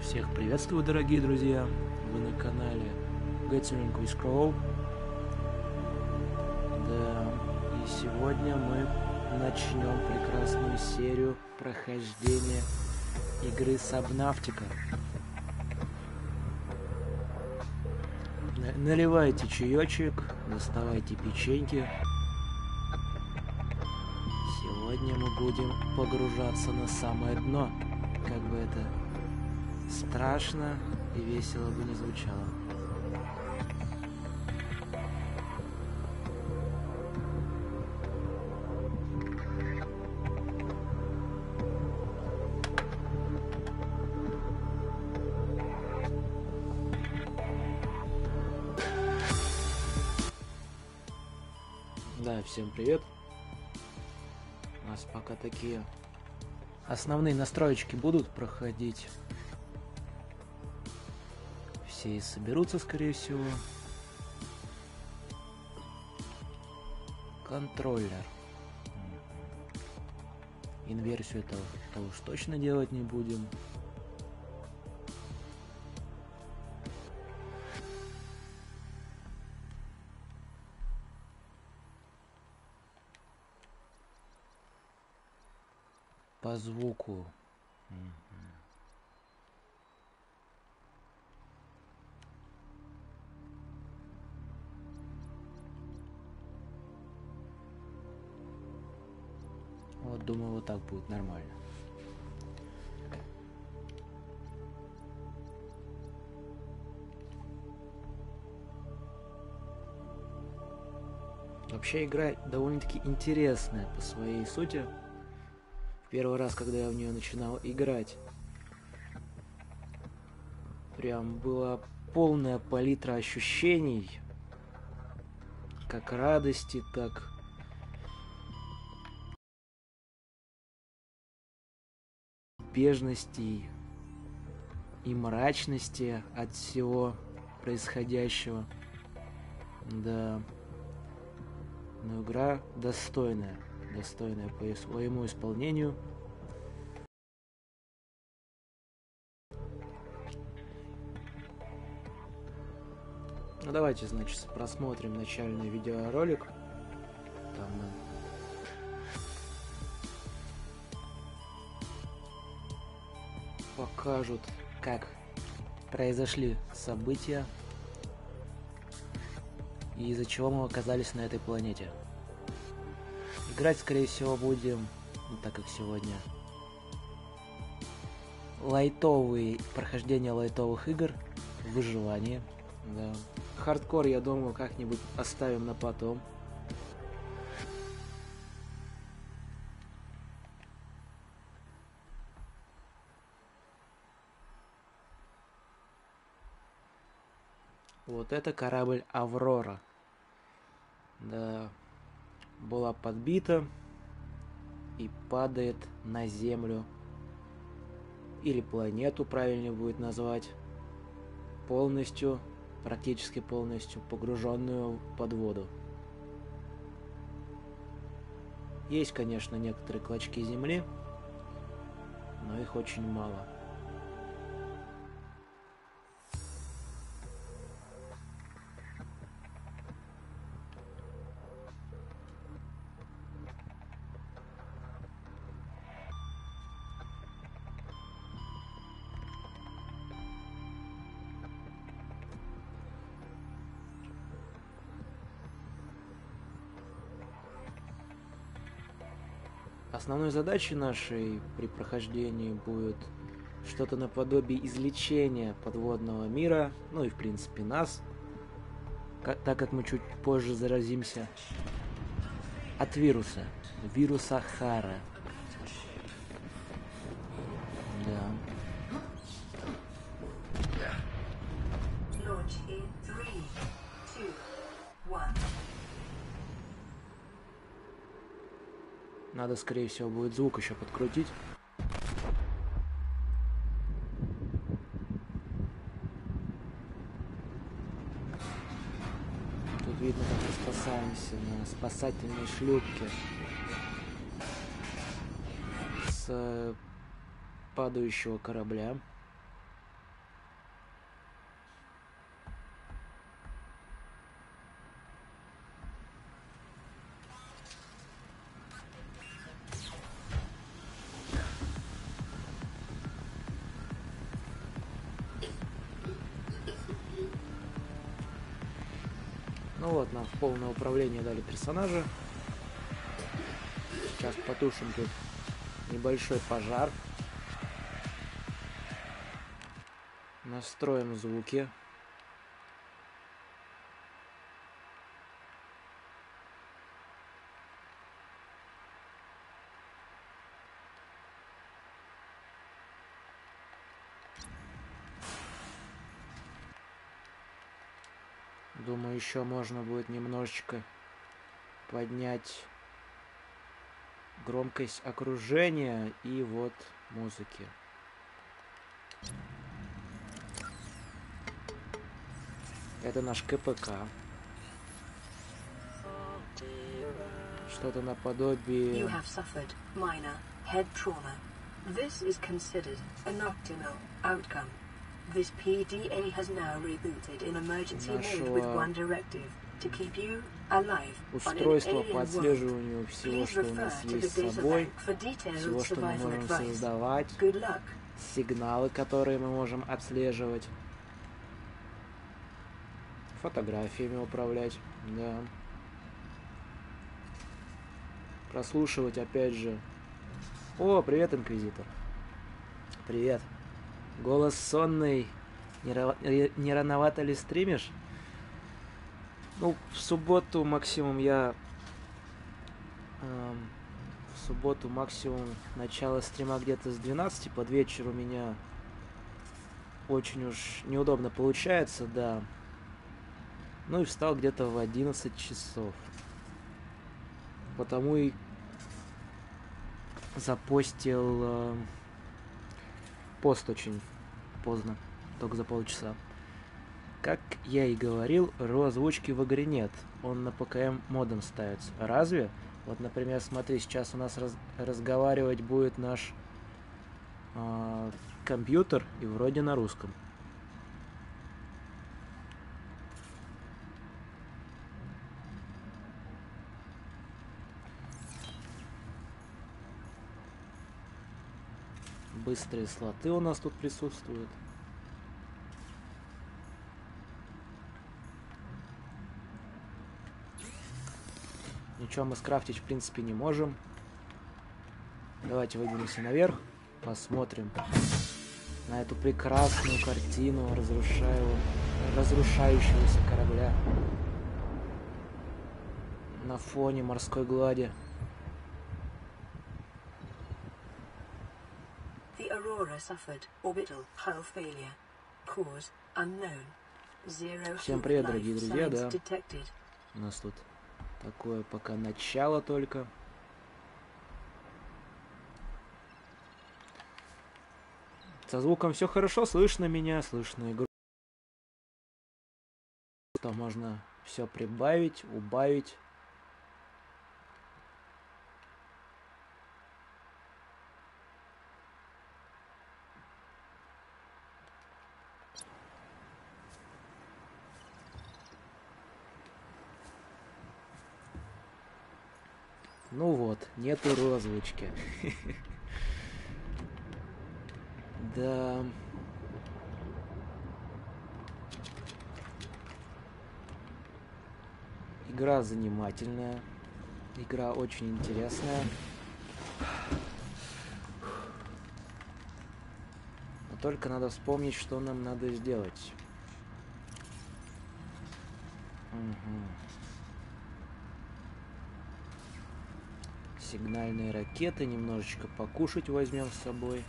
Всех приветствую, дорогие друзья! Вы на канале Gathering with Crow. Да, и сегодня мы начнем прекрасную серию прохождения игры Subnautica. Наливайте чаечек, доставайте печеньки. Сегодня мы будем погружаться на самое дно, как бы это страшно и весело бы не звучало. Да, всем привет. У нас пока такие основные настроечки будут проходить. Все и соберутся, скорее всего. Контроллер. Инверсию этого уж точно делать не будем. По звуку. Вот, думаю, вот так будет нормально. Вообще игра довольно-таки интересная по своей сути. Первый раз, когда я в нее начинал играть, прям была полная палитра ощущений, как радости, так бежности и мрачности от всего происходящего. Да, но игра достойная по своему исполнению. Ну давайте, значит, просмотрим начальный видеоролик. Там покажут, как произошли события и из-за чего мы оказались на этой планете. Играть, скорее всего, будем, так как сегодня прохождение лайтовых игр, выживание. Да. Хардкор, я думаю, как-нибудь оставим на потом. Вот это корабль Аврора. Да. Была подбита и падает на Землю, или планету правильнее будет назвать, практически полностью погруженную под воду. Есть, конечно, некоторые клочки земли, но их очень мало. Основной задачей нашей при прохождении будет что-то наподобие излечения подводного мира, ну и в принципе нас, так как мы чуть позже заразимся от вируса Хара. Да. Надо, скорее всего, будет звук еще подкрутить. Тут видно, как мы спасаемся на спасательной шлюпке с падающего корабля. Ну вот, нам в полное управление дали персонажа. Сейчас потушим тут небольшой пожар. Настроим звуки. Думаю, еще можно будет немножечко поднять громкость окружения и вот музыки. Это наш КПК. Что-то наподобие... You have suffered minor head trauma. This is considered an optimal outcome. This PDA has now rebooted in emergency mode with one directive to keep you alive on an устройство alien по world. отслеживанию всего, Please что у refer нас to the есть с data собой, bank for detailed всего, что мы survival можем advice. создавать, Good luck. сигналы, которые мы можем отслеживать, фотографиями управлять, да. Прослушивать опять же. О, привет, Инквизитор. Привет. Голос сонный. Не рановато ли стримишь? Ну, в субботу максимум я... в субботу максимум начало стрима где-то с 12, под вечер у меня очень уж неудобно получается, да. Ну и встал где-то в 11 часов. Потому и запостил пост очень поздно, только за полчаса. Как я и говорил, озвучки в игре нет. Он на ПКМ модом ставится. Разве? Вот, например, смотри, сейчас у нас разговаривать будет наш компьютер, и вроде на русском. Быстрые слоты у нас тут присутствуют. Ничего мы скрафтить в принципе не можем. Давайте выберемся наверх, посмотрим на эту прекрасную картину разрушающегося корабля на фоне морской глади. The Aurora suffered orbital hull failure. Cause unknown. Zero Всем привет, дорогие друзья, да. У нас тут такое пока начало только. Со звуком все хорошо, слышно меня, слышно игру. То можно все прибавить, убавить. Ну вот, нету розлучки. Да. Игра занимательная. Игра очень интересная. Но только надо вспомнить, что нам надо сделать. Угу. Сигнальные ракеты. Немножечко покушать возьмем с собой.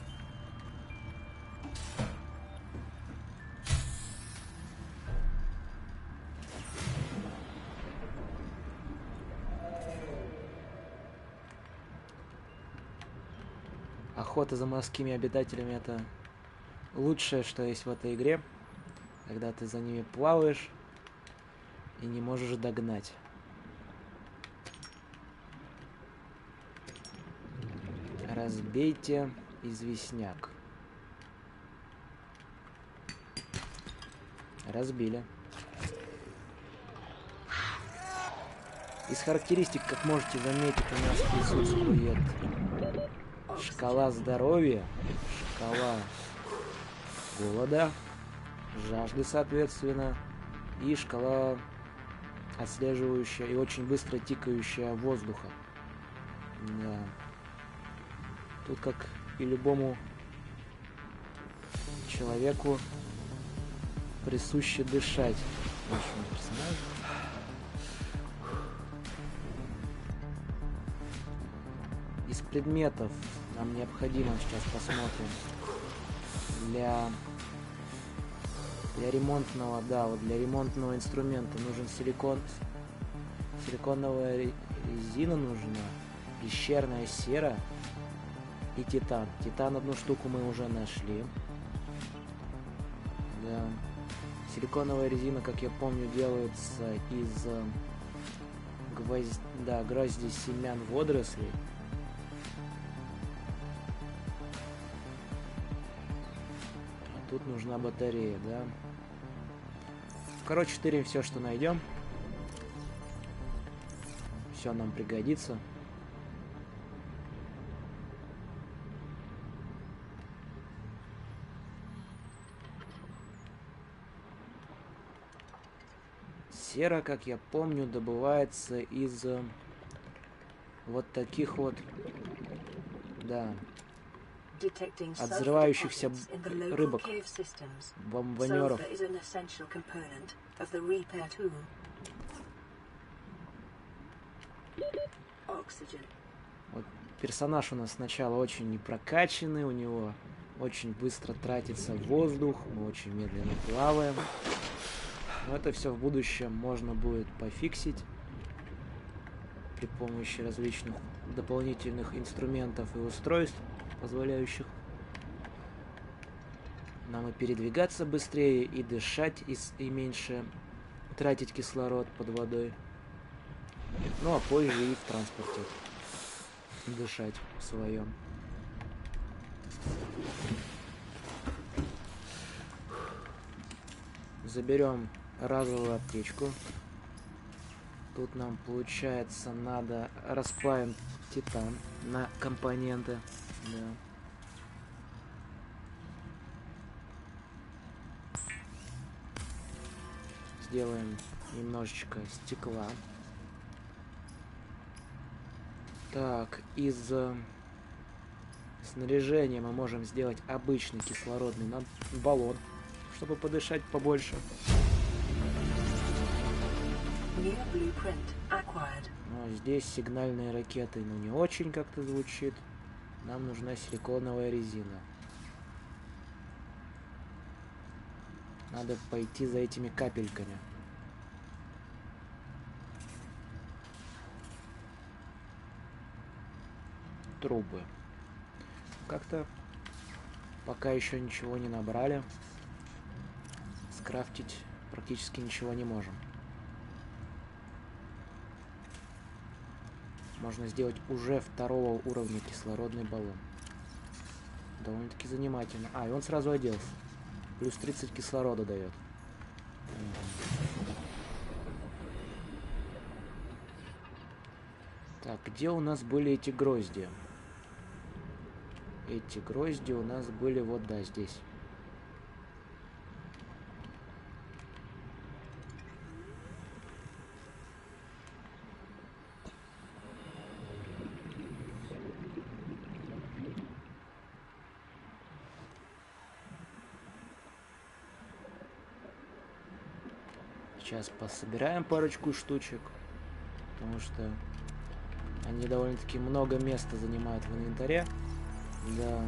Охота за морскими обитателями — это лучшее, что есть в этой игре, когда ты за ними плаваешь и не можешь догнать. Разбейте известняк. Разбили. Из характеристик, как можете заметить, у нас присутствует шкала здоровья, шкала голода, жажды, соответственно, и шкала отслеживающая и очень быстро тикающая воздуха. Да. Тут, как и любому человеку, присуще дышать нашему персонажу. Из предметов нам необходимо, сейчас посмотрим, для ремонтного, да, вот для ремонтного инструмента нужен силиконовая резина нужна, пещерная сера и титан. Титан одну штуку мы уже нашли. Да. Силиконовая резина, как я помню, делается из грозди семян водорослей. А тут нужна батарея, да. Короче, тырим все, что найдем. Все нам пригодится. Сера, как я помню, добывается из вот таких вот, да, от взрывающихся рыбок, бомбонеров. Вот персонаж у нас сначала очень непрокачанный, у него очень быстро тратится воздух, мы очень медленно плаваем. Но это все в будущем можно будет пофиксить при помощи различных дополнительных инструментов и устройств, позволяющих нам и передвигаться быстрее, и дышать, и меньше тратить кислород под водой. Ну а позже и в транспорте дышать в своем. Заберем разовую аптечку. Тут нам, получается, надо расплавим титан на компоненты. Да. Сделаем немножечко стекла. Так, из снаряжения мы можем сделать обычный кислородный баллон, чтобы подышать побольше. Но здесь сигнальные ракеты, но не очень как-то звучит. Нам нужна силиконовая резина. Надо пойти за этими капельками. Трубы. Как-то пока еще ничего не набрали. Скрафтить практически ничего не можем. Можно сделать уже 2-го уровня кислородный баллон. Довольно-таки занимательно. А, и он сразу оделся. Плюс 30 кислорода дает. Так, где у нас были эти грозди? Эти грозди у нас были вот, да, здесь. Сейчас пособираем парочку штучек, потому что они довольно-таки много места занимают в инвентаре. Да.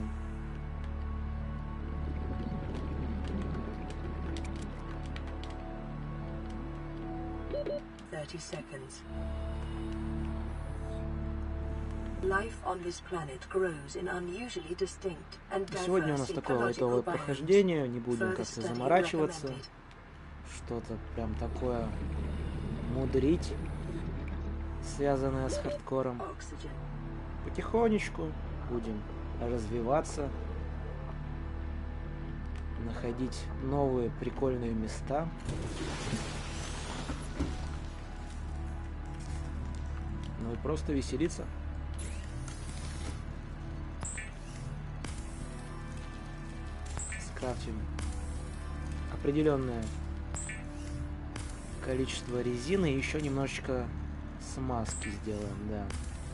Сегодня у нас такое лайтовое прохождение, не будем как-то заморачиваться. Что-то прям такое мудрить, связанное с хардкором. Потихонечку будем развиваться, находить новые прикольные места. Ну и просто веселиться. Скрафтим определенное количество резины и еще немножечко смазки сделаем, да.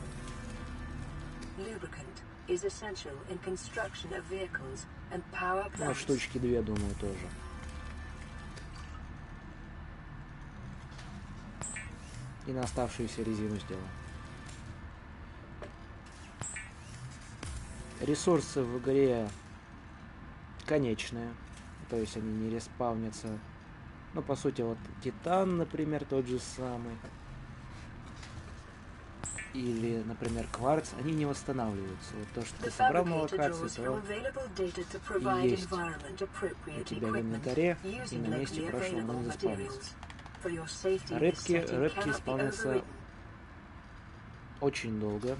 Ну, штучки 2, думаю, тоже. И на оставшуюся резину сделаем. Ресурсы в игре конечные, то есть они не респавнятся. Ну, по сути, вот титан, например, тот же самый. Или, например, кварц, они не восстанавливаются. Вот то, что ты собрал на локации, то и есть у тебя в инвентаре, и на месте прошлого он не заспавнится. Рыбки спавнятся очень долго.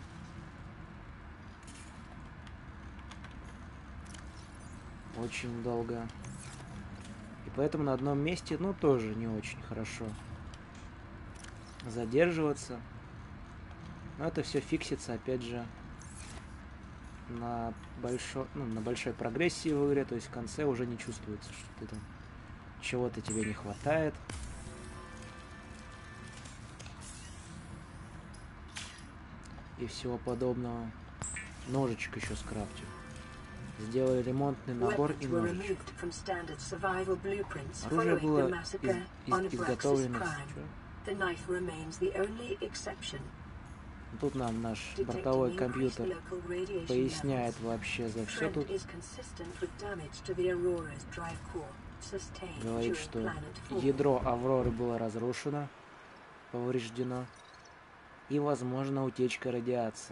Очень долго. И поэтому на одном месте, ну, тоже не очень хорошо задерживаться. Но это все фиксится, опять же, на большой прогрессии в игре. То есть в конце уже не чувствуется, что ты там чего-то тебе не хватает. И всего подобного. Ножичек еще скрафтим. Сделали ремонтный набор и ножичек. Оружие было изготовлено. Тут нам наш бортовой компьютер поясняет вообще за все тут. Говорит, что ядро Авроры было разрушено, повреждено. И, возможно, утечка радиации.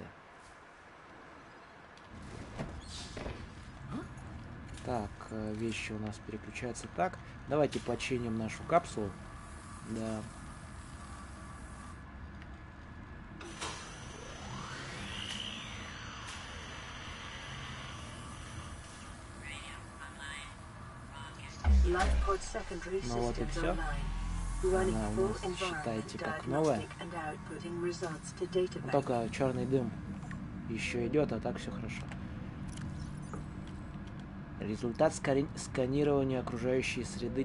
Так, вещи у нас переключаются так. Давайте починим нашу капсулу. Да. Ну вот и все. Она у нас, считайте, как новая. Но только черный дым еще идет, а так все хорошо. Результат сканирования окружающей среды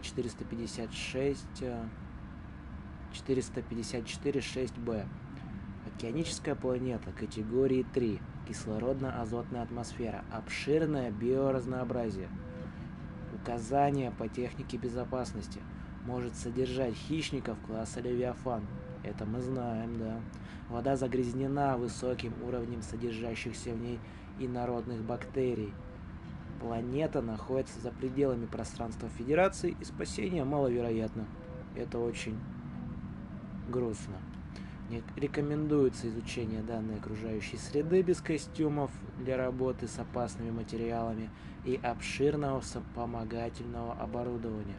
454-6Б. Океаническая планета категории 3. Кислородно-азотная атмосфера. Обширное биоразнообразие. Указания по технике безопасности. Может содержать хищников класса Левиафан. Это мы знаем, да. Вода загрязнена высоким уровнем содержащихся в ней инородных бактерий. Планета находится за пределами пространства Федерации, и спасение маловероятно. Это очень грустно. Не рекомендуется изучение данной окружающей среды без костюмов для работы с опасными материалами и обширного вспомогательного оборудования.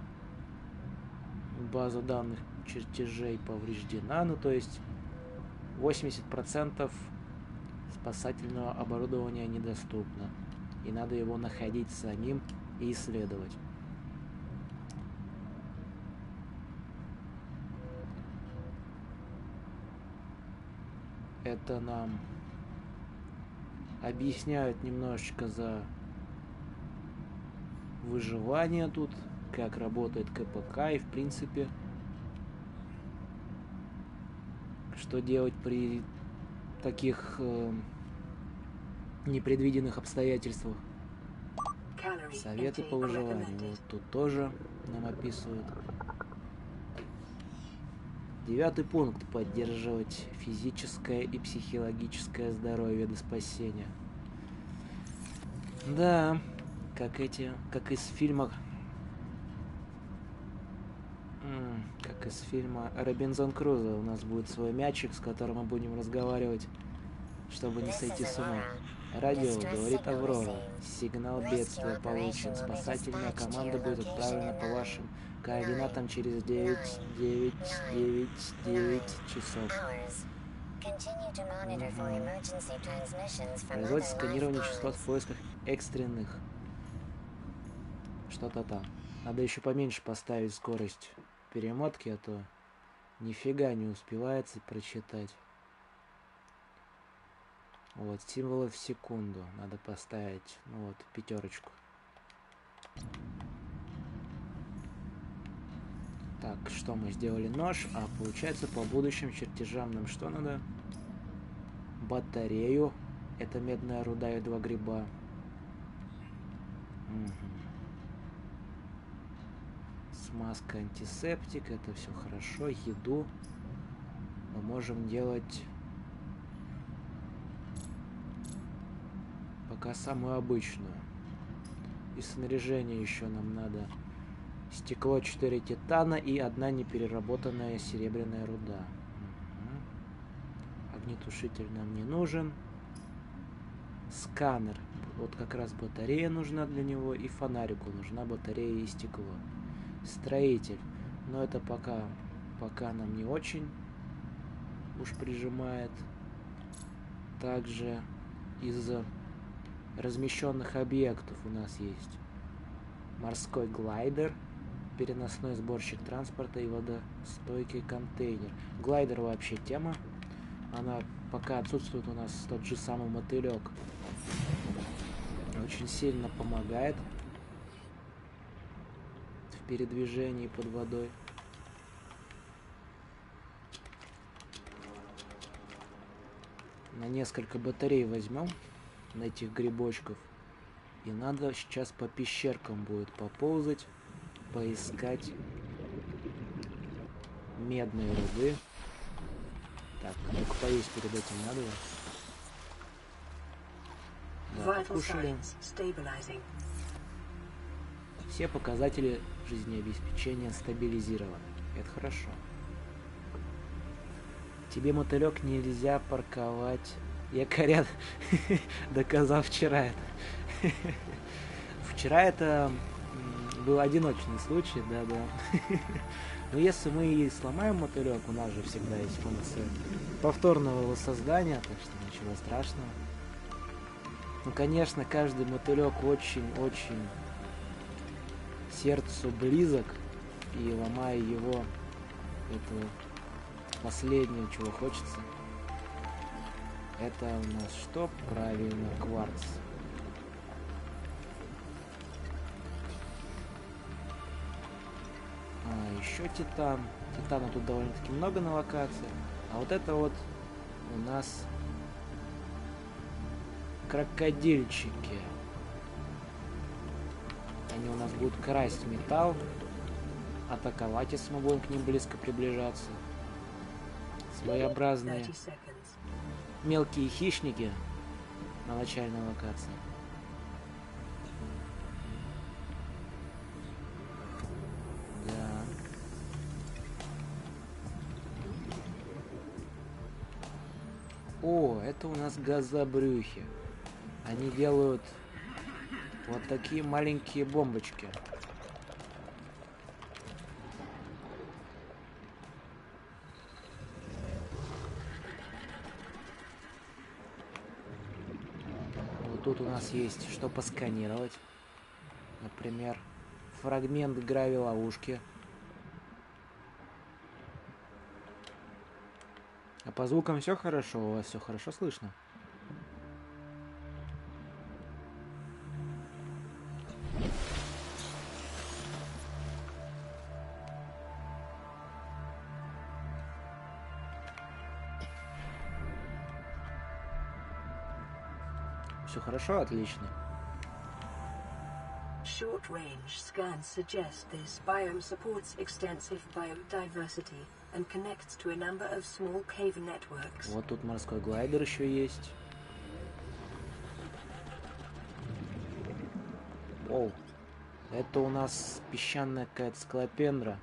База данных чертежей повреждена, ну то есть 80% спасательного оборудования недоступно. И надо его находить самим и исследовать. Это нам объясняют немножечко за выживание тут, как работает КПК и в принципе, что делать при таких непредвиденных обстоятельствах. Советы по выживанию. Вот тут тоже нам описывают. 9 пункт. Поддерживать физическое и психологическое здоровье до спасения. Да, как из фильма... Как из фильма «Робинзон Крузо». У нас будет свой мячик, с которым мы будем разговаривать, чтобы не сойти с ума. Радио, говорит Аврора. Сигнал бедствия получен. Спасательная команда будет отправлена по вашим координатам через 9 часов. Производится сканирование частот в поисках экстренных. Что-то там. Надо еще поменьше поставить скорость перемотки, а то нифига не успевается прочитать. Вот, символы в секунду надо поставить, ну вот, 5. Так, что мы сделали? Нож. А получается, по будущим чертежам нам что надо? Батарею. Это медная руда и 2 гриба. Угу. Смазка, антисептик. Это все хорошо. Еду мы можем делать пока самую обычную. И снаряжение еще нам надо. Стекло 4 титана и 1 непереработанная серебряная руда. Угу. Огнетушитель нам не нужен. Сканер. Вот как раз батарея нужна для него. И фонарику нужна батарея и стекло. Строитель. Но это пока нам не очень уж прижимает. Также из размещенных объектов у нас есть морской глайдер, переносной сборщик транспорта и водостойкий контейнер. Глайдер вообще тема. Она пока отсутствует у нас тот же самый мотылек. Очень сильно помогает в передвижении под водой. На несколько батарей возьмем на этих грибочков. И надо сейчас по пещеркам будет поползать, поискать медные руды. Так, только поесть перед этим надо. Да, покушали. Все показатели жизнеобеспечения стабилизированы. Это хорошо. Тебе, мотылек, нельзя парковать. Я корят доказал вчера это. Вчера это был одиночный случай, да. Но если мы и сломаем мотылек, у нас же всегда есть функция повторного воссоздания, так что ничего страшного. Ну, конечно, каждый мотылек очень-очень сердцу близок, и ломая его, это последнее, чего хочется. Это у нас что? Правильно, кварц. А, еще титан. Титана тут довольно-таки много на локации. А вот это вот у нас крокодильчики. Они у нас будут красть металл, атаковать, если мы будем к ним близко приближаться. Своеобразные мелкие хищники на начальной локации. Да. О, это у нас газобрюхи. Они делают вот такие маленькие бомбочки. Вот тут у нас есть что посканировать. Например, фрагмент грави-ловушки. А по звукам все хорошо? У вас все хорошо слышно? Все хорошо? Отлично. Short-range scans suggest this biome supports extensive biodiversity and connects to a number of small cave networks. Вот тут морской глайдер еще есть. Оу. Это у нас песчаная какая-то скалопендра.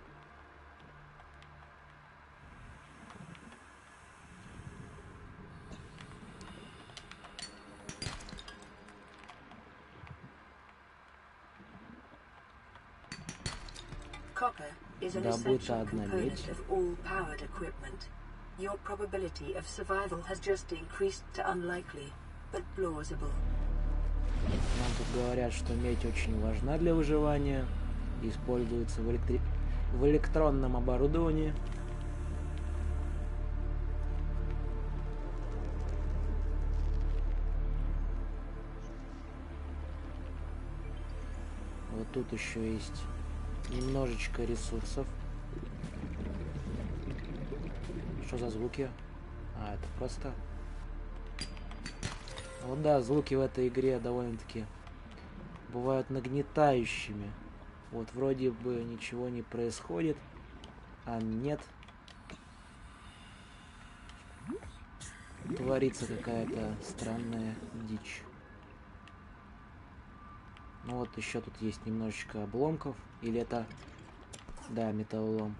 Copper is an essential component of all powered equipment. Your probability of survival has just increased to unlikely, but plausible. Нам тут говорят, что медь очень важна для выживания, используется в электронном оборудовании. Вот тут еще есть немножечко ресурсов. Что за звуки? А, это просто... Вот да, звуки в этой игре довольно-таки бывают нагнетающими. Вот вроде бы ничего не происходит, а нет. Творится какая-то странная дичь. Ну вот еще тут есть немножечко обломков. Или это... Да, металлолом.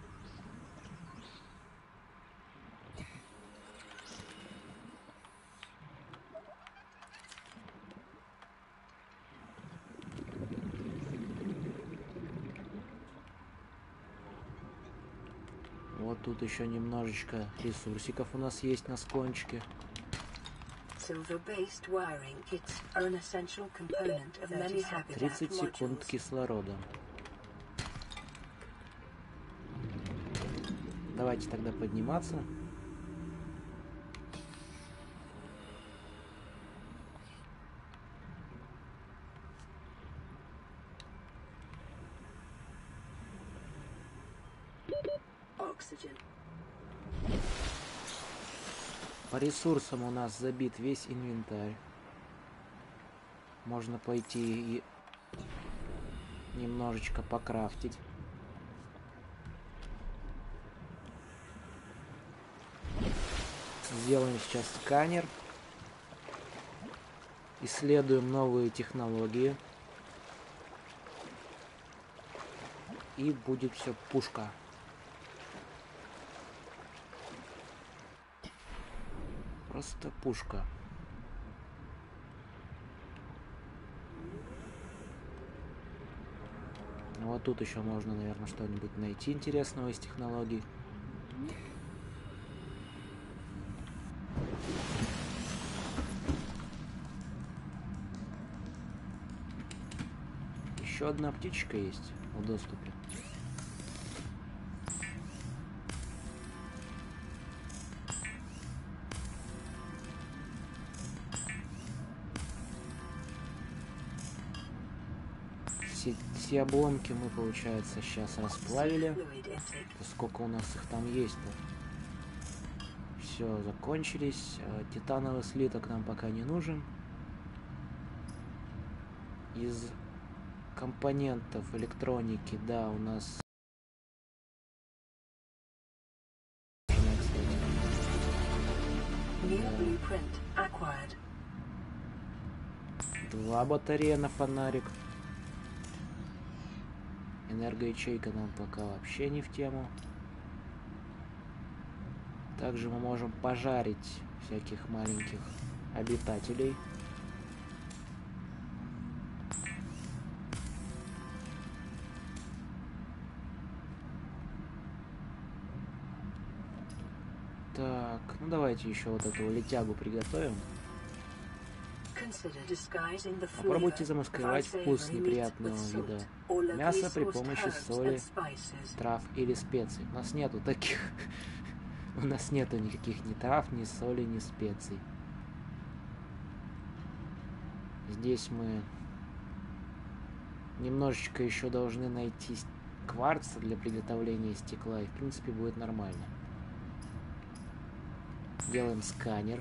Вот тут еще немножечко ресурсиков у нас есть на склончике. 30 секунд кислорода. Давайте тогда подниматься. По ресурсам у нас забит весь инвентарь. Можно пойти и немножечко покрафтить. Сделаем сейчас сканер. Исследуем новые технологии. И будет все пушка. Просто пушка. Вот тут еще можно, наверное, что-нибудь найти интересного из технологий. Еще одна птичка есть в доступе. Все обломки мы, получается, сейчас расплавили. Сколько у нас их там есть-то? Все, закончились. Титановый слиток нам пока не нужен. Из компонентов электроники, да, у нас... Два батарея на фонарик. Энергоячейка нам пока вообще не в тему. Также мы можем пожарить всяких маленьких обитателей. Так, ну давайте еще вот эту летягу приготовим. Попробуйте замаскировать вкус неприятного вида мяса при помощи соли, трав или специй. У нас нету таких. У нас нету никаких ни трав, ни соли, ни специй. Здесь мы немножечко еще должны найти кварца для приготовления стекла, и в принципе будет нормально. Делаем сканер.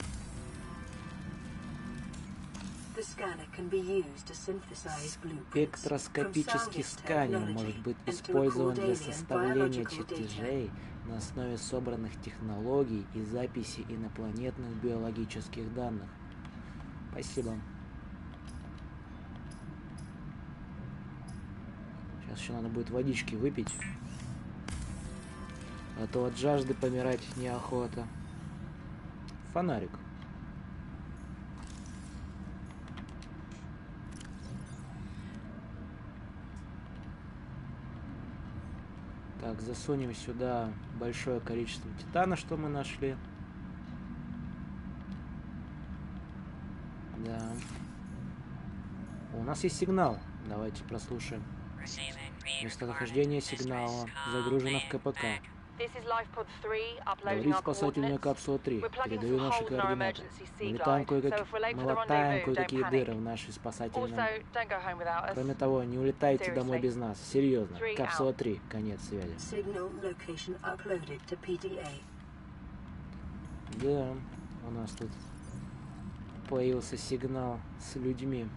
Спектроскопический сканер может быть использован для составления чертежей на основе собранных технологий и записи инопланетных биологических данных. Спасибо. Сейчас еще надо будет водички выпить. А то от жажды помирать неохота. Фонарик. Так, засунем сюда большое количество титана, что мы нашли. Да. У нас есть сигнал. Давайте прослушаем. Местонахождение сигнала загружено в КПК. Говорит спасательная капсула 3. Передаю наши координаты. Мы латаем кое-какие дыры в нашей спасательной... Кроме того, не улетайте домой без нас. Серьезно. Капсула 3. Конец связи. Да, у нас тут появился сигнал с людьми.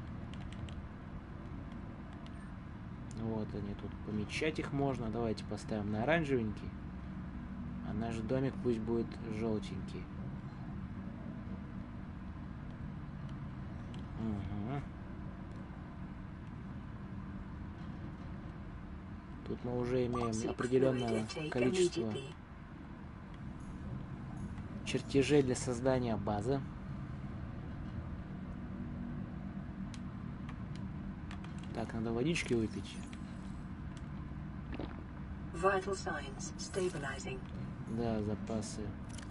Вот они тут. Помечать их можно. Давайте поставим на оранжевенький. А наш домик пусть будет желтенький. Угу. Тут мы уже имеем определенное количество чертежей для создания базы. Так, надо водички выпить. Да, запасы.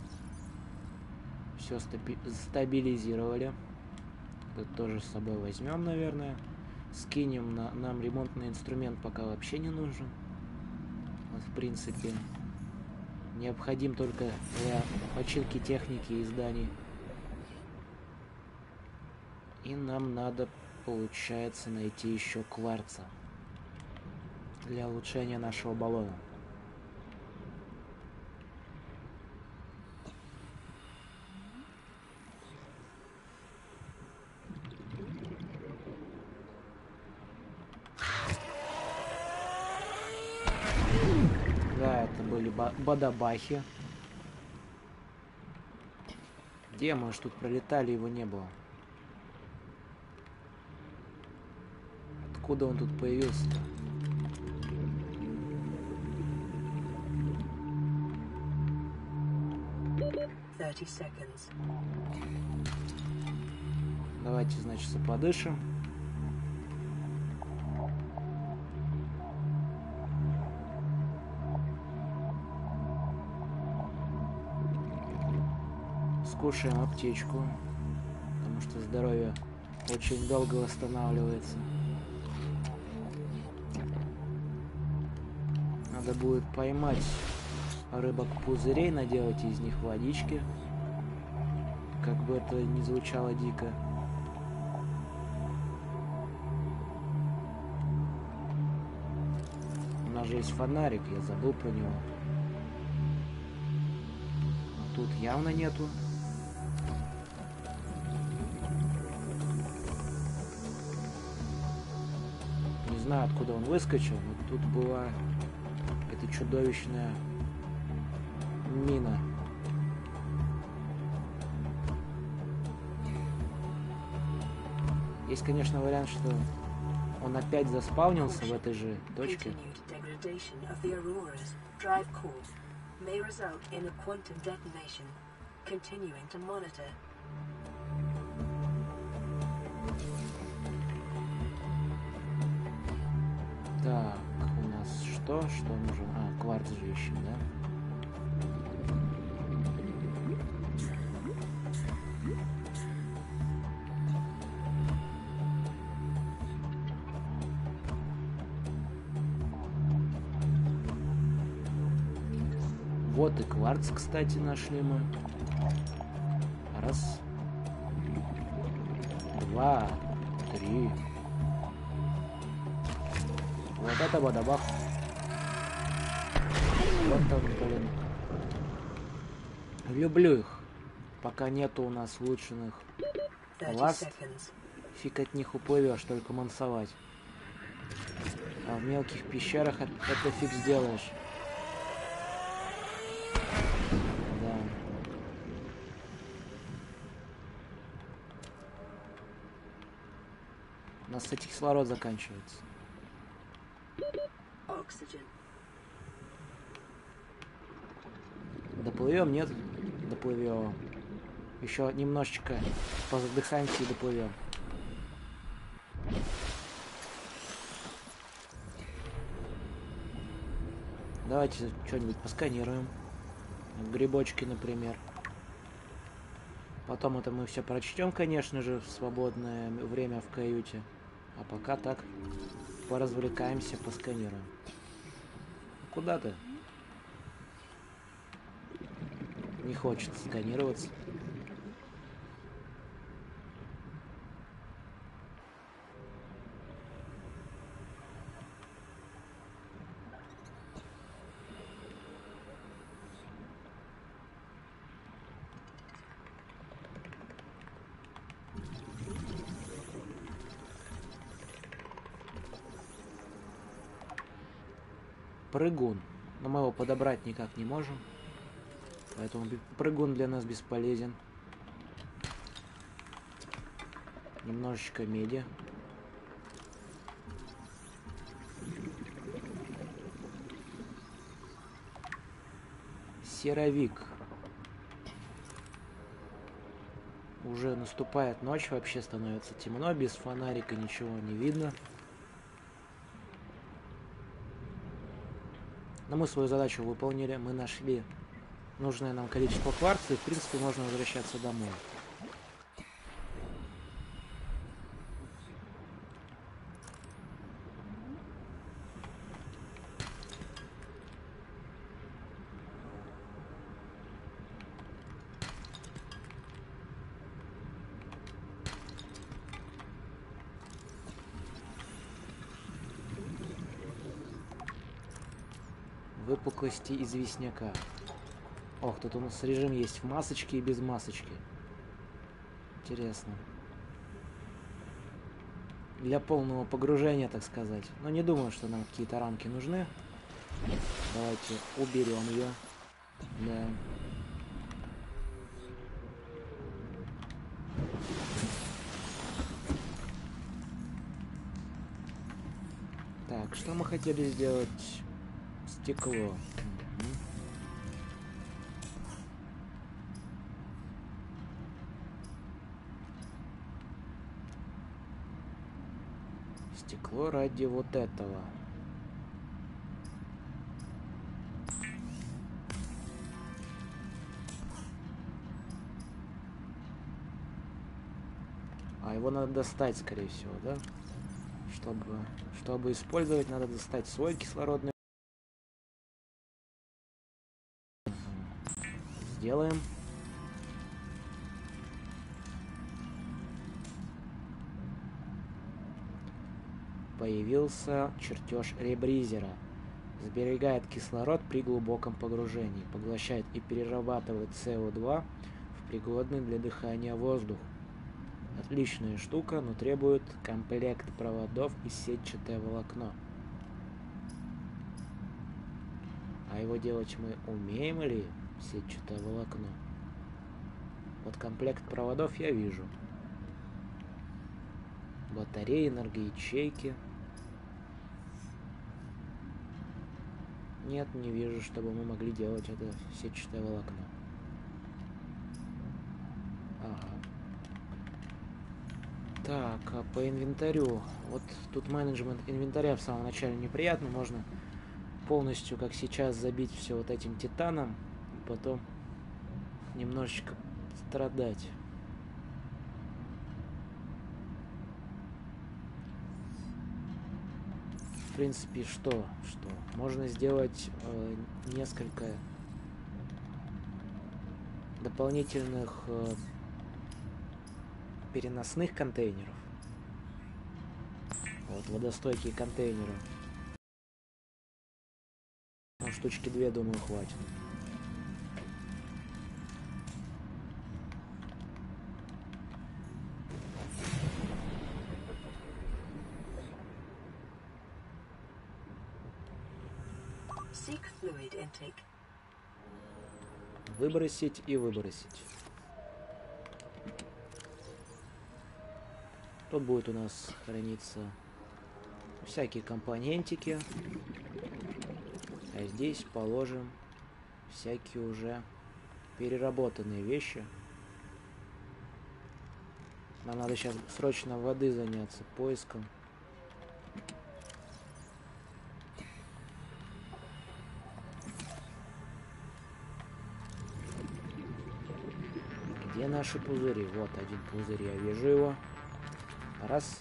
Все стабилизировали. Это тоже с собой возьмем, наверное. Скинем нам ремонтный инструмент, пока вообще не нужен. Вот, в принципе, необходим только для починки техники и зданий. И нам надо, получается, найти еще кварца для улучшения нашего баллона. Да, это были бадабахи. Где мы ж тут пролетали, его не было. Откуда он тут появился-то? Давайте, значит, подышим. Скушаем аптечку, потому что здоровье очень долго восстанавливается. Надо будет поймать рыбок-пузырей, наделать из них водички. Как бы это ни звучало дико. У нас же есть фонарик, я забыл про него. Но тут явно нету. Не знаю, откуда он выскочил, но тут была эта чудовищная мина. Есть, конечно, вариант, что он опять заспаунился в этой же точке. Так, у нас что? Что нужен? А, кварц же ищем, да? Вот и кварц, кстати, нашли мы. Раз. Два. Три. Вот это бадабах. Вот он, блин. Люблю их. Пока нету у нас улучшенных ласт, фиг от них уплывешь, только мансовать. А в мелких пещерах это фиг сделаешь. Да. У нас, кстати, кислород заканчивается. Доплывем, нет? Доплывем. Еще немножечко позадыхаемся и доплывем. Давайте что-нибудь посканируем. Грибочки, например. Потом это мы все прочтем, конечно же, в свободное время в каюте. А пока так поразвлекаемся, посканируем. Куда ты? Не хочет сканироваться. прыгун. Но мы его подобрать никак не можем. Поэтому прыгун для нас бесполезен. Немножечко меди. Серовик. Уже наступает ночь, вообще становится темно, без фонарика ничего не видно. Но мы свою задачу выполнили, мы нашли нужное нам количество кварца, и в принципе можно возвращаться домой. Выпуклости известняка. Ох, тут у нас режим есть в масочке и без масочки. Интересно. Для полного погружения, так сказать. Но не думаю, что нам какие-то рамки нужны. Давайте уберем ее. Да. Так, что мы хотели сделать? Стекло. Стекло ради вот этого. А его надо достать, скорее всего, да? Чтобы использовать, надо достать свой кислородный. Сделаем. Появился чертеж ребризера. Сберегает кислород при глубоком погружении. Поглощает и перерабатывает СО2 в пригодный для дыхания воздух. Отличная штука, но требует комплект проводов и сетчатое волокно. А его делать мы умеем ли? Сетчатое волокно. Вот комплект проводов я вижу. Батареи, энергоячейки. Нет, не вижу, чтобы мы могли делать это сетчатое волокно. Ага. Так, а по инвентарю. Вот тут менеджмент инвентаря в самом начале неприятно. Можно полностью, как сейчас, забить все вот этим титаном. И потом немножечко страдать. В принципе, что? Можно сделать несколько дополнительных переносных контейнеров. Вот, водостойкие контейнеры. Ну, штучки 2, думаю, хватит. Выбросить и выбросить. Тут будет у нас храниться всякие компонентики. А здесь положим всякие уже переработанные вещи. Нам надо сейчас срочно воды заняться поиском. Где наши пузыри? Вот один пузырь, я вижу его. Раз.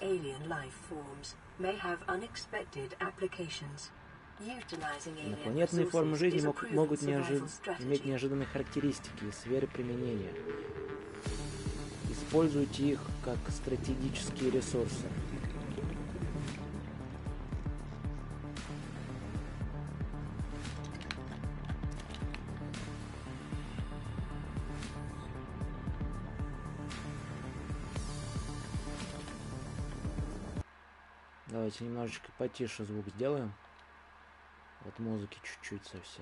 Инопланетные формы жизни могут иметь неожиданные характеристики и сферы применения. Используйте их как стратегические ресурсы. Давайте немножечко потише звук сделаем. Вот музыки чуть-чуть совсем.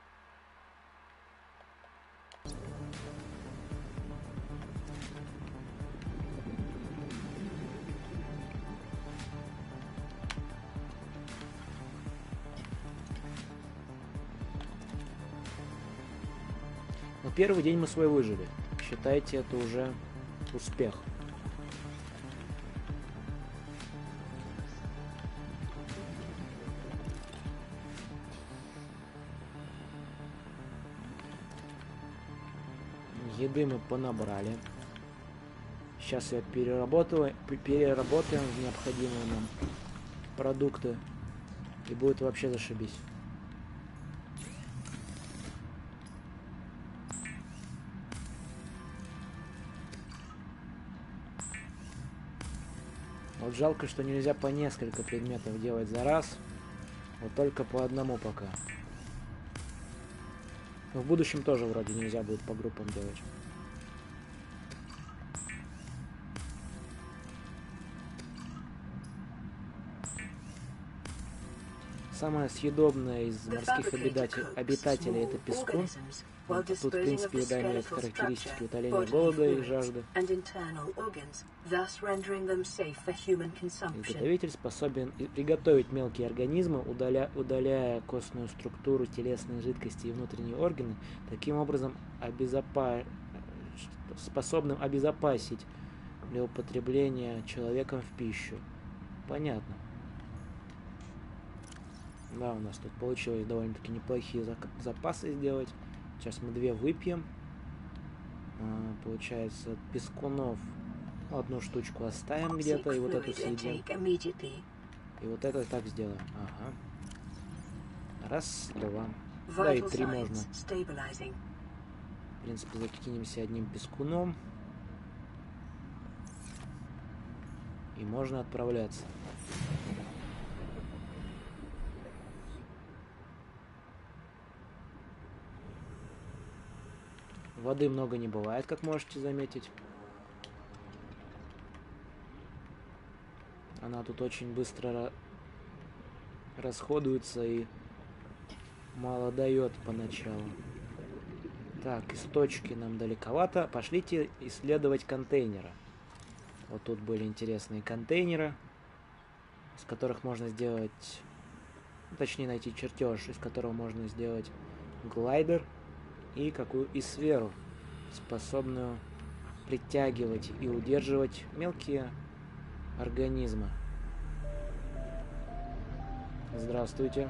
Но первый день мы свой выжили. Считайте, это уже успех. Еды мы понабрали. Сейчас ее переработаем в необходимые нам продукты. И будет вообще зашибись. Вот жалко, что нельзя по несколько предметов делать за раз. Вот только по одному пока. Но в будущем тоже вроде нельзя будет по группам делать. Самое съедобное из морских обитателей это пескун. Тут, в принципе, еда имеет характеристики утоления голода и жажды. Изготовитель способен приготовить мелкие организмы, удаляя костную структуру, телесные жидкости и внутренние органы, таким образом способным обезопасить для употребления человеком в пищу. Понятно. Да, у нас тут получилось довольно-таки неплохие запасы сделать. Сейчас мы 2 выпьем. Получается, пескунов одну штучку оставим где-то, и вот эту съедим. И вот это так сделаем. Ага. Раз, 2. Да, и 3 можно. В принципе, закинемся одним пескуном. И можно отправляться. Воды много не бывает, как можете заметить. Она тут очень быстро расходуется и мало дает поначалу. Так, из точки нам далековато. Пошлите исследовать контейнеры. Вот тут были интересные контейнеры, из которых можно сделать... Точнее, найти чертеж, из которого можно сделать глайдер. И сферу, способную притягивать и удерживать мелкие организмы. Здравствуйте.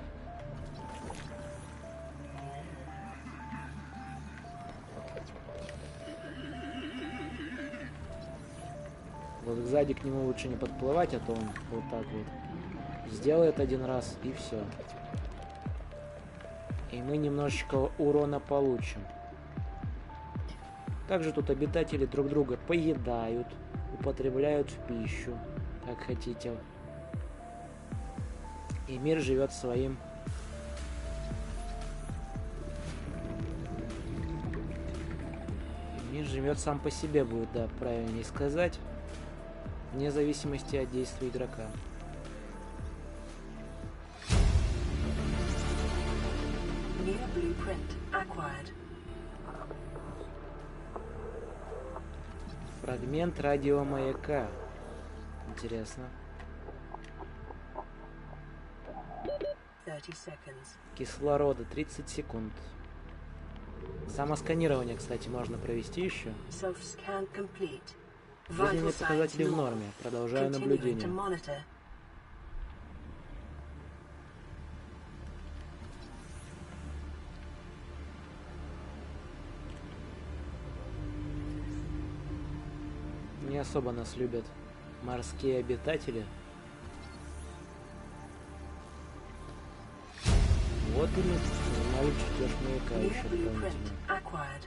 Вот сзади к нему лучше не подплывать, а то он вот так вот сделает один раз и все. И мы немножечко урона получим. Также тут обитатели друг друга поедают, употребляют в пищу, как хотите. И мир живет своим. И мир живет сам по себе, будет, да, правильнее сказать, вне зависимости от действий игрока. Фрагмент радиомаяка. Интересно. 30 seconds. Кислорода 30 секунд. Самосканирование, кстати, можно провести еще. Жизненные показатели в норме. Продолжаю наблюдение. Не особо нас любят морские обитатели. Вот и узнали чертеж маяка еще дополнительно.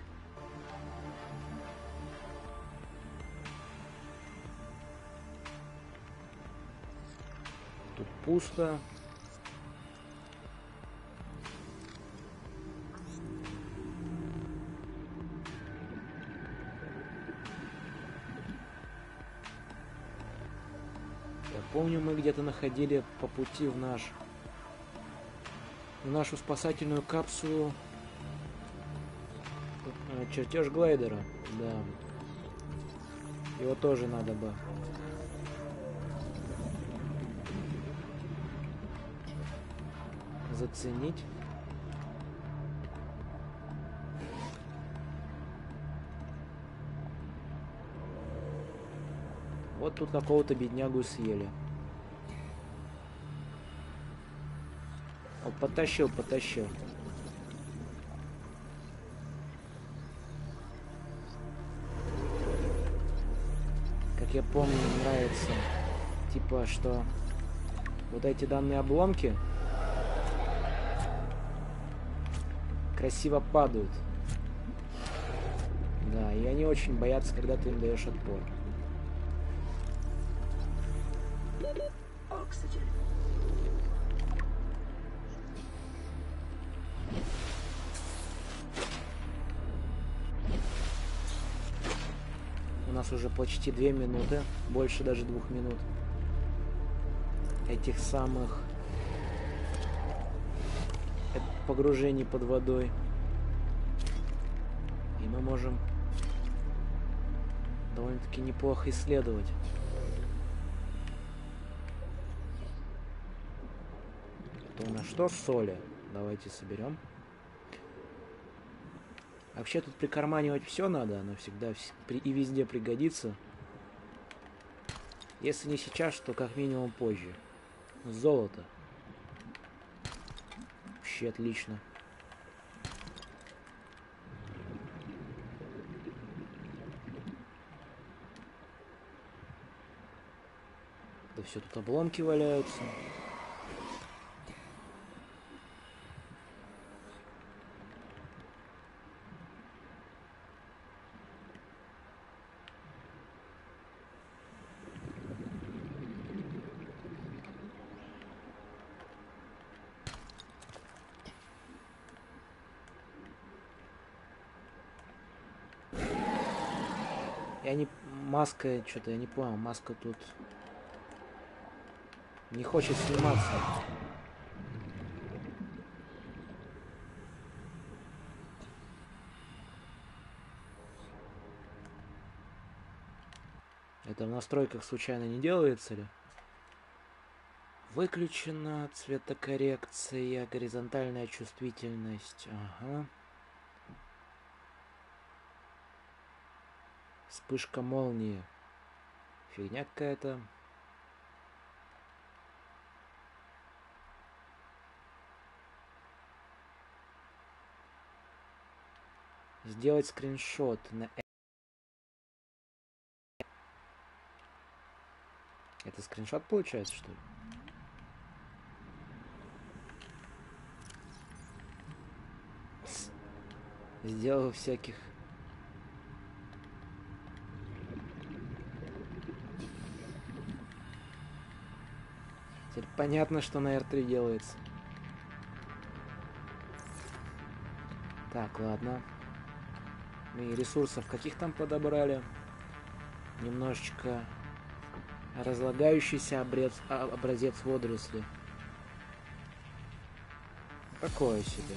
Тут пусто. Помню, мы где-то находили по пути в наш в нашу спасательную капсулу чертеж глайдера. Да. Его тоже надо бы заценить. Вот тут какого-то беднягу съели. О, потащил. Как я помню, мне нравится, типа, что вот эти данные обломки красиво падают. Да, и они очень боятся, когда ты им даешь отпор. У нас уже почти 2 минуты, больше даже 2 минут этих самых погружений под водой. И мы можем довольно-таки неплохо исследовать. Это у нас что? Соли. Давайте соберем. Вообще тут прикарманивать все надо, оно всегда и везде пригодится. Если не сейчас, то как минимум позже. Золото. Вообще отлично. Да все тут обломки валяются. Я не... Маска, что-то я не понял. Маска тут не хочет сниматься. Это в настройках случайно не делается ли? Выключена цветокоррекция, горизонтальная чувствительность. Ага. Вспышка молнии. Фигня какая-то. Сделать скриншот на... Это скриншот получается, что ли? Сделал всяких... Теперь понятно, что на R3 делается. Так, ладно. Мы ресурсов каких там подобрали? Немножечко разлагающийся образец водоросли. Такое себе.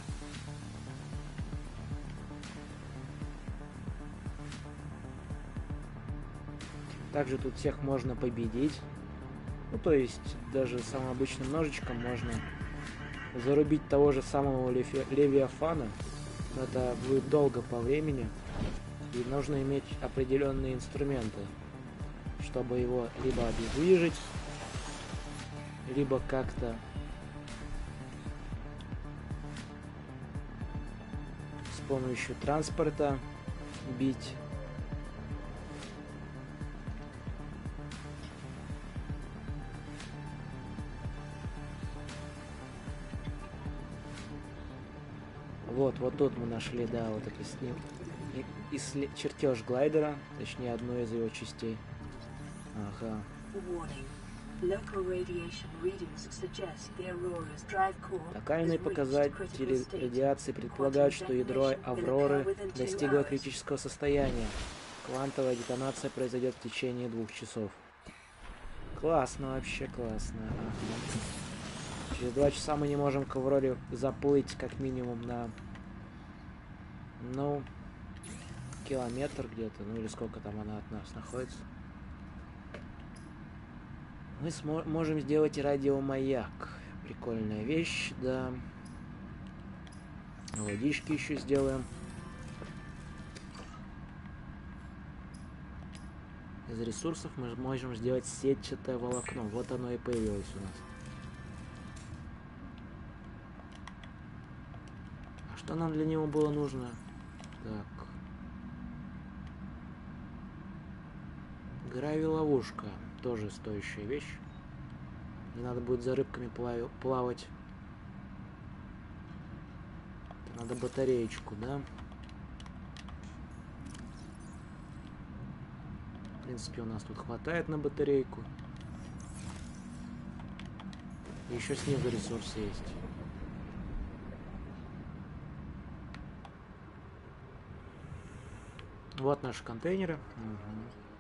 Также тут всех можно победить. Ну, то есть, даже самым обычным ножичком можно зарубить того же самого Левиафана. Но это будет долго по времени. И нужно иметь определенные инструменты, чтобы его либо обездвижить, либо как-то с помощью транспорта бить. Вот тут мы нашли, да, вот это с ним. Чертеж глайдера, точнее одну из его частей. Ага. Локальные показатели радиации предполагают, что ядро Авроры достигло критического состояния. Квантовая детонация произойдет в течение 2 часов. Классно, вообще классно. Ага. Через 2 часа мы не можем к Авроре заплыть как минимум на, ну, километр где-то, ну или сколько там она от нас находится. Мы можем сделать радиомаяк. Прикольная вещь, да. Водички еще сделаем. Из ресурсов мы можем сделать сетчатое волокно. Вот оно и появилось у нас. А что нам для него было нужно? Так. Гравиловушка. Тоже стоящая вещь. Не надо будет за рыбками плавать. Надо батареечку, да? В принципе, у нас тут хватает на батарейку. И еще снизу ресурсы есть. Вот наши контейнеры. Угу.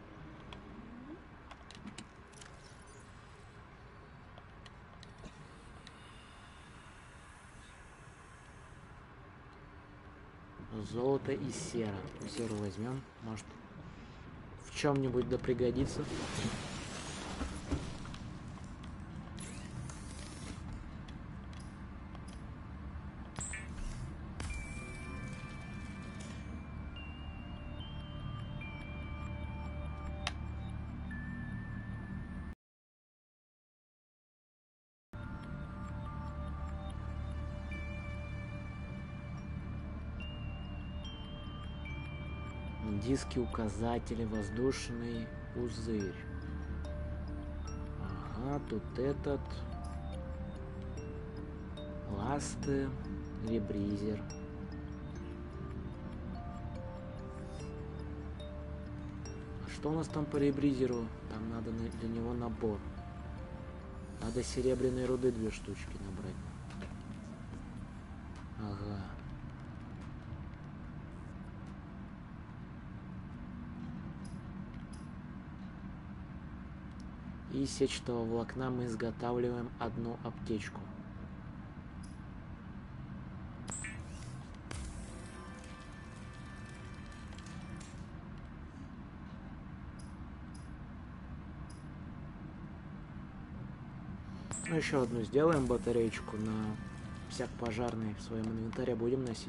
Золото и сера. Серу возьмем. Может, в чем-нибудь да пригодится. Диски, указатели, воздушный пузырь. Ага, тут этот. Ласты, ребризер. А что у нас там по ребризеру? Там надо для него набор. Надо серебряной руды 2 штучки набрать. Ага. И из сетчатого волокна мы изготавливаем одну аптечку. Ну, еще одну сделаем батареечку на всяк пожарный в своем инвентаре будем носить.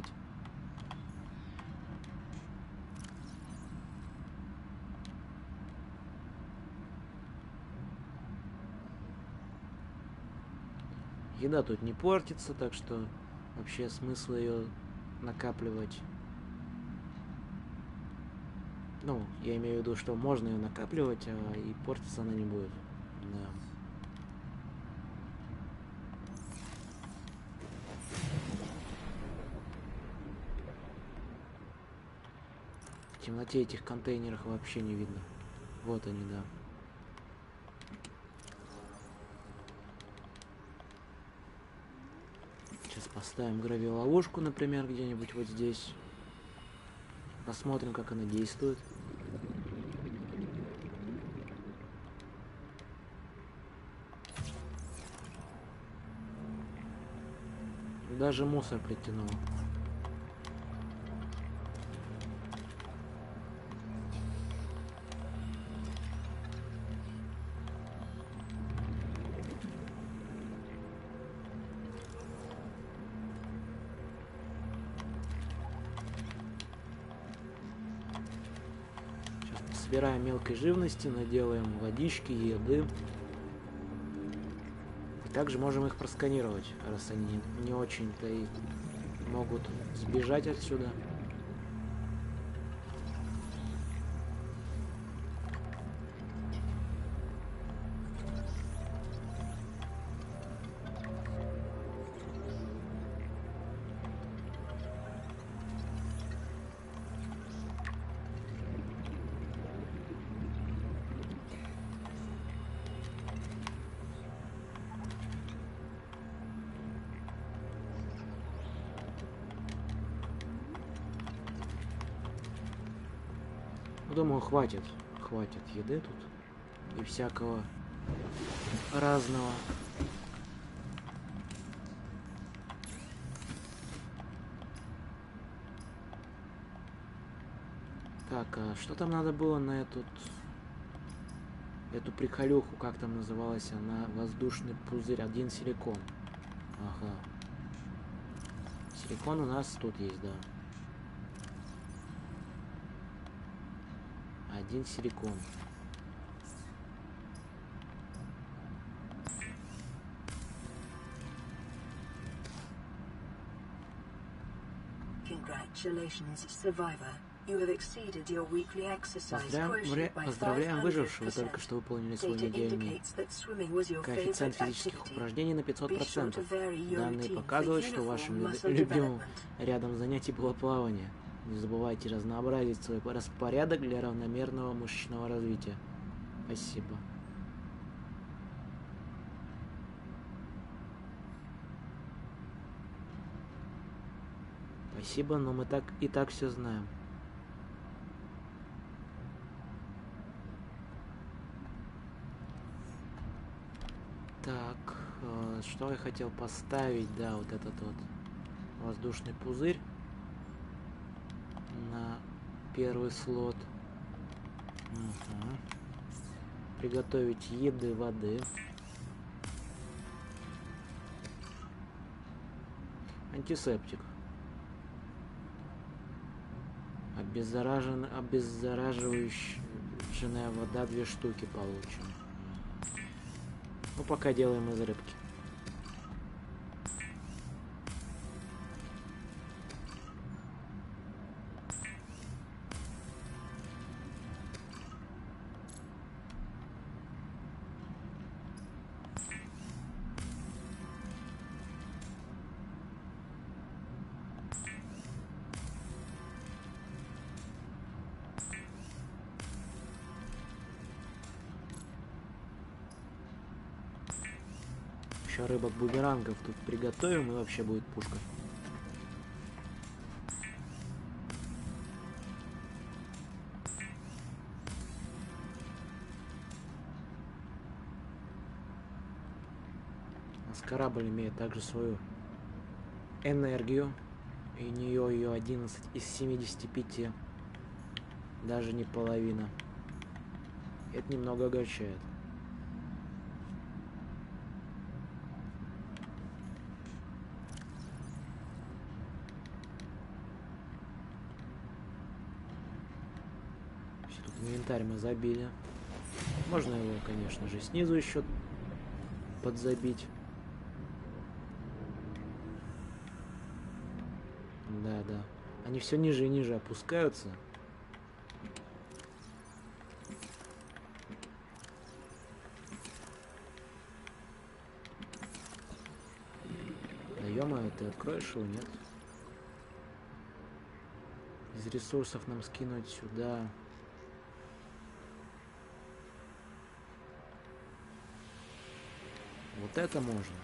Еда тут не портится, так что вообще смысл ее накапливать. Ну, я имею в виду, что можно ее накапливать, а и портиться она не будет. Да. В темноте этих контейнеров вообще не видно. Вот они, да. Сейчас поставим гравиловушку, например, где-нибудь вот здесь. Посмотрим, как она действует. Даже мусор притянул. Собираем мелкой живности, наделаем водички, еды. И также можем их просканировать, раз они не очень-то и могут сбежать отсюда. Думаю, хватит еды тут и всякого разного. Так, а что там надо было на эту приколюху, как там называлась она? Воздушный пузырь, один силикон. Ага. Силикон у нас тут есть, да. Один силикон. Congratulations, survivor. You have exceeded your weekly exercise quotient by Поздравляем 500%. выжившего, вы только что выполнили свой Data недельный indicates that swimming was your коэффициент favorite физических activity. упражнений на Be sure to 500%. vary your Данные routine for показывают, что вашим uniform muscle любимым development. рядом занятий было плавание. Не забывайте разнообразить свой распорядок для равномерного мышечного развития. Спасибо. Спасибо, но мы и так все знаем. Так, что я хотел поставить? Да, вот этот вот воздушный пузырь на первый слот. Угу. Приготовить еды, воды. Антисептик. Обеззараживающая вода 2 штуки получим. Ну, пока делаем из рыбки. Еще рыбок-бумерангов тут приготовим, и вообще будет пушка. У нас корабль имеет также свою энергию, и у нее ее 11 из 75, даже не половина. Это немного огорчает. Инвентарь мы забили. Можно его, конечно же, снизу еще подзабить. Да. Они все ниже и ниже опускаются. Да ё-моё, ты откроешь его, нет? Из ресурсов нам скинуть сюда. Вот это можно.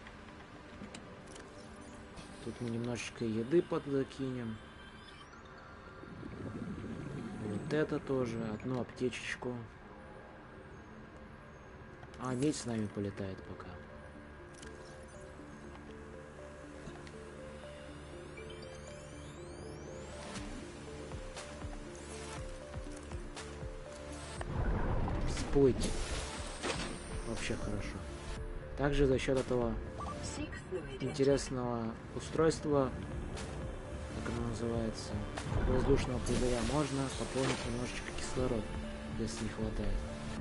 Тут мы немножечко еды подзакинем. Вот это тоже. Одну аптечечку. А, медь с нами полетает пока. Всплыть. Вообще хорошо. Также за счет этого интересного устройства, как оно называется, воздушного пузыря, можно пополнить немножечко кислород, если не хватает.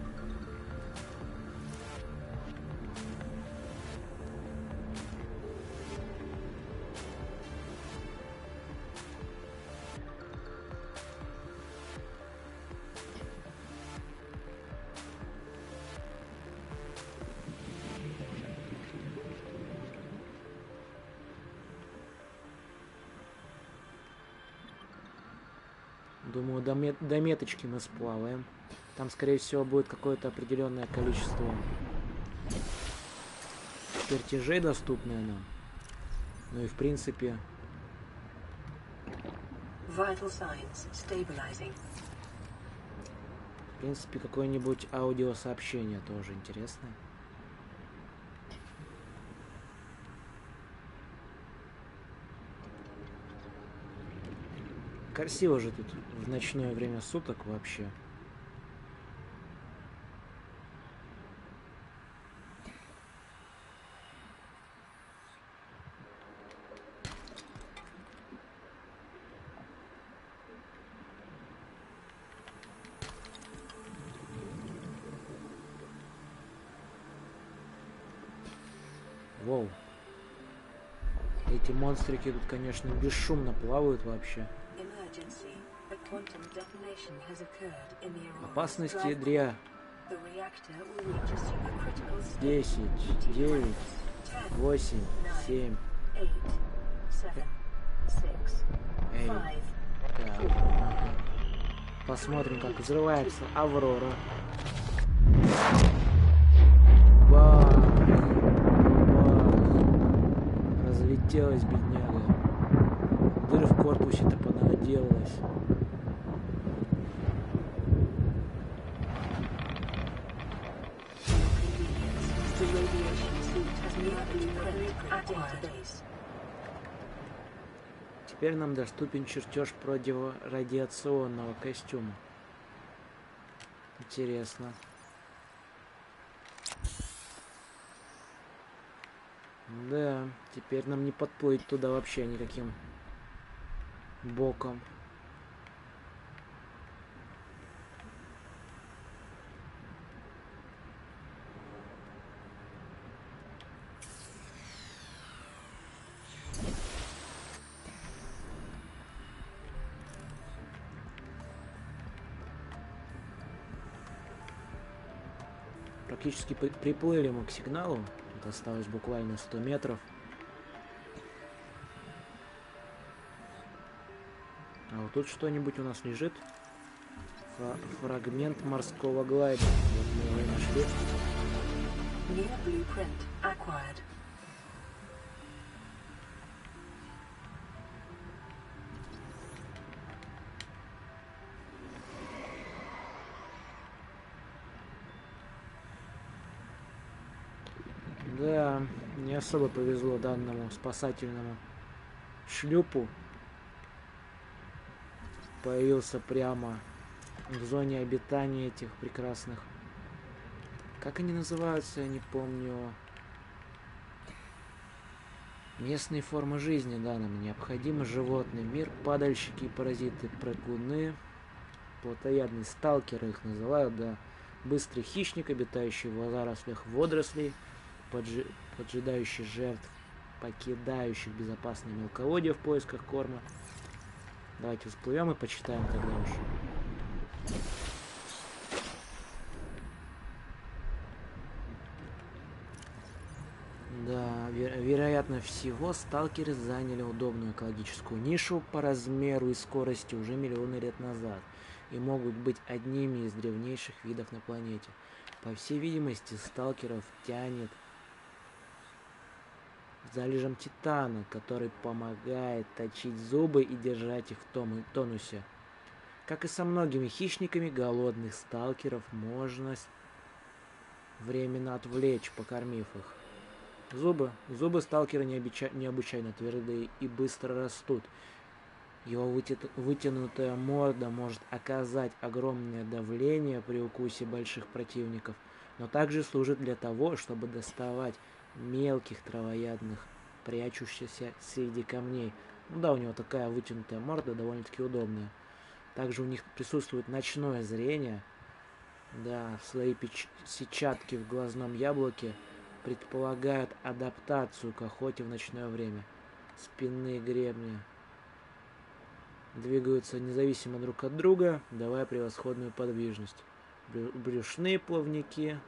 Думаю, до меточки мы сплаваем. Там, скорее всего, будет какое-то определенное количество чертежей, доступное нам. Ну и в принципе... В принципе, какое-нибудь аудиосообщение тоже интересное. Красиво же тут в ночное время суток вообще. Воу. Эти монстрики тут, конечно, бесшумно плавают вообще. Опасность ядря. 10, 9, 8, 7. Эй. Так. Посмотрим, как взрывается Аврора. Бах! Бах! Разлетелась бедняга. Дыры в корпусе-то понаделалась. Теперь нам доступен чертеж противорадиационного костюма. Интересно. Да, теперь нам не подплыть туда вообще никаким боком. Практически приплыли мы к сигналу. Тут осталось буквально 100 метров. А вот тут что-нибудь у нас лежит. Фрагмент морского глайда. Вот мы его и нашли. Да, не особо повезло данному спасательному шлюпу. Появился прямо в зоне обитания этих прекрасных. Как они называются, я не помню. Местные формы жизни, да, нам необходимы. Животный мир, падальщики и паразиты, прыгуны, плотоядные сталкеры их называют, да. Быстрый хищник, обитающий в зарослях водорослей, поджидающий жертв, покидающих безопасное мелководье в поисках корма. Давайте всплывем и почитаем тогда уж. Да, вероятно всего, сталкеры заняли удобную экологическую нишу по размеру и скорости уже миллионы лет назад и могут быть одними из древнейших видов на планете. По всей видимости, сталкеров тянет залежам титана, который помогает точить зубы и держать их в тонусе. Как и со многими хищниками, голодных сталкеров можно временно отвлечь, покормив их. Зубы сталкера необычайно твердые и быстро растут. Его вытянутая морда может оказать огромное давление при укусе больших противников, но также служит для того, чтобы доставать мелких травоядных, прячущихся среди камней. Ну да, у него такая вытянутая морда, довольно-таки удобная. Также у них присутствует ночное зрение. Да, слои сетчатки в глазном яблоке предполагают адаптацию к охоте в ночное время. Спинные гребни двигаются независимо друг от друга, давая превосходную подвижность. Брюшные плавники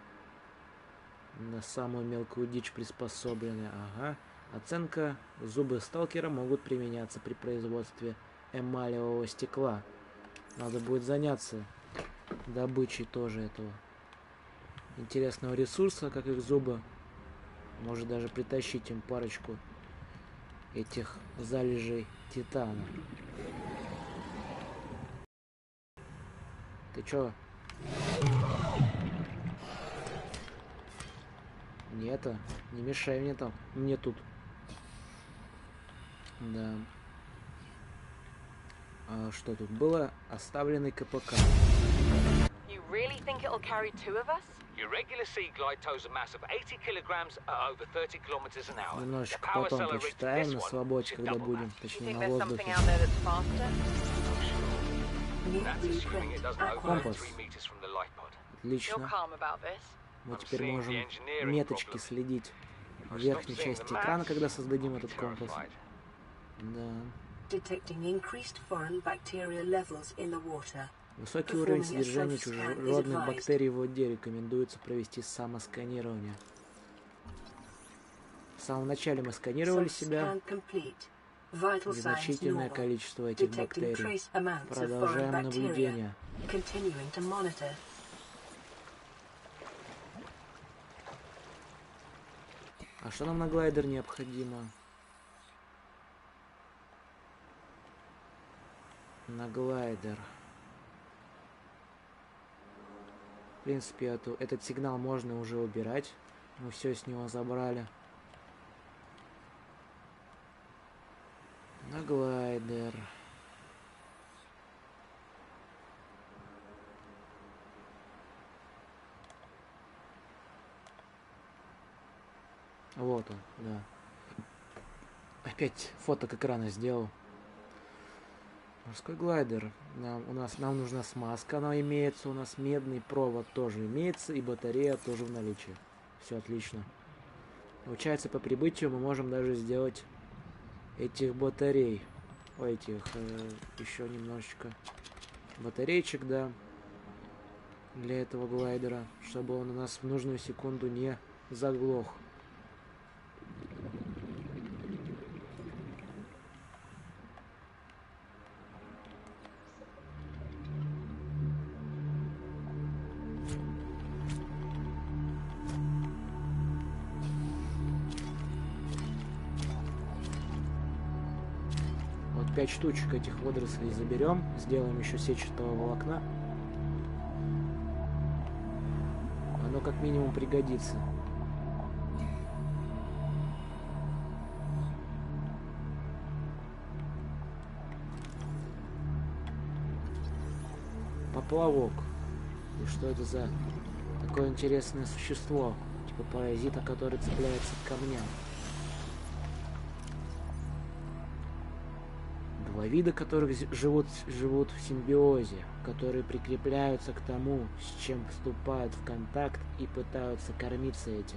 на самую мелкую дичь приспособлены. Ага. Оценка: зубы сталкера могут применяться при производстве эмалевого стекла. Надо будет заняться добычей тоже этого интересного ресурса, как их зубы. Может даже притащить им парочку этих залежей титана. Ты чё? Нет, не мешай мне там. Мне тут. Да. Что тут было? Оставленный КПК. You really think it'll carry two of us? Your regular sea glide tows a mass of 80 kilograms at over 30 kilometers an hour. Немножечко потом почитаем на свободе, когда будем, точнее на воздухе. Компас. Отлично. Мы теперь можем меточки следить в верхней части экрана, когда создадим этот компас. Да. Высокий уровень содержания чужеродных бактерий в воде. Рекомендуется провести самосканирование. В самом начале мы сканировали себя. Значительное количество этих бактерий. Продолжаем наблюдение. А что нам на глайдер необходимо? На глайдер. В принципе, этот сигнал можно уже убирать. Мы все с него забрали. На глайдер. Вот он, да. Опять фоток экрана сделал. Морской глайдер. Нам нужна смазка, она имеется. У нас медный провод тоже имеется. И батарея тоже в наличии. Все отлично. Получается, по прибытию мы можем даже сделать этих батарей. Еще немножечко батарейчик, да. Для этого глайдера. Чтобы он у нас в нужную секунду не заглох. Вот 5 штучек этих водорослей заберем, сделаем еще сетчатого волокна. Оно как минимум пригодится. Поплавок. И что это за такое интересное существо? Типа паразита, который цепляется к камням. Два вида, которых живут в симбиозе, которые прикрепляются к тому, с чем вступают в контакт и пытаются кормиться этим.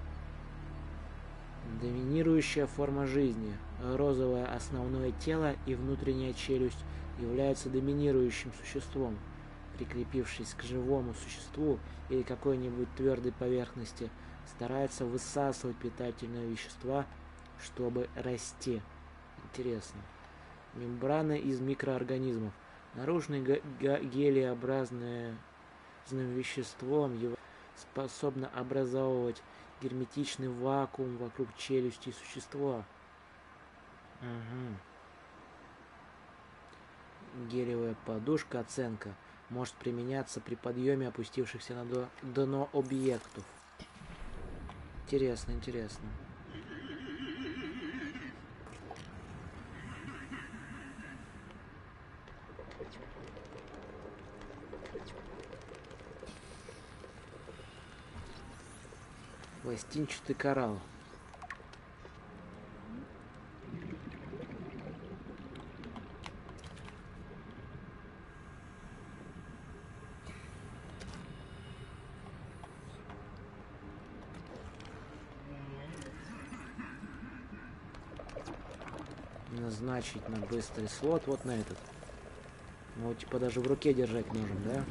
Доминирующая форма жизни. Розовое основное тело и внутренняя челюсть являются доминирующим существом. Прикрепившись к живому существу или какой-нибудь твердой поверхности, старается высасывать питательные вещества, чтобы расти. Интересно. Мембрана из микроорганизмов. Наружное гелеобразное веществом способно образовывать герметичный вакуум вокруг челюсти существа. Угу. Гелевая подушка оценка может применяться при подъеме опустившихся на дно объектов. Интересно, интересно. Пластинчатый коралл. Назначить на быстрый слот вот на этот. Мы его типа даже в руке держать можем, да?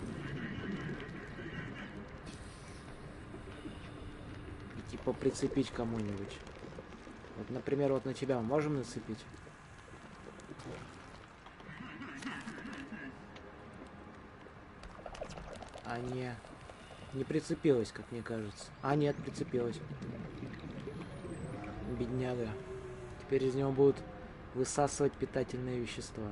И типа прицепить кому-нибудь. Вот, например, вот на тебя можем нацепить? А не прицепилась, как мне кажется. А нет, прицепилась. Бедняга. Теперь из него будут высасывать питательные вещества.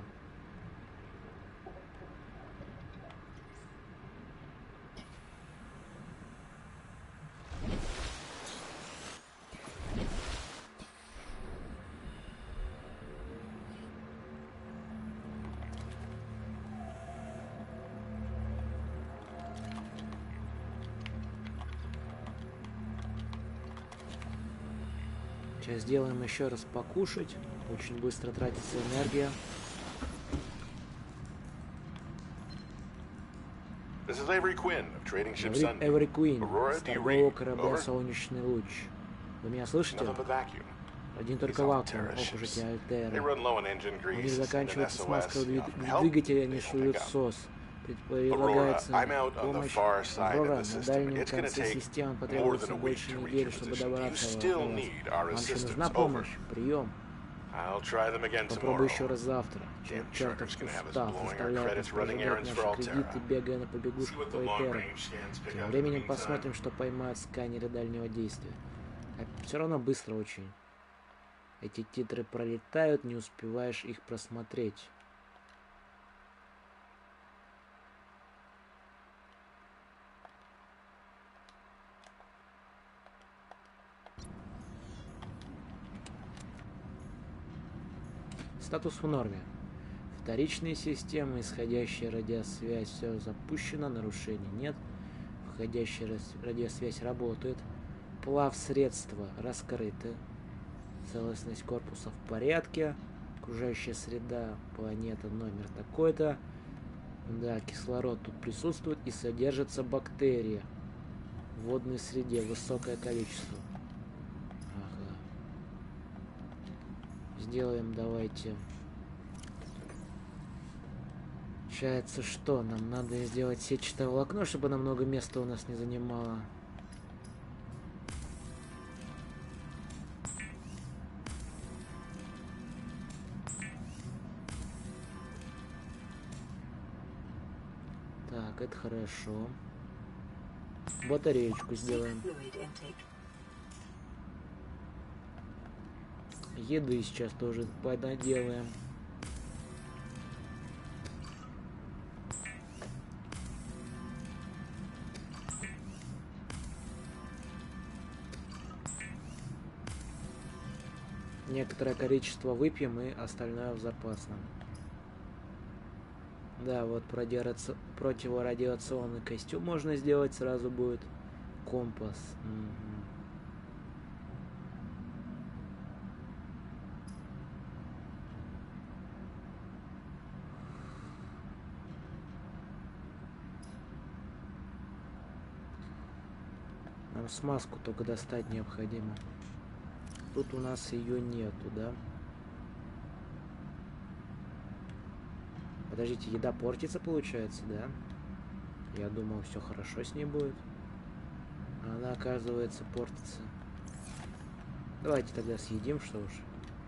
Сейчас сделаем еще раз покушать. Очень быстро тратится энергия. This is Avery Quinn of Trading Ship Говорит Sunbeam. Эвери Куин Aurora, с do you торгового read? корабля Over? «Солнечный луч». Вы меня слышите? Nothing but vacuum. Один только These вакуум, Altera ох уж эти ships. They Альтеры. run low on engine У них grease, and an заканчивается смазка SOS, you know, help, двигателя, они they won't шлют pick up. СОС. Aurora, Предлагается I'm out on the помощь. far side Аврора, of the на system. дальнем It's gonna конце take системы more потребуется than a week больше to reach недели, your чтобы position. Do you добраться still до вас. need our Вам еще нужна assistance? Over. помощь? Прием. I'll try them again Попробуй еще tomorrow. раз завтра. Damn Чертов trucker's gonna have us устав blowing our заставляет нас credits running прожигать errands for наши кредиты, Altera. бегая на See побегушках what по the long Альтерам. range scans pick Тем up in временем the meantime. посмотрим, что поймают сканеры дальнего действия. Все равно быстро очень. Эти титры пролетают, не успеваешь их просмотреть. Статус в норме. Вторичные системы, исходящая радиосвязь, все запущено, нарушений нет. Входящая радиосвязь работает. Плав средства раскрыты. Целостность корпуса в порядке. Окружающая среда, планета, номер такой-то. Да, кислород тут присутствует и содержится бактерия. В водной среде высокое количество. Ага. Сделаем, давайте. Получается, что? Нам надо сделать сетчатое волокно, чтобы оно много места у нас не занимало. Так, это хорошо. Батареечку сделаем. Еды сейчас тоже понаделаем. Некоторое количество выпьем и остальное в запас нам. Да, вот противорадиационный костюм можно сделать, сразу будет компас. Угу. Нам смазку только достать необходимо. Тут у нас ее нету, да? Подождите, еда портится, получается, да? Я думал, все хорошо с ней будет. А она, оказывается, портится. Давайте тогда съедим, что уж.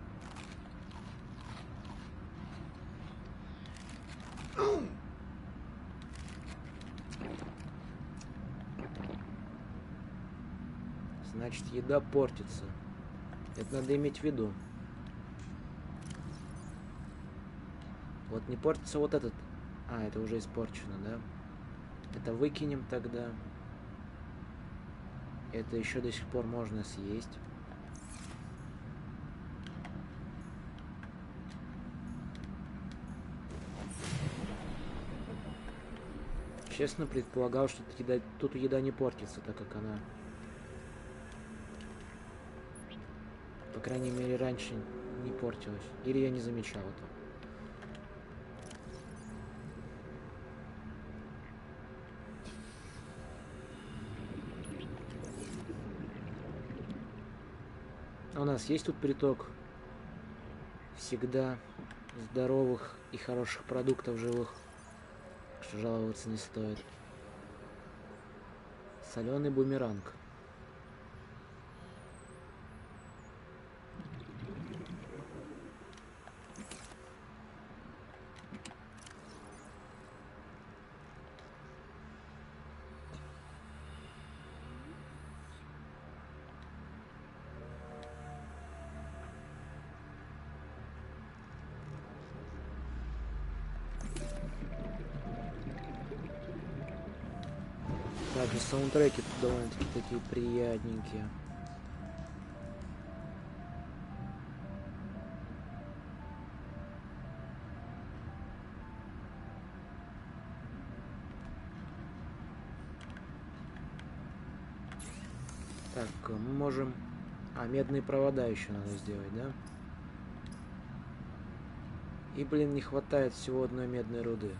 Значит, еда портится. Это надо иметь в виду. Вот не портится вот этот. А, это уже испорчено, да? Это выкинем тогда. Это еще до сих пор можно съесть. Честно, предполагал, что тут еда не портится, так как она... По крайней мере, раньше не портилась. Или я не замечал этого. У нас есть тут приток всегда здоровых и хороших продуктов живых, что жаловаться не стоит. Соленый бумеранг. Также саундтреки тут довольно-таки такие приятненькие. Так, мы можем... А, медные провода еще надо сделать, да? И, блин, не хватает всего одной медной руды.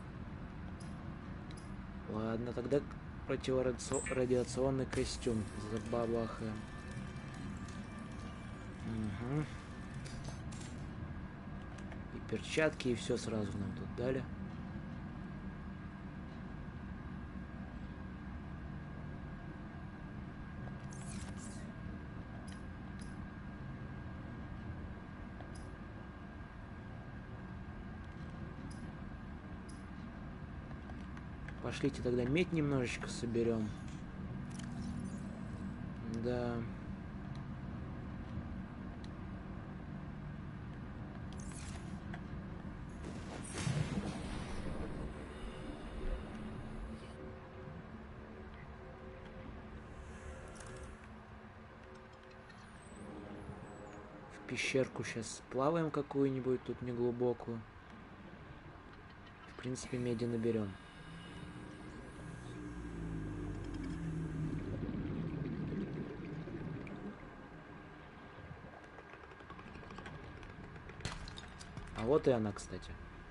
Ладно, тогда противорадиационный костюм забабахаем. Угу. И перчатки, и все сразу нам тут дали. Пошлите тогда медь немножечко соберем. Да. В пещерку сейчас плаваем какую-нибудь тут неглубокую. В принципе, меди наберем. А вот и она, кстати.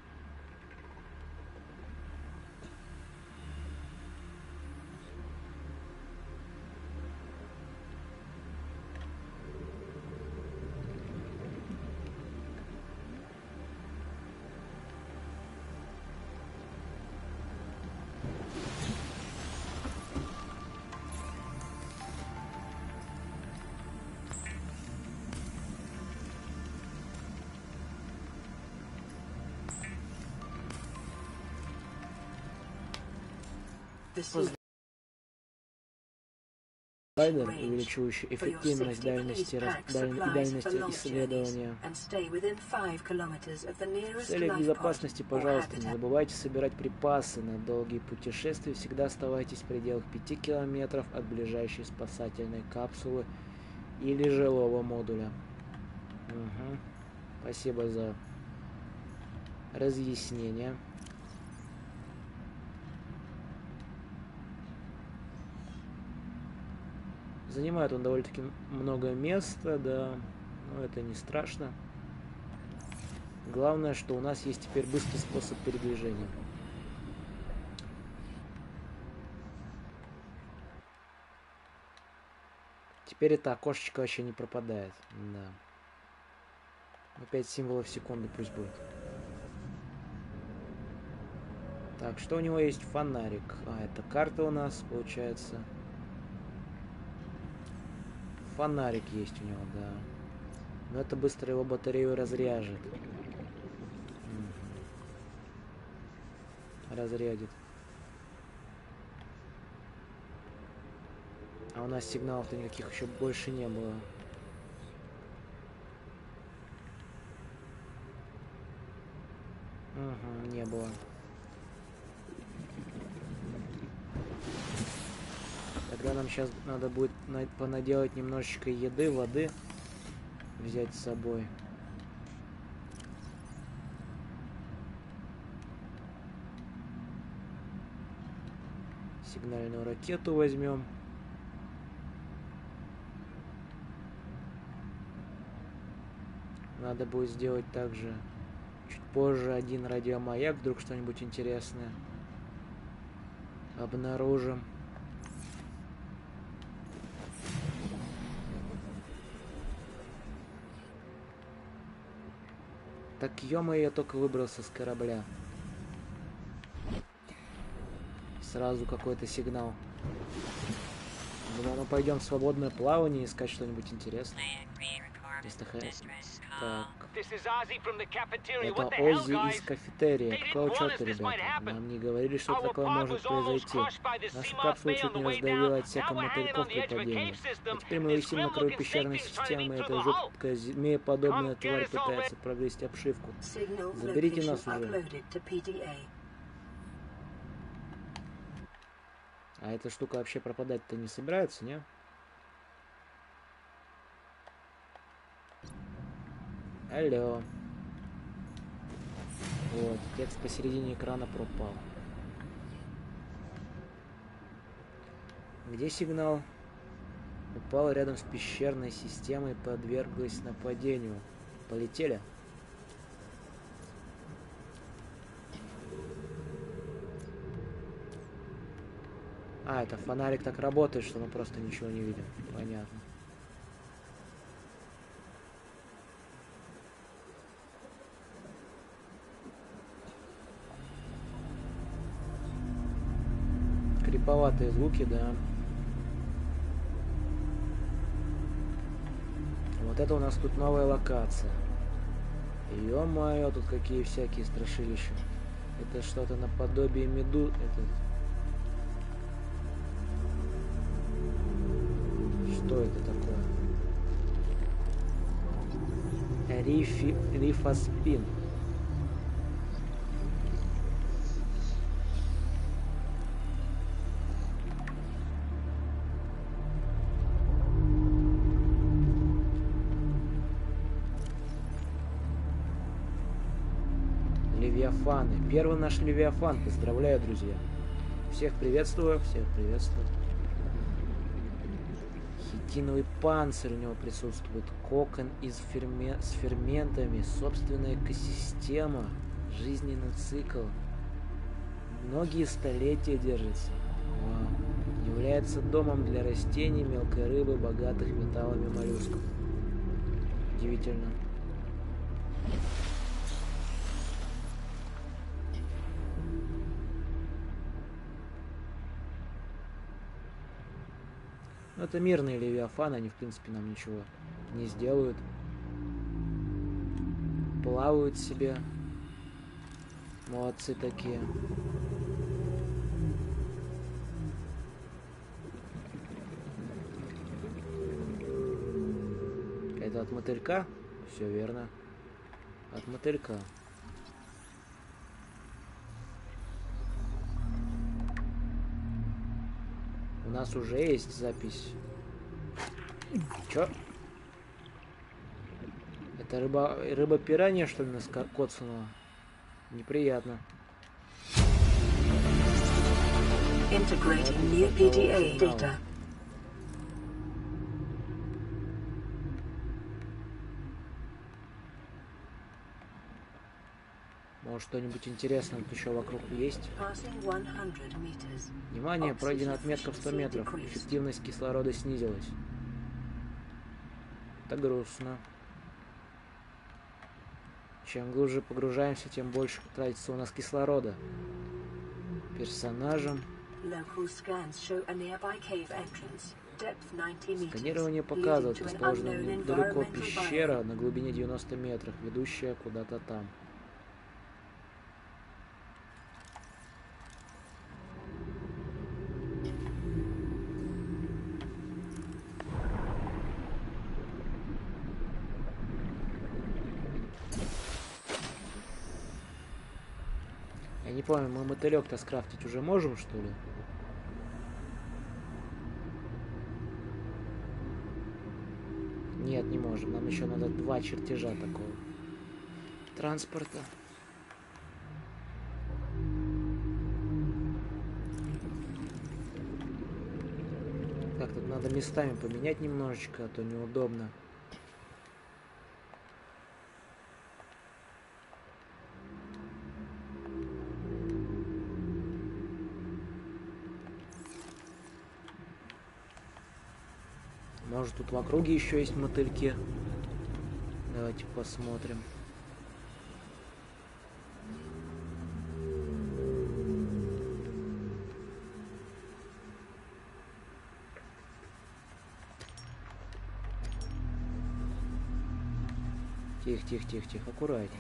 Слайдер, увеличивающий эффективность дальности исследования. В целях безопасности, пожалуйста, не забывайте собирать припасы. На долгие путешествия всегда оставайтесь в пределах 5 километров от ближайшей спасательной капсулы или жилого модуля. Угу. Спасибо за разъяснение. Занимает он довольно-таки много места, да, но это не страшно. Главное, что у нас есть теперь быстрый способ передвижения. Теперь это окошечко вообще не пропадает, да. Опять символов секунды пусть будет. Так, что у него есть? Фонарик. А, это карта у нас, получается. Фонарик есть у него, да. Но это быстро его батарею разряжет. Разрядит. А у нас сигналов-то никаких еще больше не было. Угу, не было. Тогда нам сейчас надо будет понаделать немножечко еды, воды взять с собой. Сигнальную ракету возьмем. Надо будет сделать также чуть позже один радиомаяк, вдруг что-нибудь интересное обнаружим. Так, ё-моё, я только выбрался с корабля. Сразу какой-то сигнал. Думаю, ну пойдем в свободное плавание, искать что-нибудь интересное. Так. Это Оззи из кафетерия. Какого черта, ребята? Нам не говорили, что такое может произойти. Нашу капсулу чуть не раздавило от всяких мотыльков при падении. А теперь мы висим на краю пещерной системы, и эта жуткая змееподобная тварь пытается прогрызть обшивку. Заберите нас уже. А эта штука вообще пропадать-то не собирается, не? Алло. Вот, текст посередине экрана пропал. Где сигнал? упала рядом с пещерной системой и подверглась нападению. Полетели. А, это фонарик так работает, что мы просто ничего не видим. Понятно. Криповатые звуки, да. Вот это у нас тут новая локация. Ё-моё, тут какие всякие страшилища. Это что-то наподобие меду... Что это такое? Рифаспин. Левиафаны. Первый наш Левиафан. Поздравляю, друзья. Всех приветствую, всех приветствую. Хитиновый панцирь у него присутствует. Кокон с ферментами. Собственная экосистема. Жизненный цикл. Многие столетия держится. Вау. Является домом для растений, мелкой рыбы, богатых металлами моллюсков. Удивительно. Но это мирные левиафаны, они в принципе нам ничего не сделают. Плавают себе. Молодцы такие. Это от мотылька? Все верно. От мотылька. У нас уже есть запись. Чё? Это рыба пиранья, что ли, нас коцанула? Неприятно. Integrating new PDA data. Может, что-нибудь интересное тут еще вокруг есть? Внимание, пройдена отметка в 100 метров. Эффективность кислорода снизилась. Это грустно. Чем глубже погружаемся, тем больше тратится у нас кислорода. Персонажам. Сканирование показывает, расположена недалеко пещера на глубине 90 метров, ведущая куда-то там. Я не помню, мы мотылек-то скрафтить уже можем, что ли? Нет, не можем. Нам еще надо 2 чертежа такого транспорта. Так, тут надо местами поменять немножечко, а то неудобно. Может, тут в округе еще есть мотыльки. Давайте посмотрим. Тихо, тихо, тихо, тихо, аккуратнее.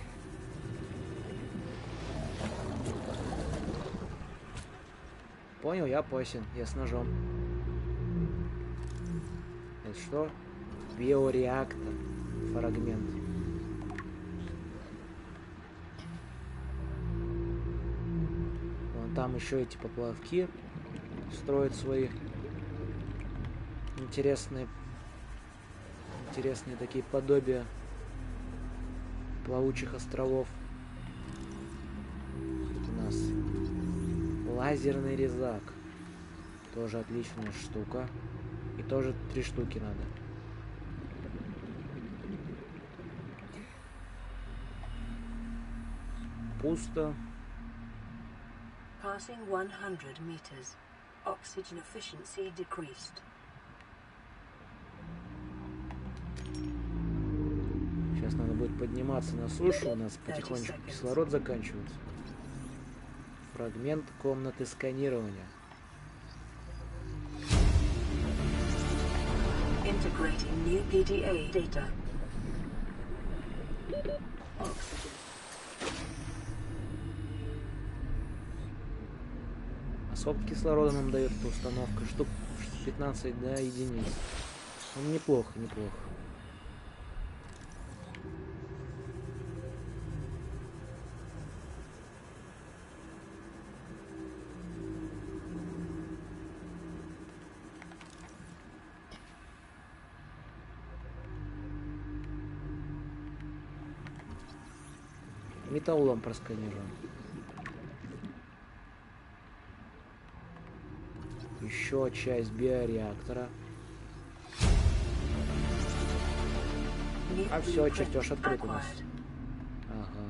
Понял, я опасен, я с ножом. Это что? Биореактор. Фрагмент. Вон там еще эти поплавки строят свои интересные такие подобия плавучих островов. Тут у нас лазерный резак. Тоже отличная штука. И тоже 3 штуки надо. Пусто. Passing 100 meters. Oxygen efficiency decreased. Сейчас надо будет подниматься на сушу. У нас потихонечку кислород заканчивается. Фрагмент комнаты сканирования. Integrating new PDA data. Oxygen. А сколько кислорода нам дает эта установка? Штук 15, да, единиц. Ну, неплохо, неплохо. Металлом просканируем. Еще часть биореактора. А все, чертеж открыт у нас. Ага.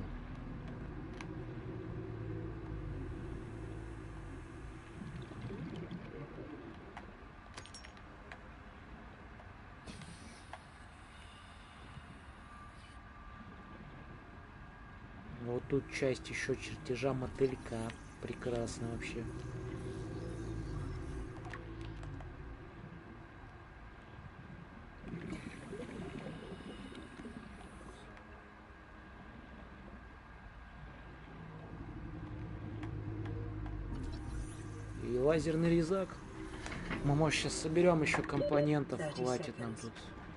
Вот тут часть еще чертежа мотылька. Прекрасно вообще. И лазерный резак. Мы, может, сейчас соберем еще компонентов. Хватит нам тут.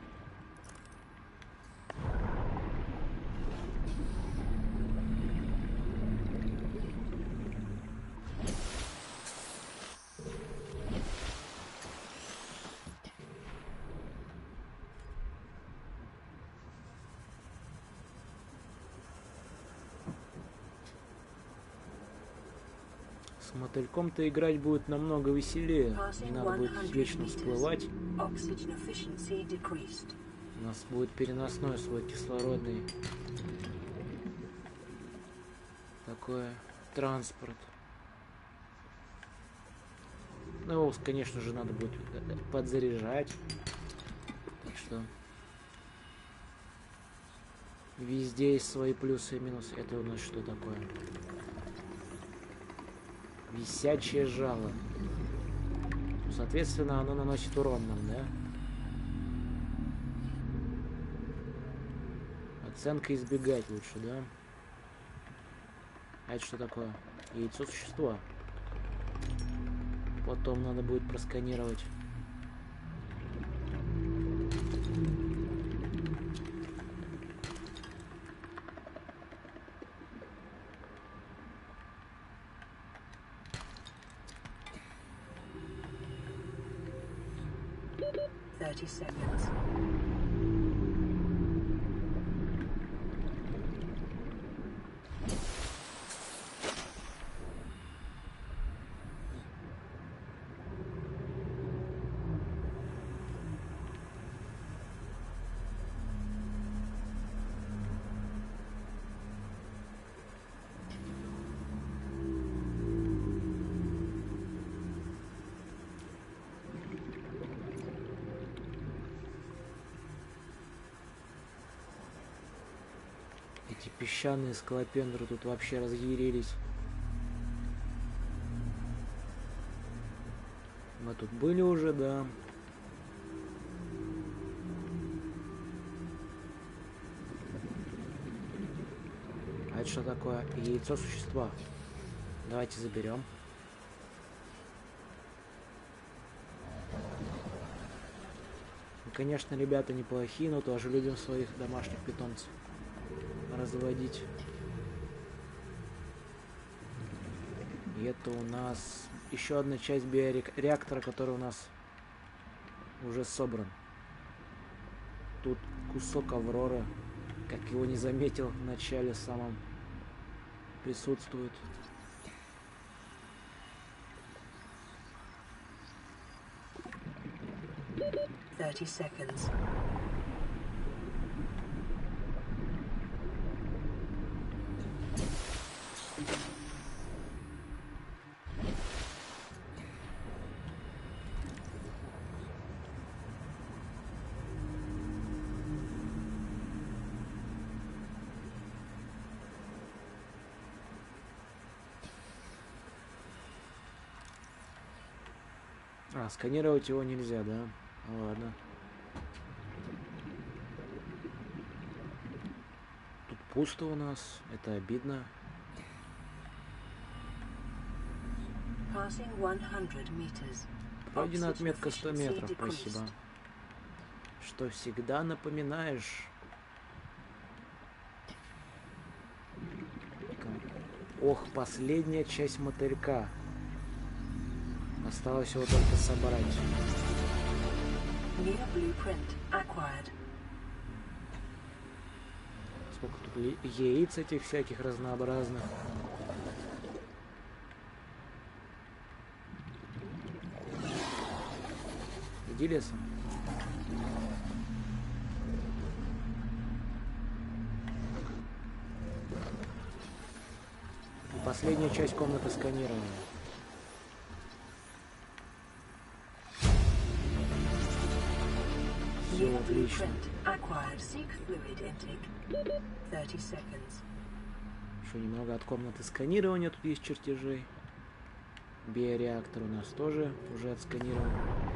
С мотыльком-то играть будет намного веселее. Не надо будет вечно всплывать. У нас будет переносной свой кислородный такой транспорт. Ну, его, конечно же, надо будет подзаряжать. Так что везде есть свои плюсы и минусы. Это у нас что такое? Висячее жало. Соответственно, оно наносит урон нам, да? Оценка избегать лучше, да? А это что такое? Яйцо существа. Потом надо будет просканировать. Seconds. Эти песчаные скалопендры тут вообще разъярились. Мы тут были уже, да. А это что такое? Яйцо существа. Давайте заберем. Мы, конечно, ребята неплохие, но тоже любим своих домашних питомцев разводить. И это у нас еще одна часть биореактора, который у нас уже собран. Тут кусок Авроры, как его не заметил в начале самом, присутствует. 30 seconds. А, сканировать его нельзя, да? Ну, ладно. Тут пусто у нас, это обидно. Пройдена отметка 100 метров, спасибо. Что всегда напоминаешь. Ох, последняя часть мотылька. Осталось его только собрать. Сколько тут яиц этих всяких разнообразных. Иди лесом. И последняя часть комнаты сканирования. Все отлично. Еще немного от комнаты сканирования. Тут есть чертежи. Биореактор у нас тоже уже отсканирован.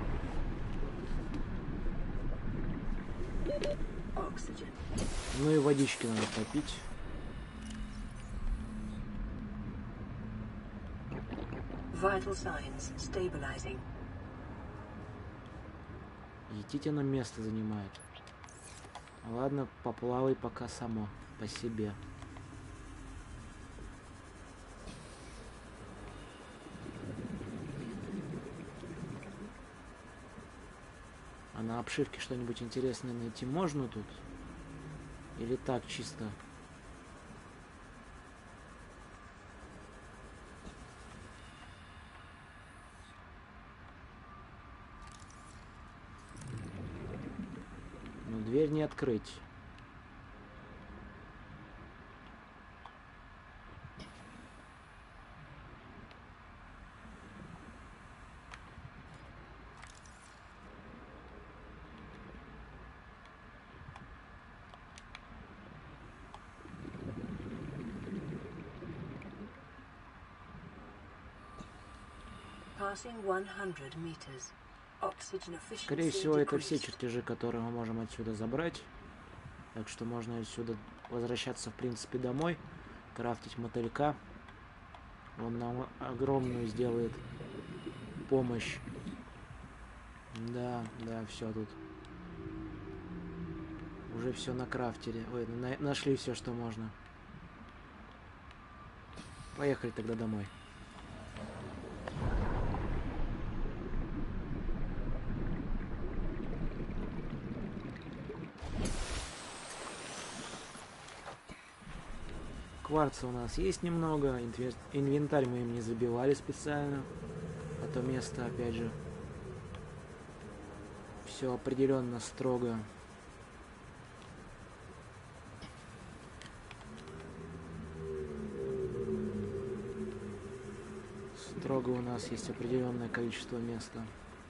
Ну и водички надо попить. Vital signs stabilizing. Етите на место занимает. Ладно, поплавай пока само, по себе. А на обшивке что-нибудь интересное найти можно тут? Или так чисто? Но дверь не открыть. Скорее всего, это все чертежи, которые мы можем отсюда забрать. Так что можно отсюда возвращаться, в принципе, домой. Крафтить мотылька. Он нам огромную сделает помощь. Да, все тут. Уже все накрафтили. Ой, нашли все, что можно. Поехали тогда домой. Кварца у нас есть немного, инвентарь мы им не забивали специально, а то место, опять же, все определенно строго. Строго у нас есть определенное количество места.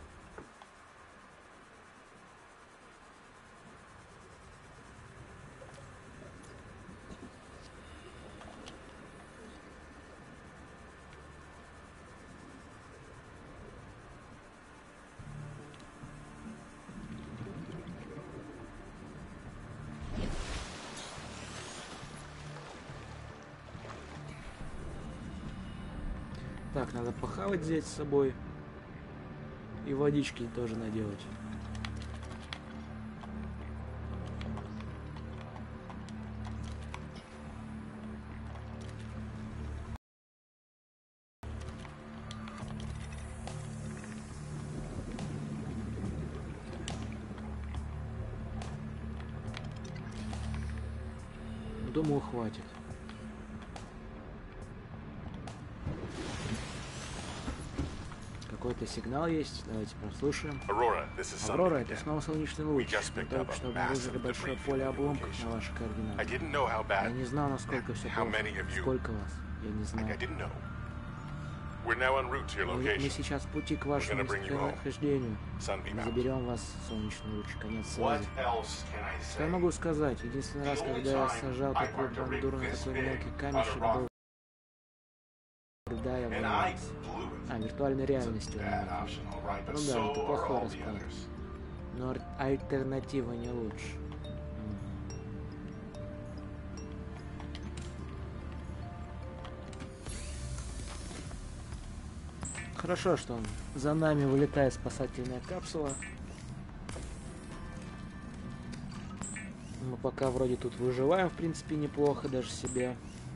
Так, надо похавать взять с собой. И водички тоже наделать. Думаю, хватит. какой-то сигнал есть. Давайте прослушаем. Aurora, this is Аврора, Sunday это again. снова солнечный луч. just Мы picked только up a что обнаружили massive большое debris поле field обломков location. на ваших I координатах. didn't know how Я bad, не знал, насколько все how плохо. many of you. Сколько вас? Я не I знаю. didn't know. We're now en route to your Мы location. сейчас в пути к вашему gonna bring you home. местонахождению. Sunbeam Мы out. заберем вас, солнечный луч. Конец What связи. else can I Что я say? могу сказать? Единственный раз, когда я сажал такую бандуру на такой мелкий камешек, был когда я And I волновался. blew it. Виртуальной реальностью. Bad option, all right, but Ну да, so это are плохой all the расклад. others. Но альтернатива не лучше. Хорошо, что за нами вылетает спасательная капсула. Мы пока вроде тут выживаем, в принципе, неплохо даже себе.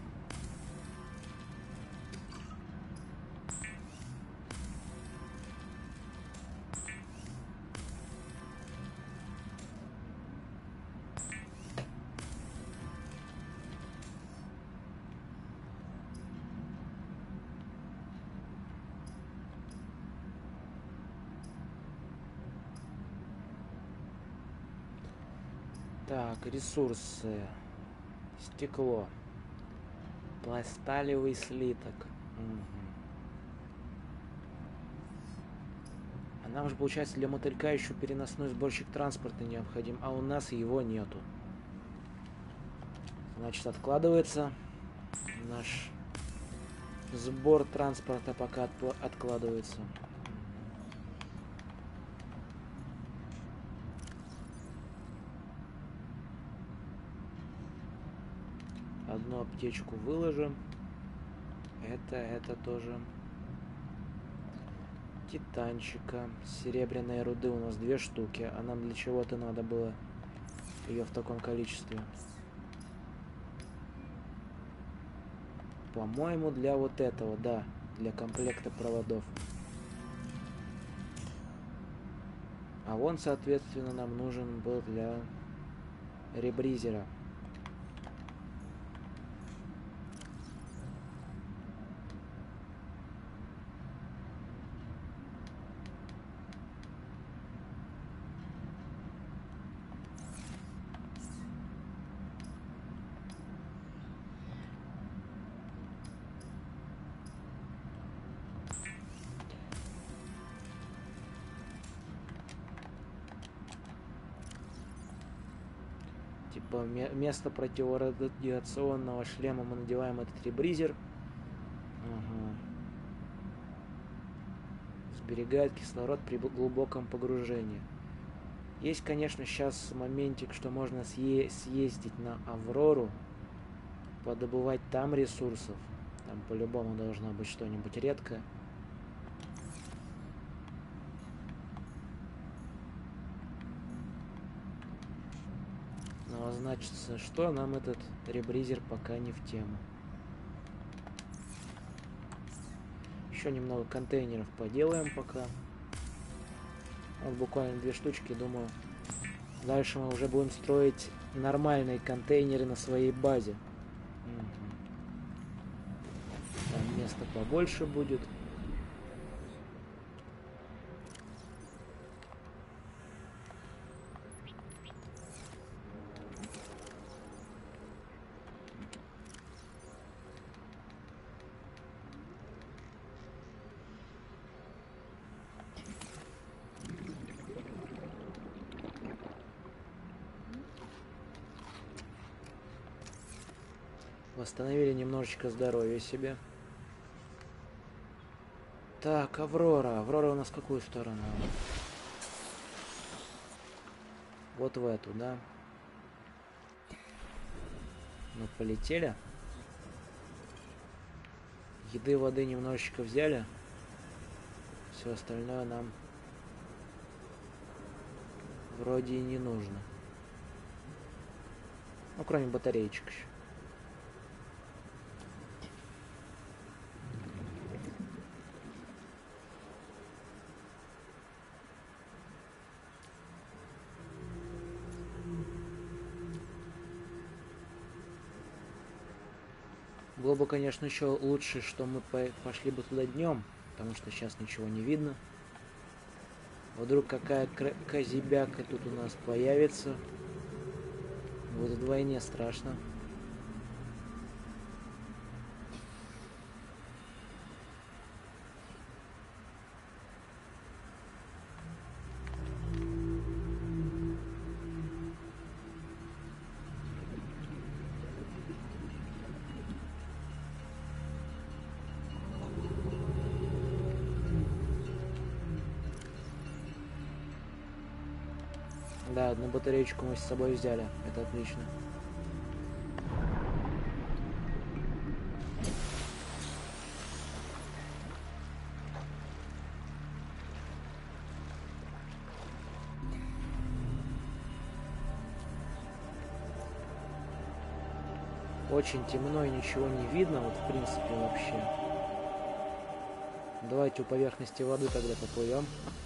Так, ресурсы. Стекло. Пласталевый слиток. А нам же, получается, для мотылька еще переносной сборщик транспорта необходим, а у нас его нету. Значит, откладывается наш сбор транспорта, пока откладывается. Одну аптечку выложим. Это тоже. Титанчика. Серебряной руды у нас 2 штуки. А нам для чего-то надо было ее в таком количестве. По-моему, для вот этого, да. Для комплекта проводов. А вон, соответственно, нам нужен был для ребризера. Типа вместо противорадиационного шлема мы надеваем этот ребризер. Ага. Сберегает кислород при глубоком погружении. Есть, конечно, сейчас моментик, что можно съездить на Аврору, подобывать там ресурсов. Там по-любому должно быть что-нибудь редкое. Но значит, что нам этот ребризер пока не в тему. Еще немного контейнеров поделаем пока. Вот буквально 2 штучки, думаю. Дальше мы уже будем строить нормальные контейнеры на своей базе. Там место побольше будет. Восстановили немножечко здоровья себе. Так, Аврора. Аврора у нас в какую сторону? Вот в эту, да? Ну, полетели. Еды, воды немножечко взяли. Все остальное нам вроде и не нужно. Ну, кроме батареечек еще. Было бы, конечно, еще лучше, что мы пошли бы туда днем. потому что сейчас ничего не видно. Вдруг какая козебяка тут у нас появится. Будет вдвойне страшно. Да, одну батареечку мы с собой взяли. Это отлично. Очень темно и ничего не видно, вот в принципе вообще. Давайте у поверхности воды тогда поплывем.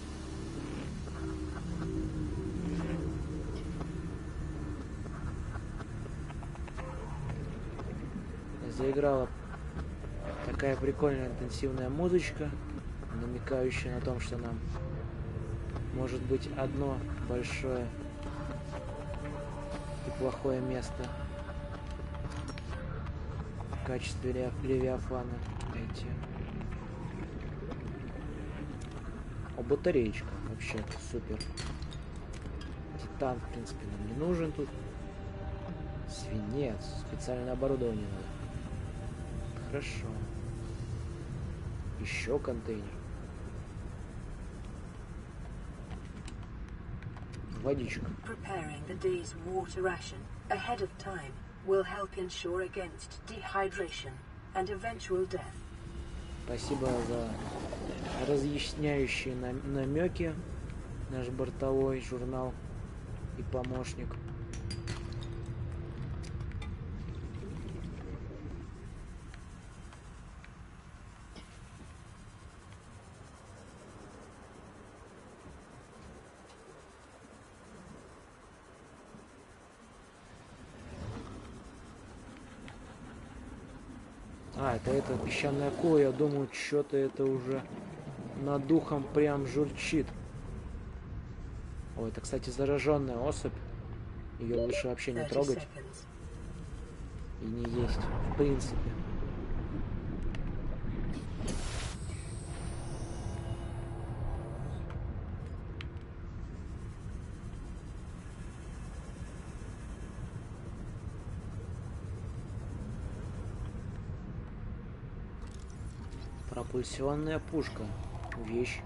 Заиграла такая прикольная интенсивная музычка, намекающая на том, что нам может быть одно большое и плохое место в качестве Левиафана найти. О, батареечка вообще супер. Титан, в принципе, нам не нужен тут. Свинец, специальное оборудование надо. Хорошо. Еще контейнер. Водичка. Preparing the day's water ration ahead of time will help ensure against dehydration and eventual death. Спасибо за разъясняющие намеки, наш бортовой журнал и помощник. Это песчаная акула, я думаю, что-то это уже над духом прям журчит. Ой, это, кстати, зараженная особь. Ее лучше вообще не трогать. И не есть, в принципе. Пропульсионная пушка. Вещь.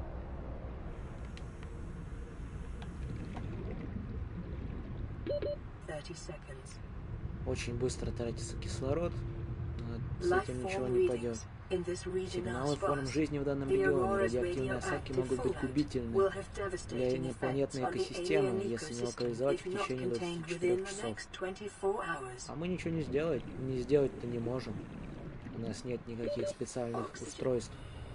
Очень быстро тратится кислород, но с этим ничего не пойдет. Сигналы форм жизни в данном регионе. Радиоактивные осадки могут быть губительны для инопланетной экосистемы, если не локализовать в течение 24 часов. А мы ничего не сделать-то не можем. У нас нет никаких специальных устройств.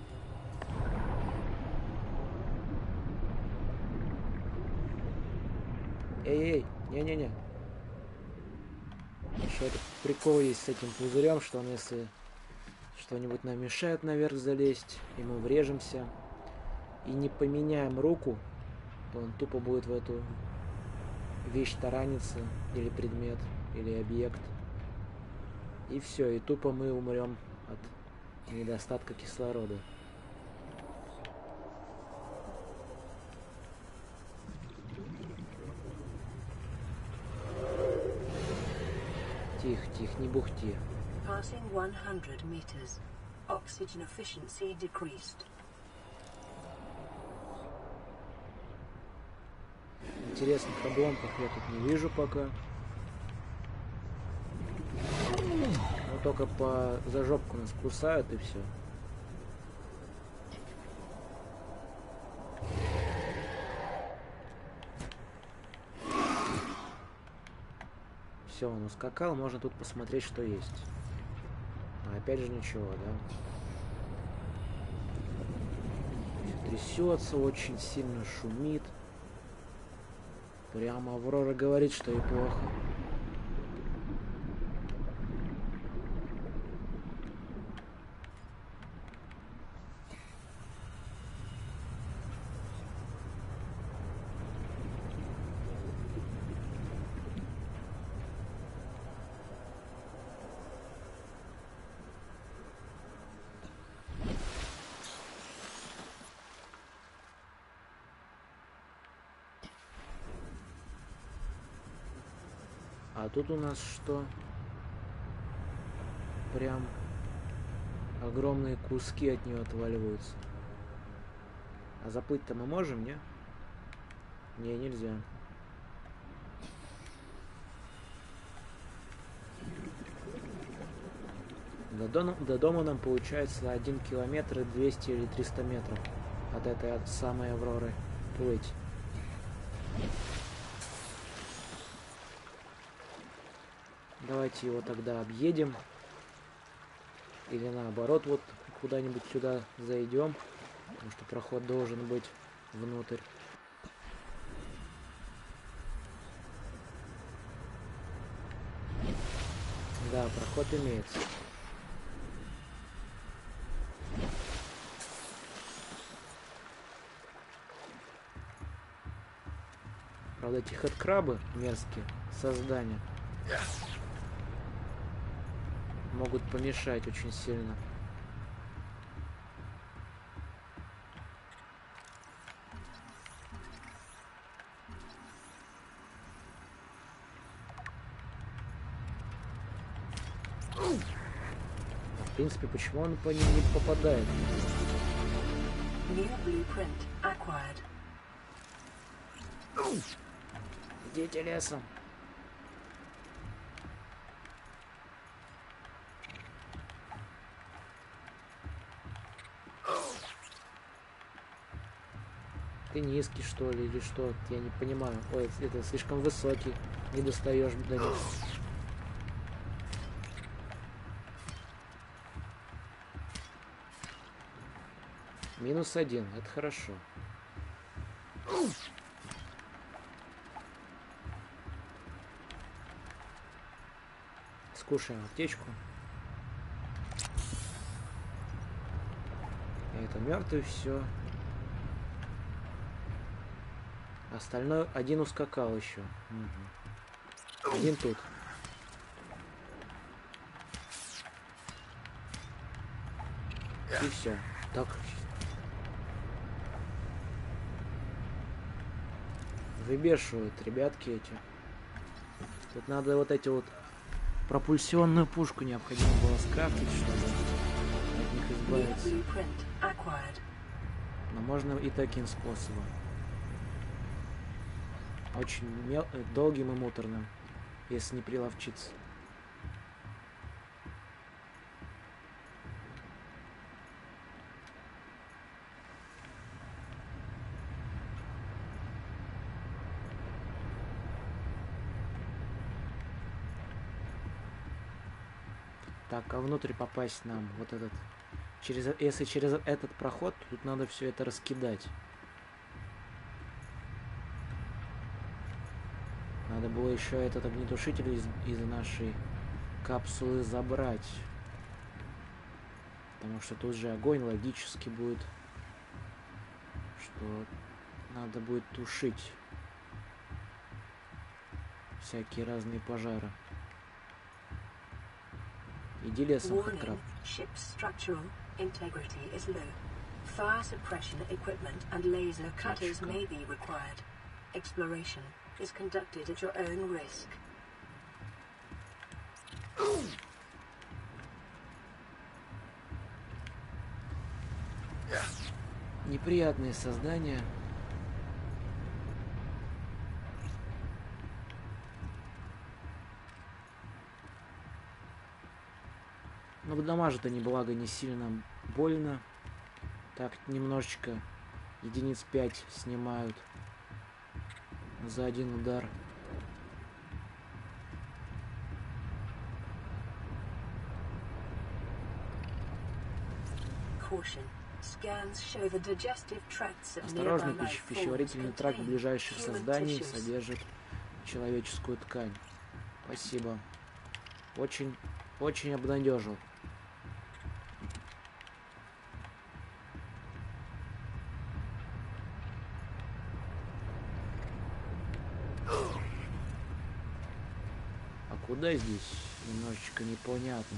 Эй, не-не-не. Еще этот прикол есть с этим пузырем, что он, если что-нибудь нам мешает наверх залезть, и мы врежемся, и не поменяем руку, то он тупо будет в эту вещь тараниться, или предмет, или объект. И все, и тупо мы умрем от недостатка кислорода. Тихо, тихо, не бухти. Passing 100 meters. Oxygen efficiency decreased. Интересных обломков я тут не вижу пока. Но только по зажопку нас кусают и все. Все, он ускакал, можно тут посмотреть, что есть. А опять же ничего, да? Трясется, очень сильно шумит. Прямо Аврора говорит, что и плохо. А тут у нас что? Прям огромные куски от нее отваливаются. А заплыть-то мы можем, не? Не, нельзя. До дома нам получается 1 километр и 200 или 300 метров от этой самой Авроры плыть. Давайте его тогда объедем. Или наоборот, вот куда-нибудь сюда зайдем. Потому что проход должен быть внутрь. Да, проход имеется. Правда, эти хэдкрабы мерзкие создания могут помешать очень сильно. В принципе, почему он по ним не попадает? Идите лесом. Ты низкий, что ли, или что? Я не понимаю. Ой, это слишком высокий. Не достаешь до них. -1. Это хорошо. Скушаем аптечку. Это мертвый, все. Остальное один ускакал еще. Угу. Один тут. И все. Так. Выбешивают ребятки эти. Тут надо вот эти вот пропульсионную пушку необходимо было скрафтить, чтобы от них избавиться. Но можно и таким способом. Очень долгим и муторным, если не приловчиться. Так, а внутрь попасть нам вот этот... Если через этот проход, тут надо все это раскидать. Надо было еще этот огнетушитель из нашей капсулы забрать. Потому что тут же огонь логически будет. Что надо будет тушить всякие разные пожары. Иди лесом, хэдкраб. Fire suppression equipment and laser cutters may be required. Exploration is conducted at your own risk. Неприятные создания. Но дамажит они, благо, не сильно больно. Так, немножечко единиц 5 снимают за один удар. Осторожно, пищеварительный тракт ближайших созданий содержит человеческую ткань. Спасибо. Очень обнадежил. А куда здесь? Немножечко непонятно.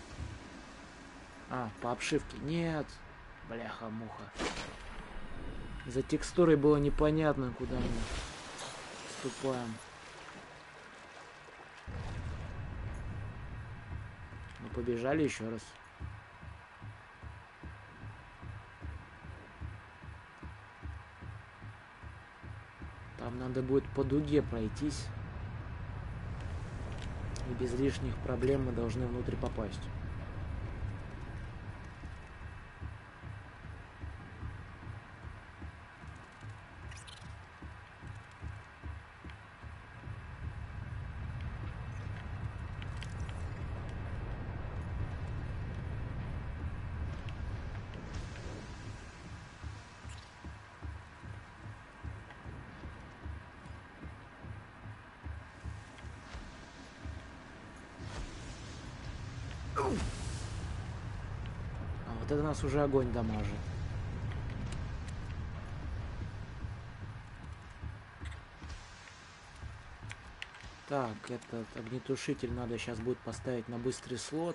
А, по обшивке. Нет. Бляха-муха. За текстурой было непонятно, куда мы вступаем. Ну, побежали еще раз. Там надо будет по дуге пройтись. И без лишних проблем мы должны внутрь попасть. А вот это нас уже огонь дамажит. Так, этот огнетушитель надо сейчас будет поставить на быстрый слот.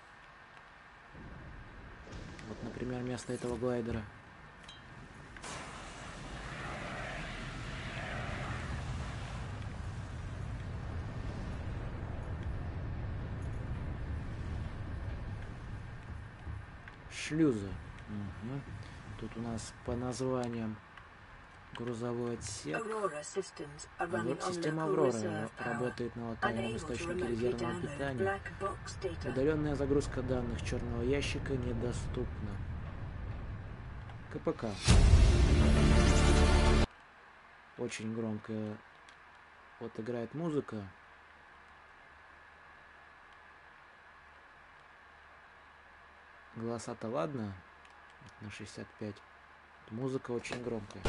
Вот, например, вместо этого глайдера. Шлюзы. Угу. Тут у нас по названиям грузовой отсек. Система Аврора работает на локальном источнике резервного питания. Удаленная загрузка данных черного ящика недоступна. КПК. Очень громко вот играет музыка. Голоса-то ладно, на 65. Музыка очень громкая.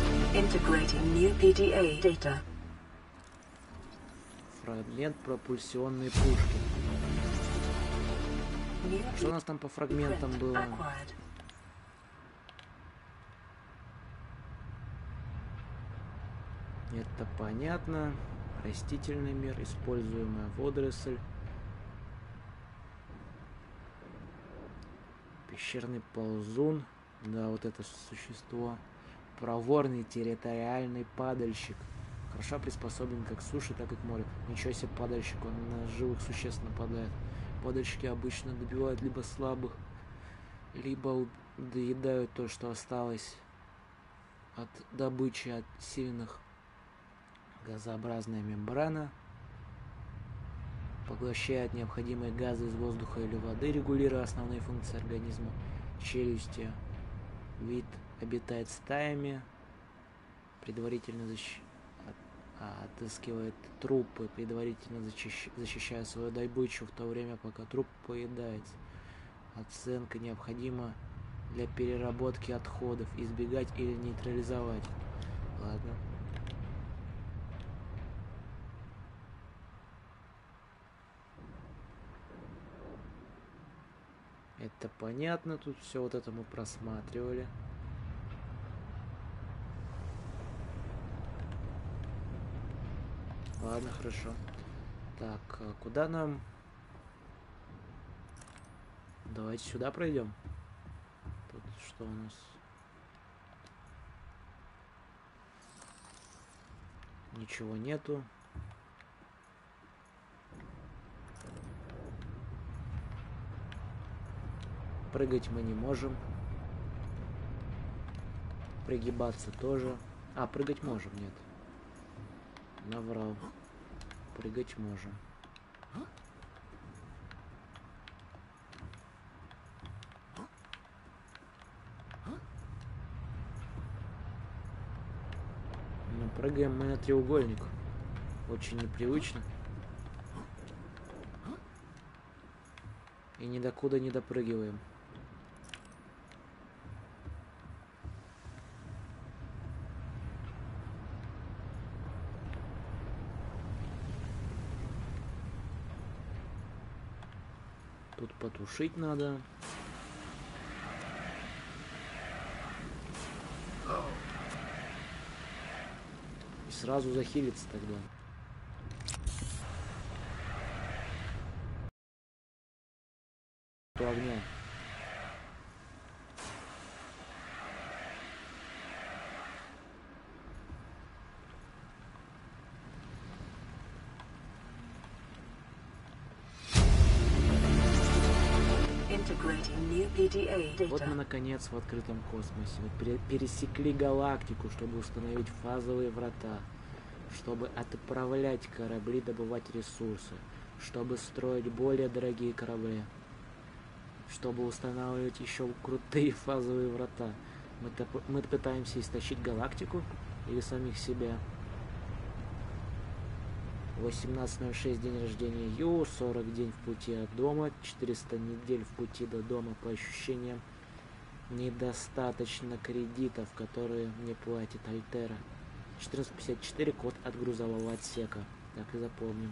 Фрагмент пропульсионной пушки. Что у нас там по фрагментам было? Это понятно. Растительный мир, используемая водоросль. Пещерный ползун. Да, вот это существо. Проворный территориальный падальщик. Хорошо приспособлен как к суше, так и к морю. Ничего себе падальщик, он на живых существ нападает. Падальщики обычно добивают либо слабых, либо доедают то, что осталось от добычи, от сильных. Газообразная мембрана. Поглощает необходимые газы из воздуха или воды, регулируя основные функции организма. Челюсти. Вид обитает стаями. Предварительно отыскивает трупы, предварительно защищая свою добычу в то время, пока труп поедается. Оценка необходима для переработки отходов. Избегать или нейтрализовать. Ладно. Это понятно, тут все вот это мы просматривали. Ладно, хорошо. Так, а куда нам? Давайте сюда пройдем. Тут что у нас? Ничего нету. Прыгать мы не можем. Пригибаться тоже. А, прыгать можем, нет. Наврал. Прыгать можем. Но прыгаем мы на треугольник. Очень непривычно. И ни докуда не допрыгиваем. Тут потушить надо. И сразу захилиться тогда. Огня. Integrating new PDA Вот мы data. наконец в открытом космосе. Мы пересекли галактику, чтобы установить фазовые врата, чтобы отправлять корабли добывать ресурсы, чтобы строить более дорогие корабли, чтобы устанавливать еще крутые фазовые врата. Мы пытаемся истощить галактику или самих себя. 18.06 день рождения Ю, 40 день в пути от дома, 400 недель в пути до дома. По ощущениям, недостаточно кредитов, которые мне платит Альтера. 14.54 код от грузового отсека. Так и запомним.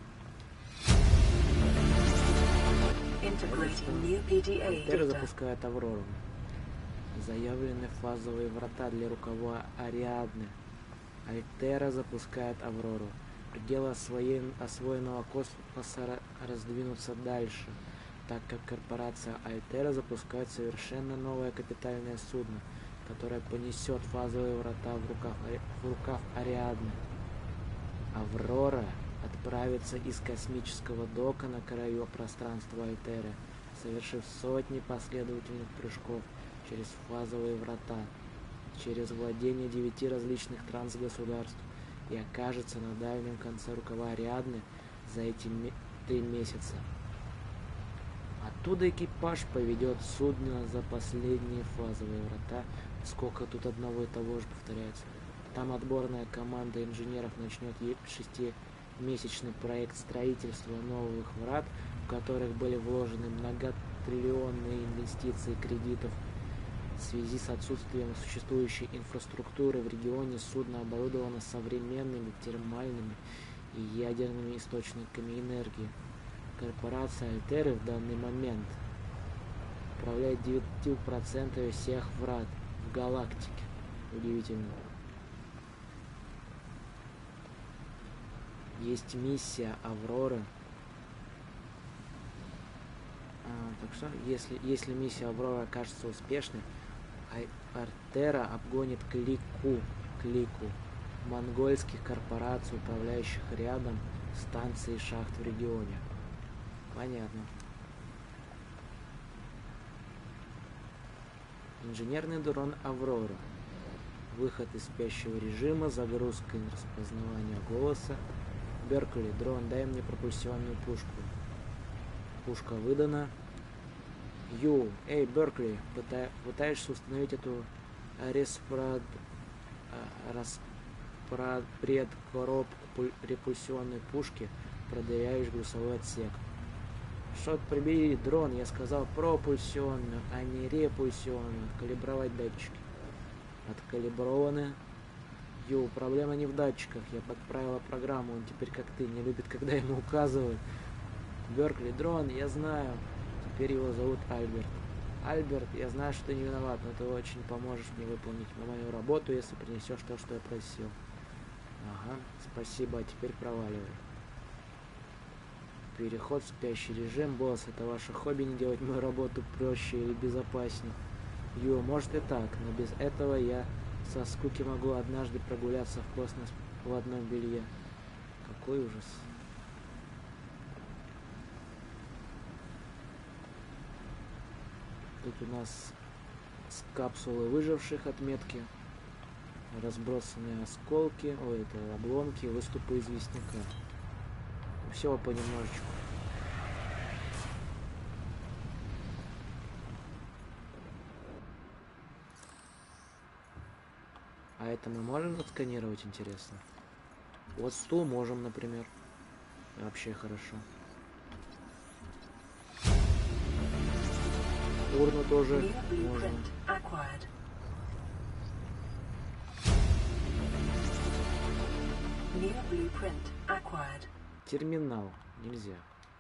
Integrating new PDA Альтера data. запускает Аврору. Заявлены фазовые врата для рукава Ариадны. Альтера запускает Аврору. Пределы освоенного космоса раздвинутся дальше, так как корпорация Альтера запускает совершенно новое капитальное судно, которое понесет фазовые врата в рукав Ариадны. Аврора отправится из космического дока на краю пространства Альтеры, совершив сотни последовательных прыжков через фазовые врата, через владение 9 различных трансгосударств, и окажется на дальнем конце рукава Ариадны за эти 3 месяца. Оттуда экипаж поведет судно за последние фазовые врата. Сколько тут одного и того же повторяется. Там отборная команда инженеров начнет 6-месячный проект строительства новых врат, в которых были вложены многотриллионные инвестиции кредитов. В связи с отсутствием существующей инфраструктуры в регионе судно оборудовано современными термальными и ядерными источниками энергии. Корпорация Альтеры в данный момент управляет 9% всех врат в галактике. Удивительно. Есть миссия Авроры. Так что, если миссия Аврора окажется успешной, Альтера обгонит Клику, монгольских корпораций, управляющих рядом станций и шахт в регионе. Понятно. Инженерный дрон Аврора. Выход из спящего режима, загрузка и распознавание голоса. Беркли, дрон, дай мне пропульсионную пушку. Пушка выдана. Ю, эй, Беркли, пытаешься установить эту предкоробку репульсионной пушки, проверяешь грузовой отсек. Шот, прибери дрон, я сказал пропульсионную, а не репульсионную. Откалибровать датчики. Откалиброваны. Ю, проблема не в датчиках, я подправила программу, он теперь как ты, не любит, когда ему указывают. Беркли, дрон, я знаю. Теперь его зовут Альберт. Альберт, я знаю, что ты не виноват, но ты очень поможешь мне выполнить мою работу, если принесешь то, что я просил. Ага, спасибо, а теперь проваливай. Переход в спящий режим. Босс, это ваше хобби не делать мою работу проще или безопаснее. Ю, может и так, но без этого я со скуки могу однажды прогуляться в космос в одном белье. Какой ужас. Тут у нас с капсулы выживших отметки, разбросанные осколки, это обломки, выступы известняка. Всего понемножечку. А это мы можем отсканировать, интересно? Вот стул можем, например. Вообще хорошо. Урну тоже New можно. blueprint acquired. New blueprint acquired. Терминал нельзя.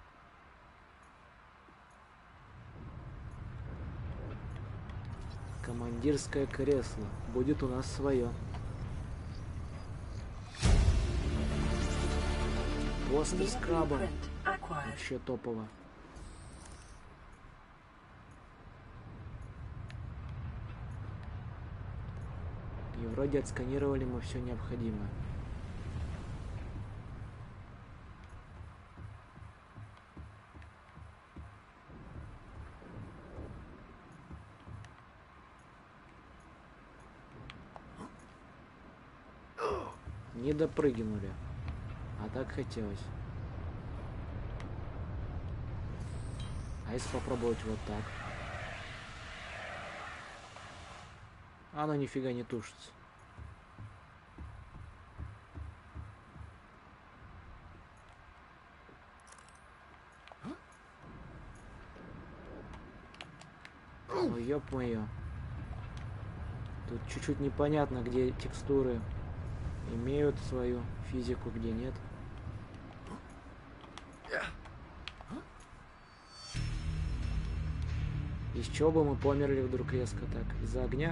Командирское кресло. Будет у нас свое. Постер New с крабом. blueprint acquired. Вообще топово. И вроде отсканировали мы все необходимое. Не допрыгнули. А так хотелось. А если попробовать вот так? Оно нифига не тушится. Ой, ёп-моё. Тут чуть-чуть непонятно, где текстуры имеют свою физику, где нет. Из чего бы мы померли вдруг резко так? Из-за огня?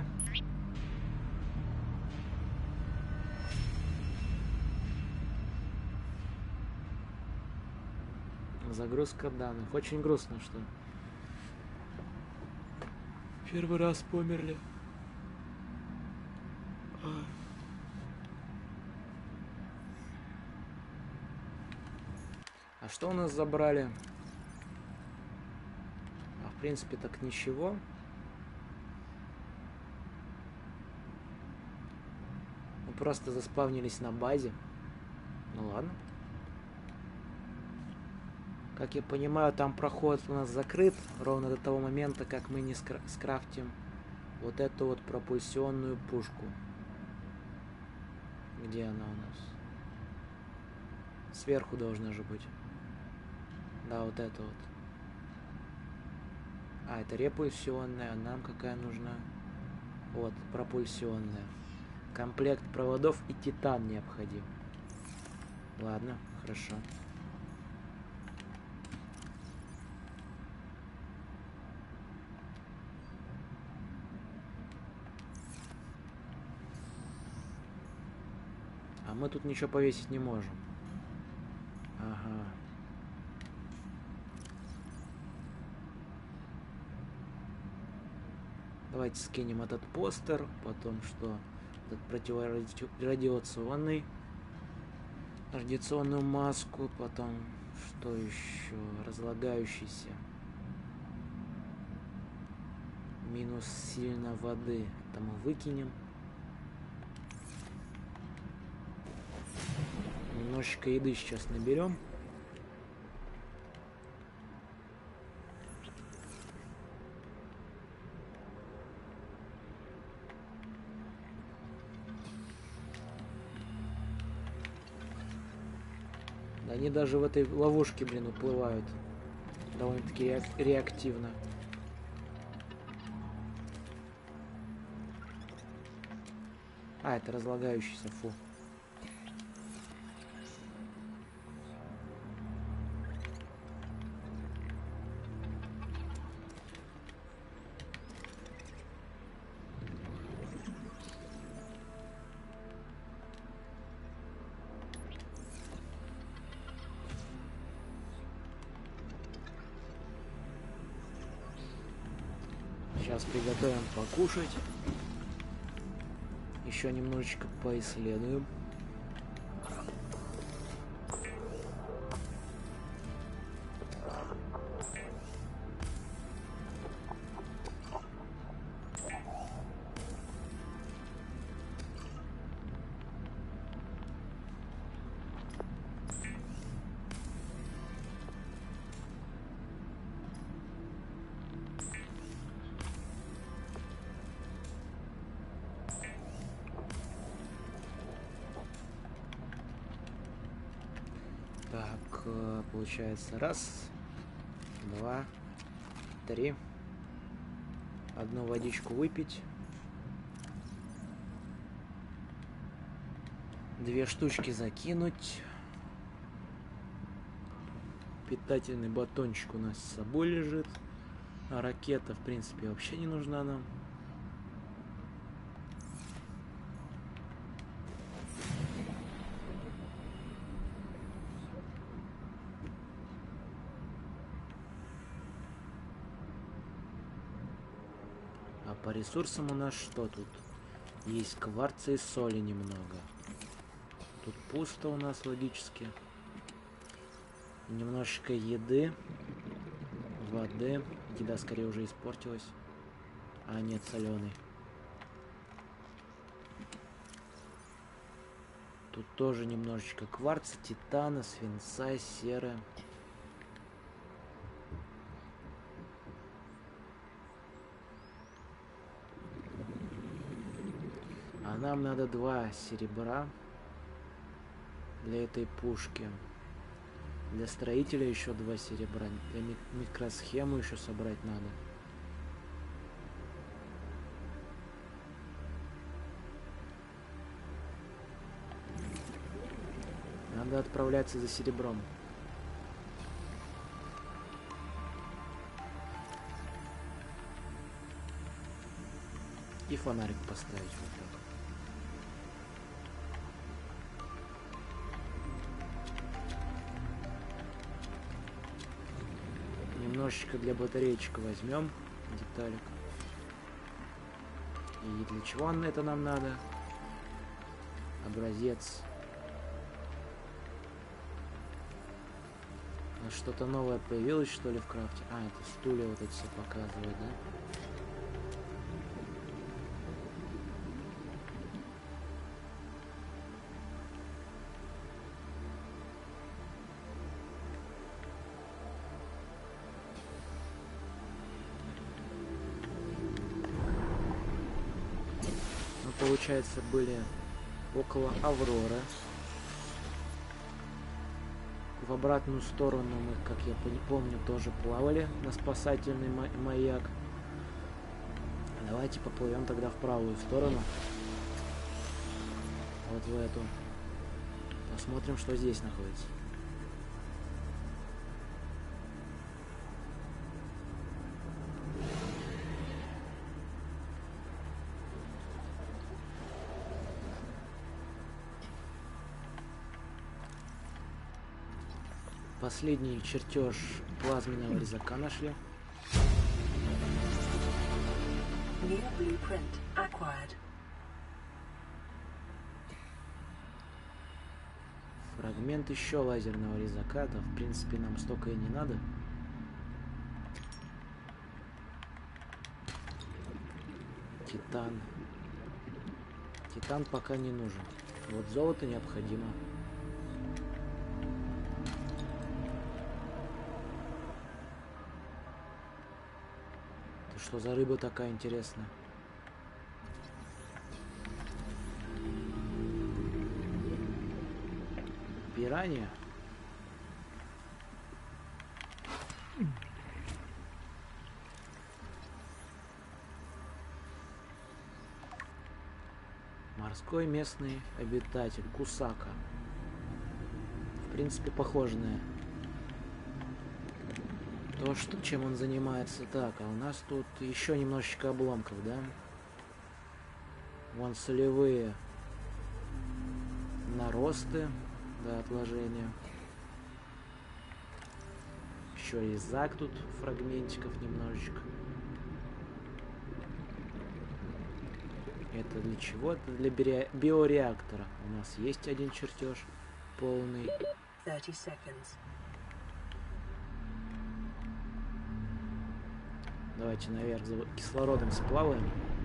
Загрузка данных. Очень грустно, что первый раз померли. А что у нас забрали? А в принципе так ничего. Мы просто заспавнились на базе. Ну ладно. Как я понимаю, там проход у нас закрыт ровно до того момента, как мы не скрафтим вот эту вот пропульсионную пушку. Где она у нас? Сверху должна же быть. Да, вот это вот. А, это репульсионная. А нам какая нужна? Вот, пропульсионная. Комплект проводов и титан необходим. Ладно, хорошо. А мы тут ничего повесить не можем. Ага. Давайте скинем этот постер, потом что? Этот противорадиационную маску, потом что еще? Разлагающийся. Минус сильно воды. Это мы выкинем. Немножечко еды сейчас наберем. Они даже в этой ловушке, блин, уплывают. Довольно-таки реактивно. А, это разлагающийся, фу. Сейчас приготовим покушать. Еще немножечко поисследуем. Так, получается, раз, два, три. Одну водичку выпить. 2 штучки закинуть. Питательный батончик у нас с собой лежит. А ракета, в принципе, вообще не нужна нам. По ресурсам у нас что тут? Есть кварца и соли немного. Тут пусто у нас логически. Немножечко еды. Воды. Еда скорее уже испортилась. А нет, соленый. Тут тоже немножечко кварца, титана, свинца, серы. А нам надо 2 серебра для этой пушки. Для строителя еще 2 серебра. Для микросхему еще собрать надо. Надо отправляться за серебром. И фонарик поставить вот так. Немножечко для батареечка возьмем деталек. И для чего это нам надо? Образец. Что-то новое появилось, что ли, в крафте? А, это стулья вот эти все показывают, да? Ну, получается, были около Авроры. В обратную сторону мы, как я помню, тоже плавали на спасательный маяк. Давайте поплывем тогда в правую сторону. Вот в эту. Посмотрим, что здесь находится. Последний чертеж плазменного резака нашли. New blueprint acquired. Фрагмент еще лазерного резака. Да, в принципе, нам столько и не надо. Титан. Титан пока не нужен. Вот золото необходимо. Что за рыба такая интересная? Пиранья? Морской местный обитатель Кусака. В принципе, похоже на то, что, чем он занимается. Так, а у нас тут еще немножечко обломков, да? Вон солевые наросты, да, отложения. Еще резак тут, фрагментиков немножечко. Это для чего? Это для биореактора. У нас есть один чертеж полный. 30 seconds. Давайте наверх за кислородом сплаваем.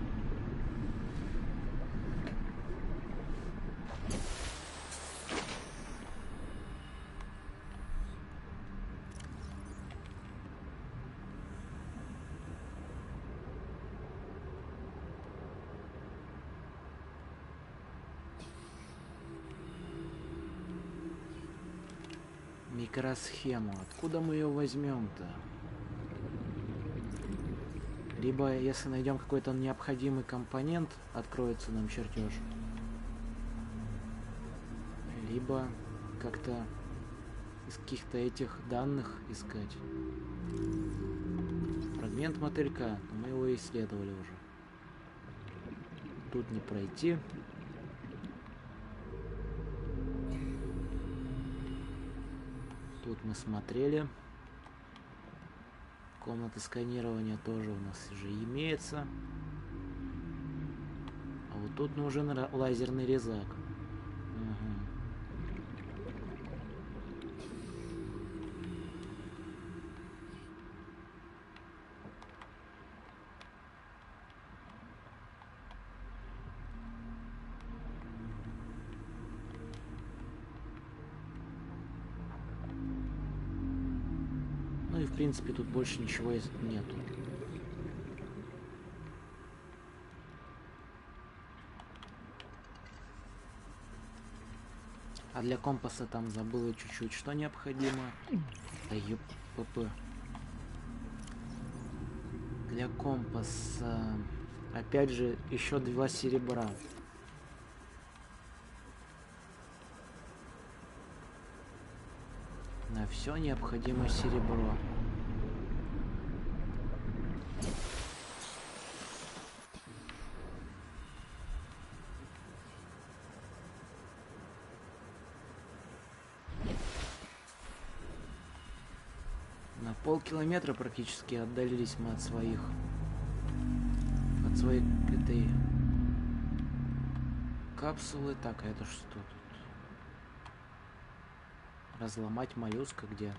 Микросхему. Откуда мы ее возьмем-то? Либо, если найдем какой-то необходимый компонент, откроется нам чертеж. Либо как-то из каких-то этих данных искать. Фрагмент мотылька. Мы его исследовали уже. Тут не пройти. Тут мы смотрели. Комната сканирования тоже у нас уже имеется. А вот тут нужен лазерный резак. Угу. принципе, тут больше ничего нету. А для компаса там забыла чуть-чуть, что необходимо. Да ПП. Для компаса, опять же, еще 2 серебра. На все необходимо серебро. На полкилометра практически отдалились мы от своей этой капсулы. Так, а это что тут? Разломать моллюска где?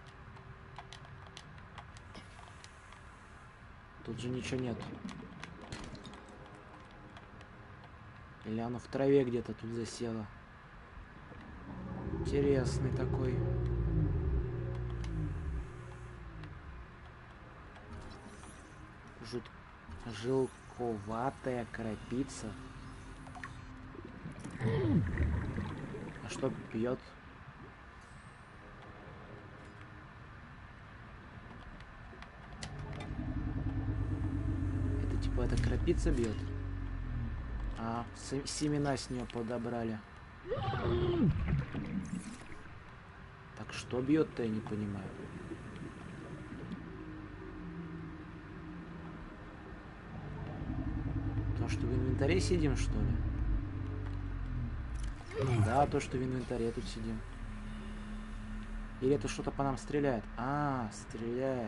Тут же ничего нет. Или оно в траве где-то тут засело? Интересный такой. Жилковатая крапица. А что пьет? Это типа эта крапица бьет? А, семена с нее подобрали. Так что бьет-то, я не понимаю. То, что в инвентаре сидим, что ли? Да, то, что в инвентаре тут сидим. Или это что-то по нам стреляет? А, стреляет.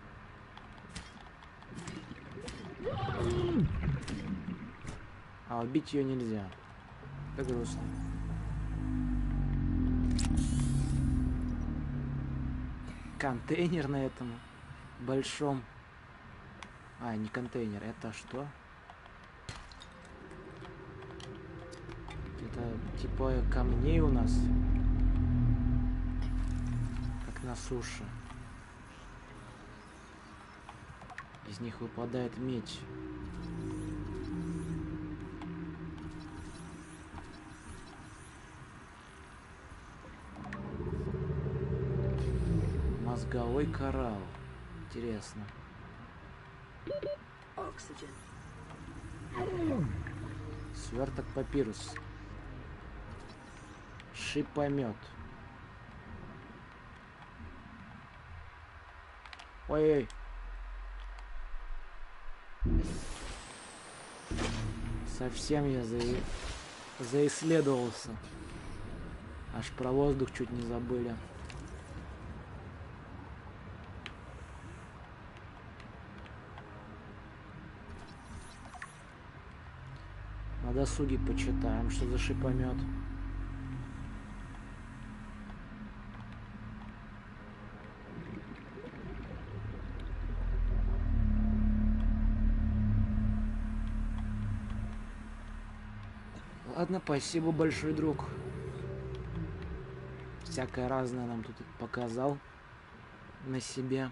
А убить ее нельзя. Это грустно. Контейнер на этом большом. А, не контейнер, это что? Это типа камней у нас. Как на суше. Из них выпадает медь. Мозговой коралл. Интересно. Сверток папирус. Шипомет. Ой-ой. Совсем я заисследовался. Аж про воздух чуть не забыли. На досуге почитаем, что за шипомет. Ладно, спасибо, большой друг. Всякое разное нам тут показал на себе.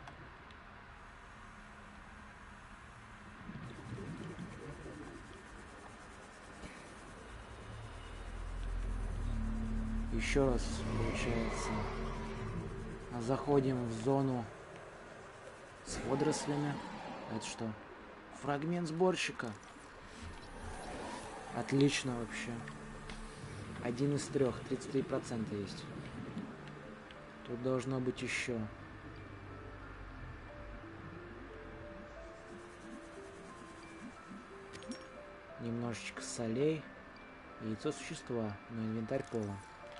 Еще раз, получается, заходим в зону с водорослями. Это что? Фрагмент сборщика. Отлично вообще. 1 из 3, 33% есть. Тут должно быть еще. Немножечко солей. Яйцо существа, но инвентарь полон.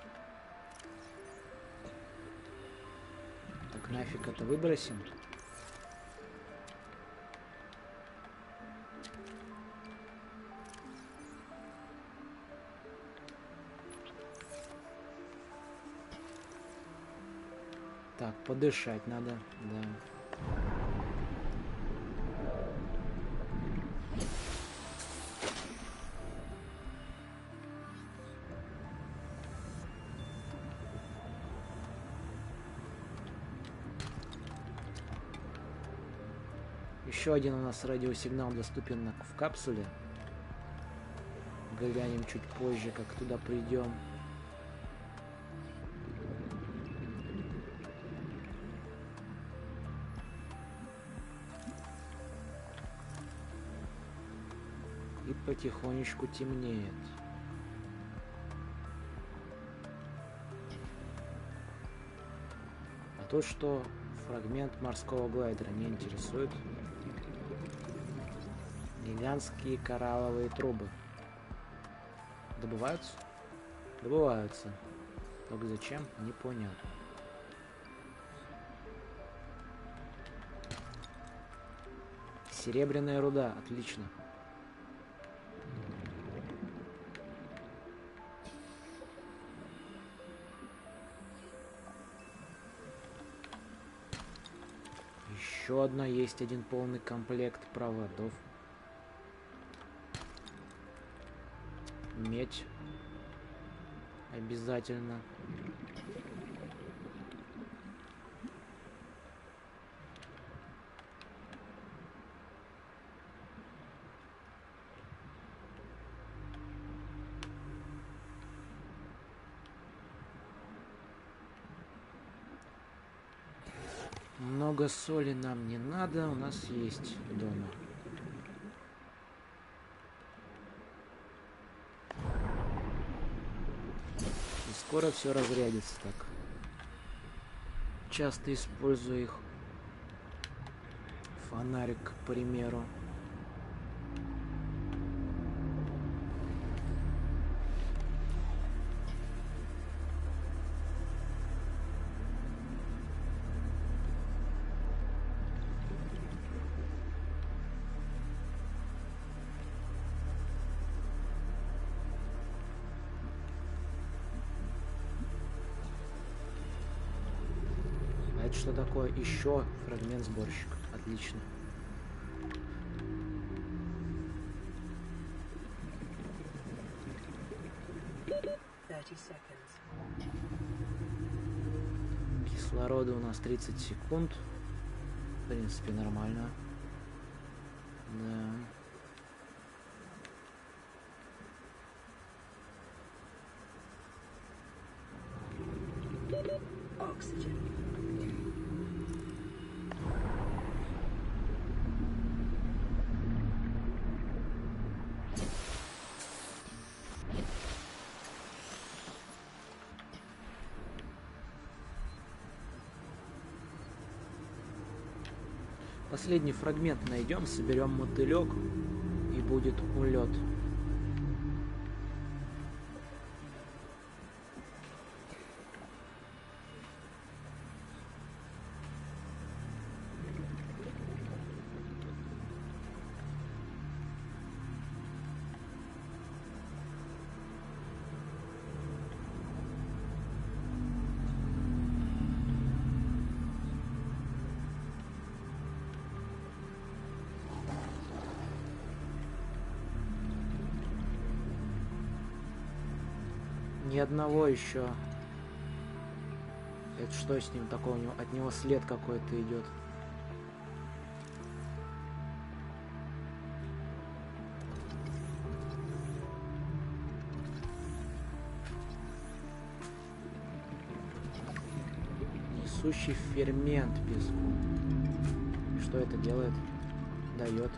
Так, нафиг это выбросим. Так, подышать надо, да. Еще один у нас радиосигнал доступен в капсуле. Глянем чуть позже, как туда придем. И потихонечку темнеет. А то, что фрагмент морского глайдера не интересует. Гигантские коралловые трубы. Добываются? Добываются. Только зачем? Непонятно. Серебряная руда. Отлично. Еще одна. Есть один полный комплект проводов. Медь. Обязательно. Много соли нам не надо, у нас есть дома. И скоро все разрядится так. Часто использую их. Фонарик, к примеру. Что такое? Еще фрагмент сборщика. Отлично. Кислорода у нас 30 секунд. В принципе, нормально. Да. Последний фрагмент найдем, соберем мотылек и будет улет. Ни одного еще. Это что с ним такого? От него след какой-то идет. Несущий фермент песку. Что это делает? Дает.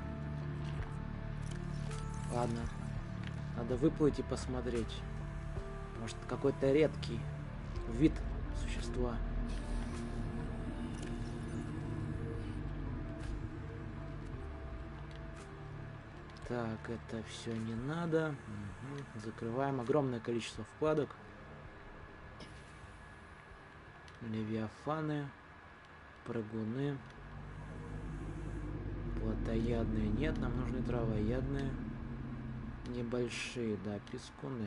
Ладно. Надо выплыть и посмотреть. Может, какой-то редкий вид существа. Так, это все не надо. Угу. Закрываем огромное количество вкладок. Левиафаны, прыгуны, плотоядные нет, нам нужны травоядные. Небольшие, да, пескуны.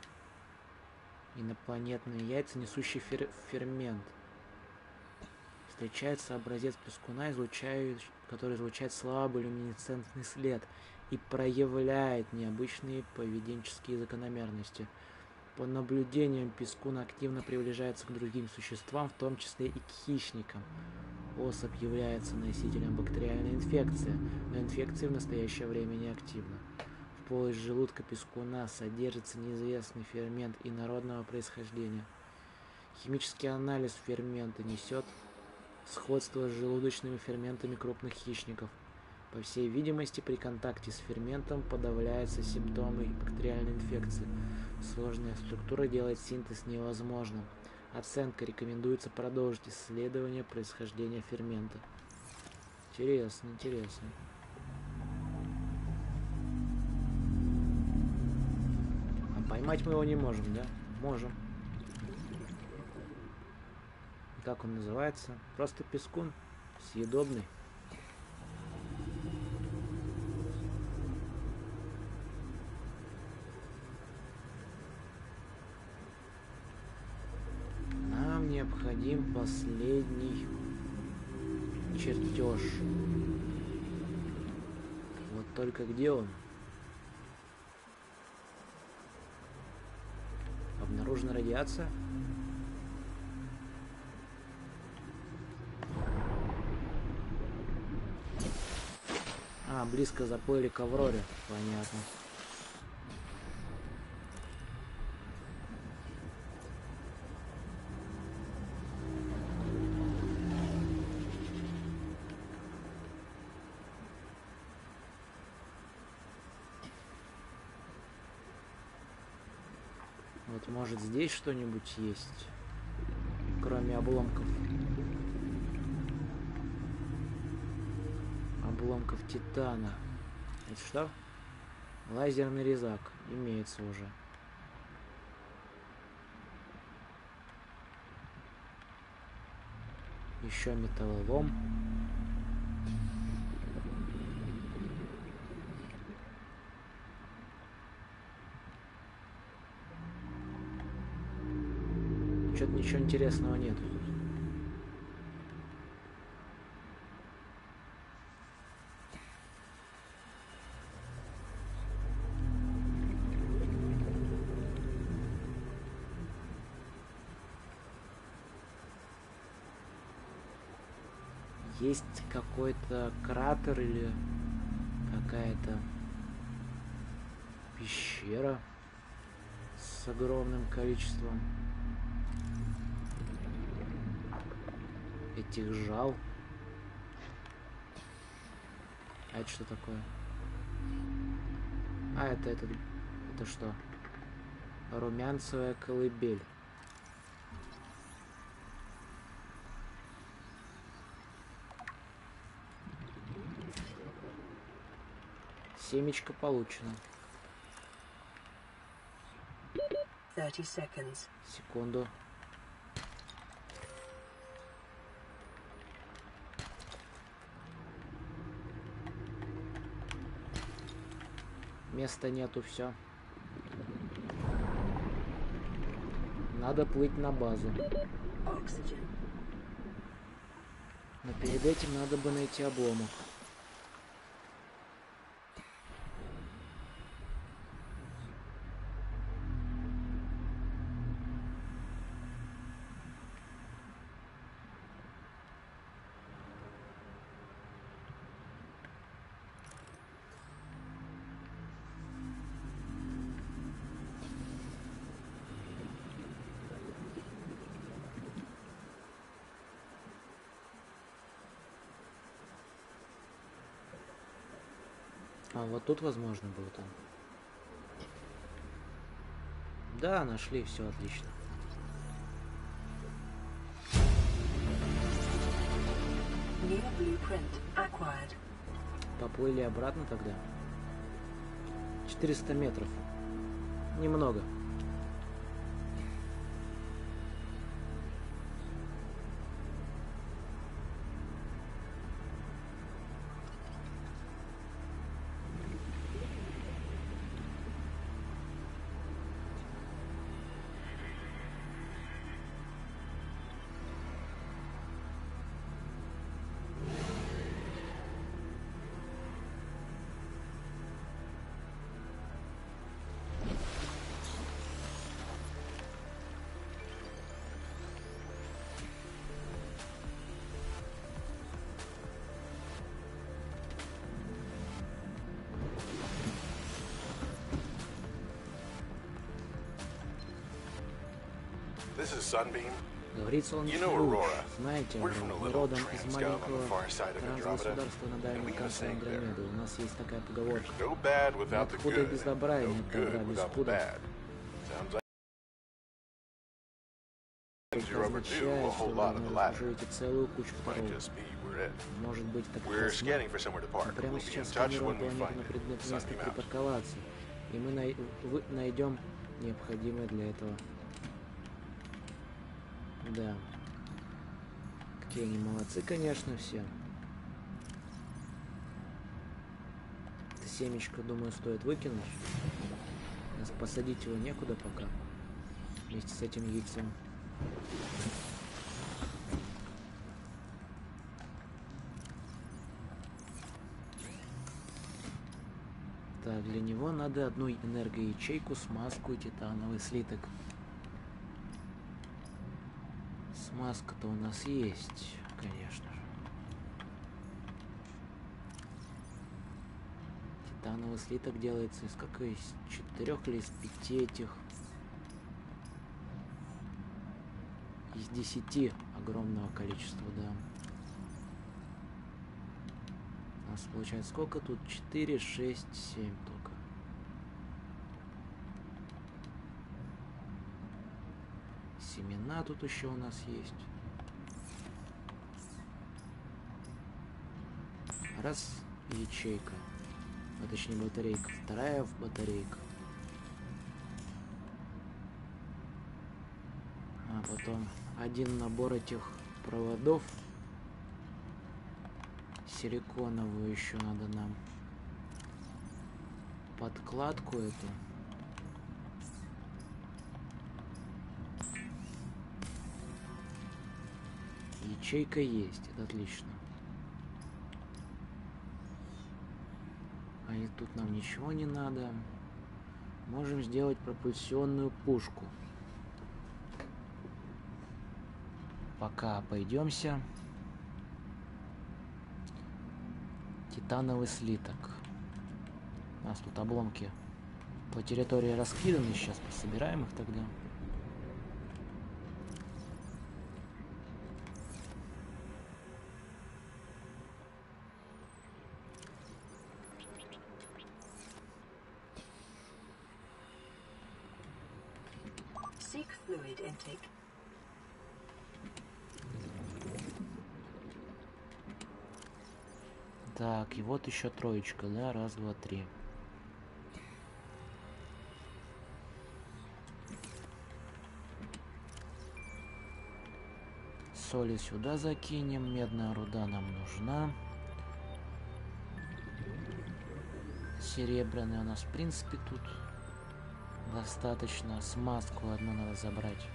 Инопланетные яйца, несущий фермент. Встречается образец пескуна, который излучает слабый люминесцентный след и проявляет необычные поведенческие закономерности. По наблюдениям пескун активно приближается к другим существам, в том числе и к хищникам. Особь является носителем бактериальной инфекции, но инфекция в настоящее время не активна. В полости желудка пескуна содержится неизвестный фермент инородного происхождения. Химический анализ фермента несет сходство с желудочными ферментами крупных хищников. По всей видимости, при контакте с ферментом подавляются симптомы бактериальной инфекции. Сложная структура делает синтез невозможным. Оценка рекомендуется продолжить исследование происхождения фермента. Интересно, интересно. А поймать мы его не можем, да? Можем. Как он называется? Просто пескун. Съедобный. Нам необходим последний чертеж. Вот только где он? Обнаружена радиация? А, близко заплыли к Авроре. Понятно. Вот, может, здесь что-нибудь есть, кроме обломков. Обломков титана. Это что? Лазерный резак. Имеется уже. Еще металлолом. Что-то ничего интересного нету. Есть какой-то кратер или какая-то пещера с огромным количеством этих жал. А это что такое? А, это что? Румянцевая колыбель. Семечко получено. 30 seconds. Секунду. Места нету, все. Надо плыть на базу. Oxygen. Но перед этим надо бы найти обломок. А вот тут, возможно, будет он. Да, нашли, все отлично. New blueprint acquired. Поплыли обратно тогда. 400 метров. Немного. This is Sunbeam. Говорит солнечный You know луч. Aurora. Знаете, We're from a мы little родом из Transgov on маленького the far side of Andromeda, трансгосударства на and дальнем we have a конце saying there. Андромеды. У нас есть такая поговорка. No bad without the Нет худа good. без добра и No нет good добра без without the худа. bad. Sounds like Это you're overdue a означает, что whole вы lot of the latter. живете целую кучу Might второго. just be we're it. Может быть, так We're просто. scanning for somewhere to Мы park. прямо We'll be in сейчас touch сканируем when we планету find на it. предмет места Sunbeam out. припарковаться. И мы найдем необходимое для этого. Да. Какие они молодцы, конечно, все. Это семечко, думаю, стоит выкинуть. Посадить его некуда пока. Вместе с этим яйцом. Так, для него надо одну энергоячейку, смазку и титановый слиток. Смазка-то у нас есть, конечно же. Титановый слиток делается из какой? Из 4 или из 5 этих? Из 10 огромного количества, да. У нас получается сколько тут? 4, 6, 7 только. Семена тут еще у нас есть. Раз, ячейка. А точнее батарейка. Вторая в батарейка. А потом один набор этих проводов. Силиконовую еще надо нам. Подкладку эту. Ячейка есть, это отлично. А и тут нам ничего не надо. Можем сделать пропульсионную пушку. Пока пойдемся. Титановый слиток. У нас тут обломки по территории раскиданы. Сейчас пособираем их тогда. Seek fluid intake. Так, и вот еще троечка, да? Раз, два, три. Соли сюда закинем. Медная руда нам нужна. Серебряная у нас, в принципе, тут достаточно. Смазку одну надо забрать.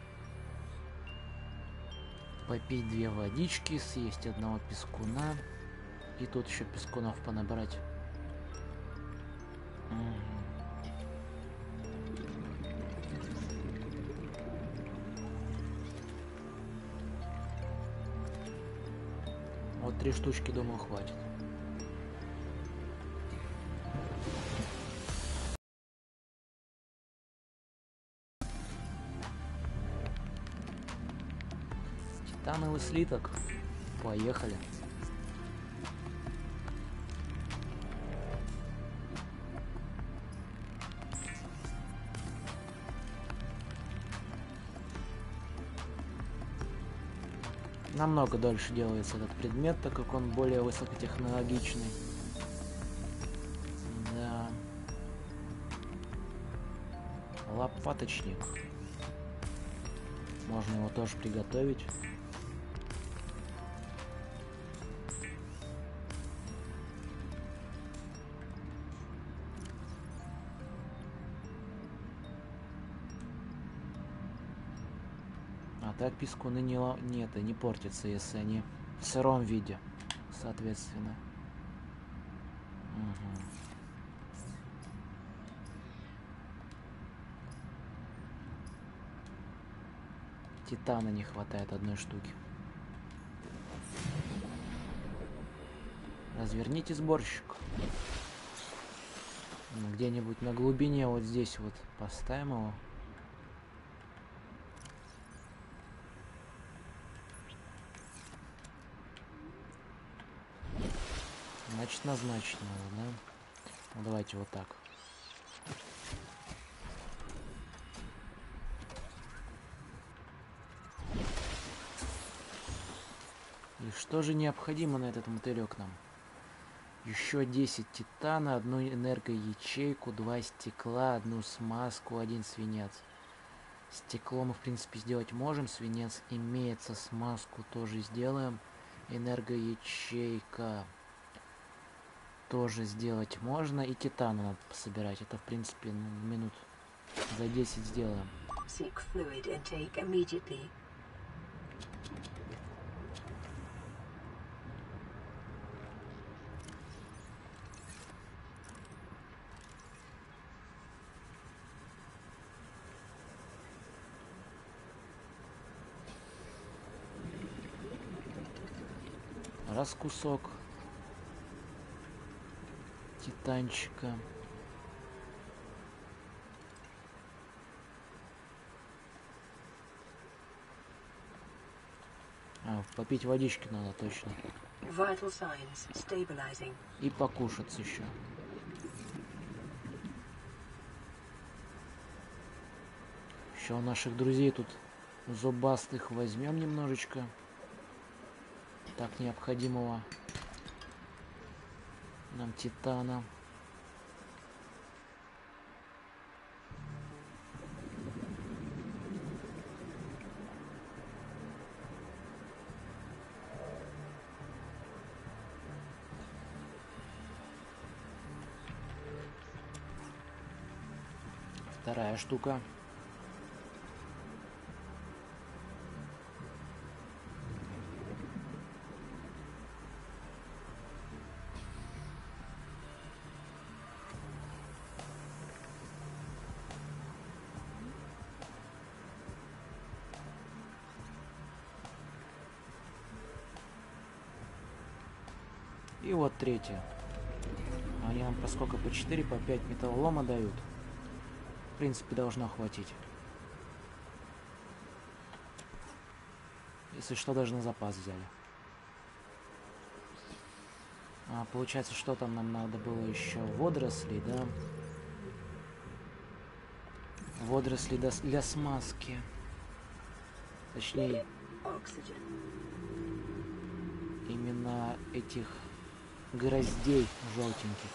Попить 2 водички, съесть одного пескуна. И тут еще пескунов понабрать. Вот 3 штучки, думаю, хватит. Титановый слиток. Поехали. Намного дольше делается этот предмет, так как он более высокотехнологичный. Да. Лопаточник. Можно его тоже приготовить. А так пескуны не портятся, если они в сыром виде, соответственно. Угу. Титана не хватает одной штуки. Разверните сборщик. Где-нибудь на глубине вот здесь вот поставим его. Значит, назначить надо, да? Ну, давайте вот так. И что же необходимо на этот мотылек нам? Еще 10 титана, 1 энергоячейку, 2 стекла, 1 смазку, 1 свинец. Стекло мы, в принципе, сделать можем. Свинец имеется, смазку тоже сделаем. Энергоячейка тоже сделать можно. И титана надо пособирать. Это, в принципе, минут за 10 сделаем. Seek fluid intake immediately. Раз кусок титанчика. Попить водички надо точно. Vital signs stabilizing. И покушать еще. Еще у наших друзей тут зубастых возьмем немножечко. Так, необходимого нам титана. Вторая штука. И вот третья. Они нам по сколько? По 4, по 5 металлолома дают. В принципе, должно хватить. Если что, даже на запас взяли. Получается, что там нам надо было еще? Водоросли, да? Водоросли для смазки. Точнее, Oxygen. именно этих гроздей желтеньких.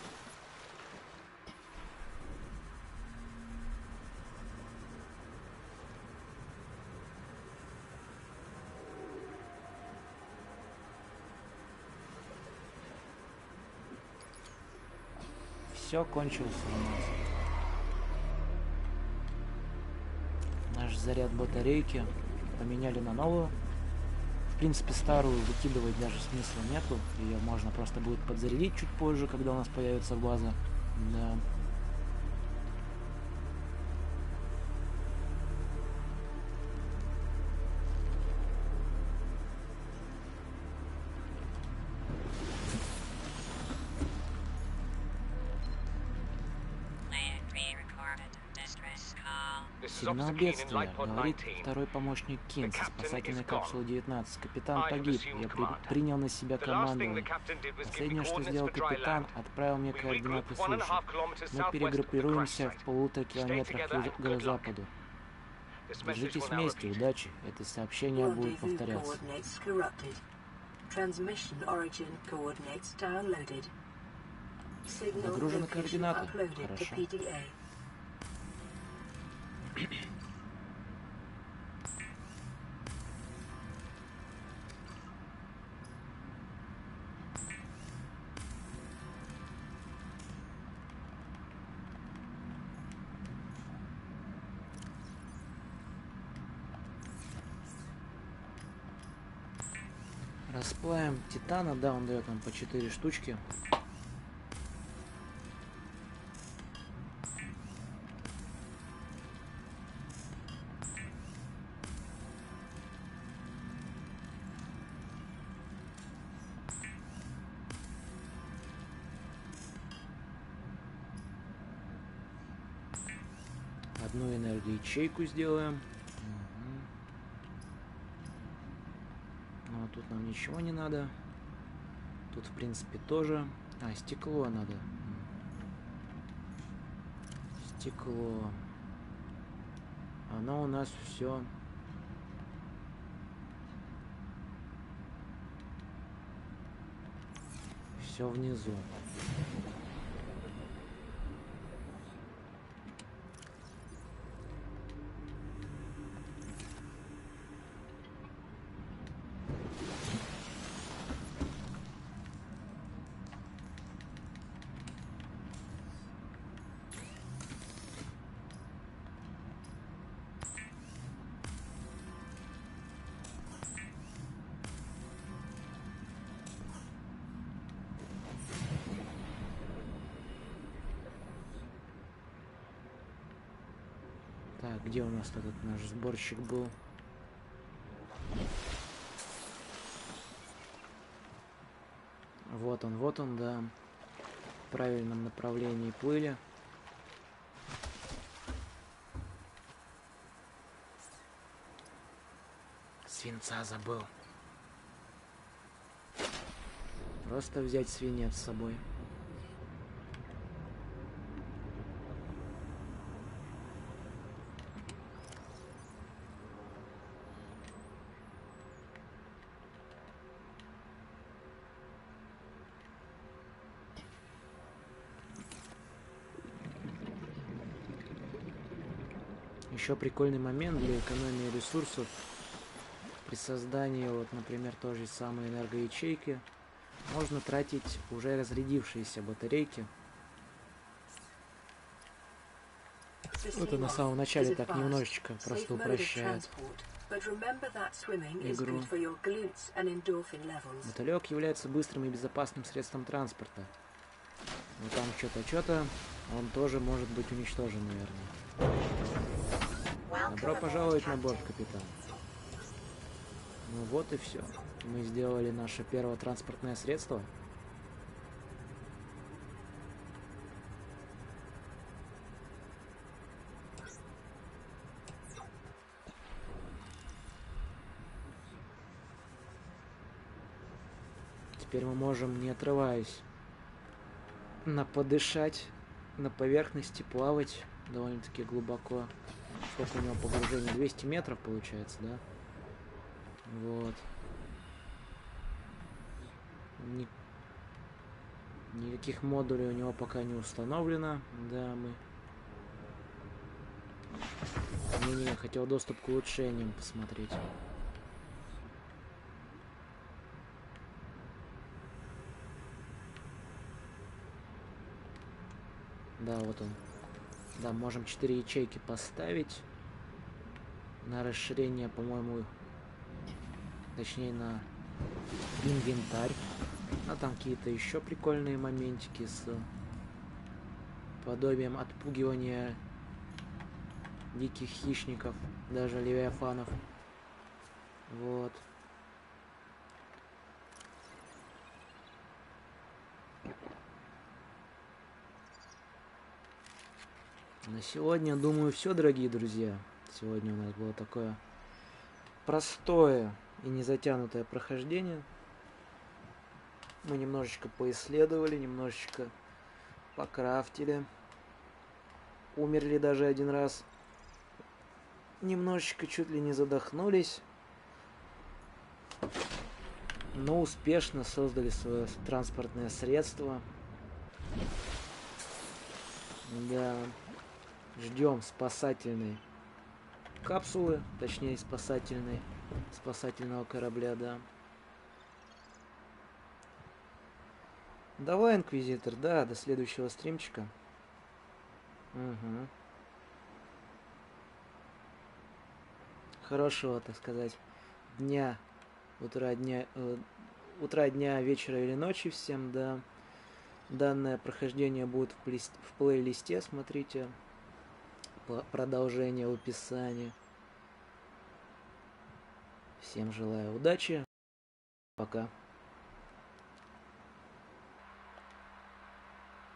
Все кончился у нас. Наш заряд батарейки поменяли на новую. В принципе, старую выкидывать даже смысла нету. Ее можно просто будет подзарядить чуть позже, когда у нас появится база. Да. Сигнал бедствия, говорит второй помощник Кинс, спасательной капсулы 19. Капитан погиб. Я принял на себя командование. Последнее, что сделал капитан, отправил мне координаты суши. Мы перегруппируемся в 1,5 километрах к юго-западу. Держитесь вместе, удачи. Это сообщение будет повторяться. Загружены координаты. Хорошо. Расплавим титана, да, он дает нам по 4 штучки. Одну энергоячейку сделаем. Ну, а тут нам ничего не надо. Тут, в принципе, тоже... А, стекло надо. Стекло. Оно у нас все... Все внизу. Так, где у нас этот наш сборщик был? Вот он, да. В правильном направлении плыли. Свинца забыл. Просто взять свинец с собой. Еще прикольный момент для экономии ресурсов при создании, вот, например, той же самой энергоячейки, можно тратить уже разрядившиеся батарейки. Это на самом начале так немножечко просто упрощает игру. Мотылек является быстрым и безопасным средством транспорта. Но там что-то, он тоже может быть уничтожен, наверное. Добро пожаловать на борт, капитан. Ну вот и все. Мы сделали наше первое транспортное средство. Теперь мы можем, не отрываясь, подышать на поверхности, плавать довольно-таки глубоко. Сколько у него погружение? 200 метров получается, да? Вот. Никаких модулей у него пока не установлено. Да, Не, хотел доступ к улучшениям посмотреть. Да, вот он. Да, можем 4 ячейки поставить на расширение, по-моему, точнее на инвентарь. А там какие-то еще прикольные моментики с подобием отпугивания диких хищников, даже левиафанов. Вот. На сегодня, думаю, все, дорогие друзья. Сегодня у нас было такое простое и не затянутое прохождение. Мы немножечко поисследовали, немножечко покрафтили. Умерли даже один раз. Немножечко чуть ли не задохнулись. Но успешно создали свое транспортное средство. Да. Ждем спасательной капсулы, точнее спасательного корабля, да. Давай, инквизитор, да, до следующего стримчика. Угу. Хорошего, так сказать, дня, утра, дня, вечера или ночи всем, да. Данное прохождение будет в плейлисте, смотрите. Продолжение в описании. Всем желаю удачи. Пока.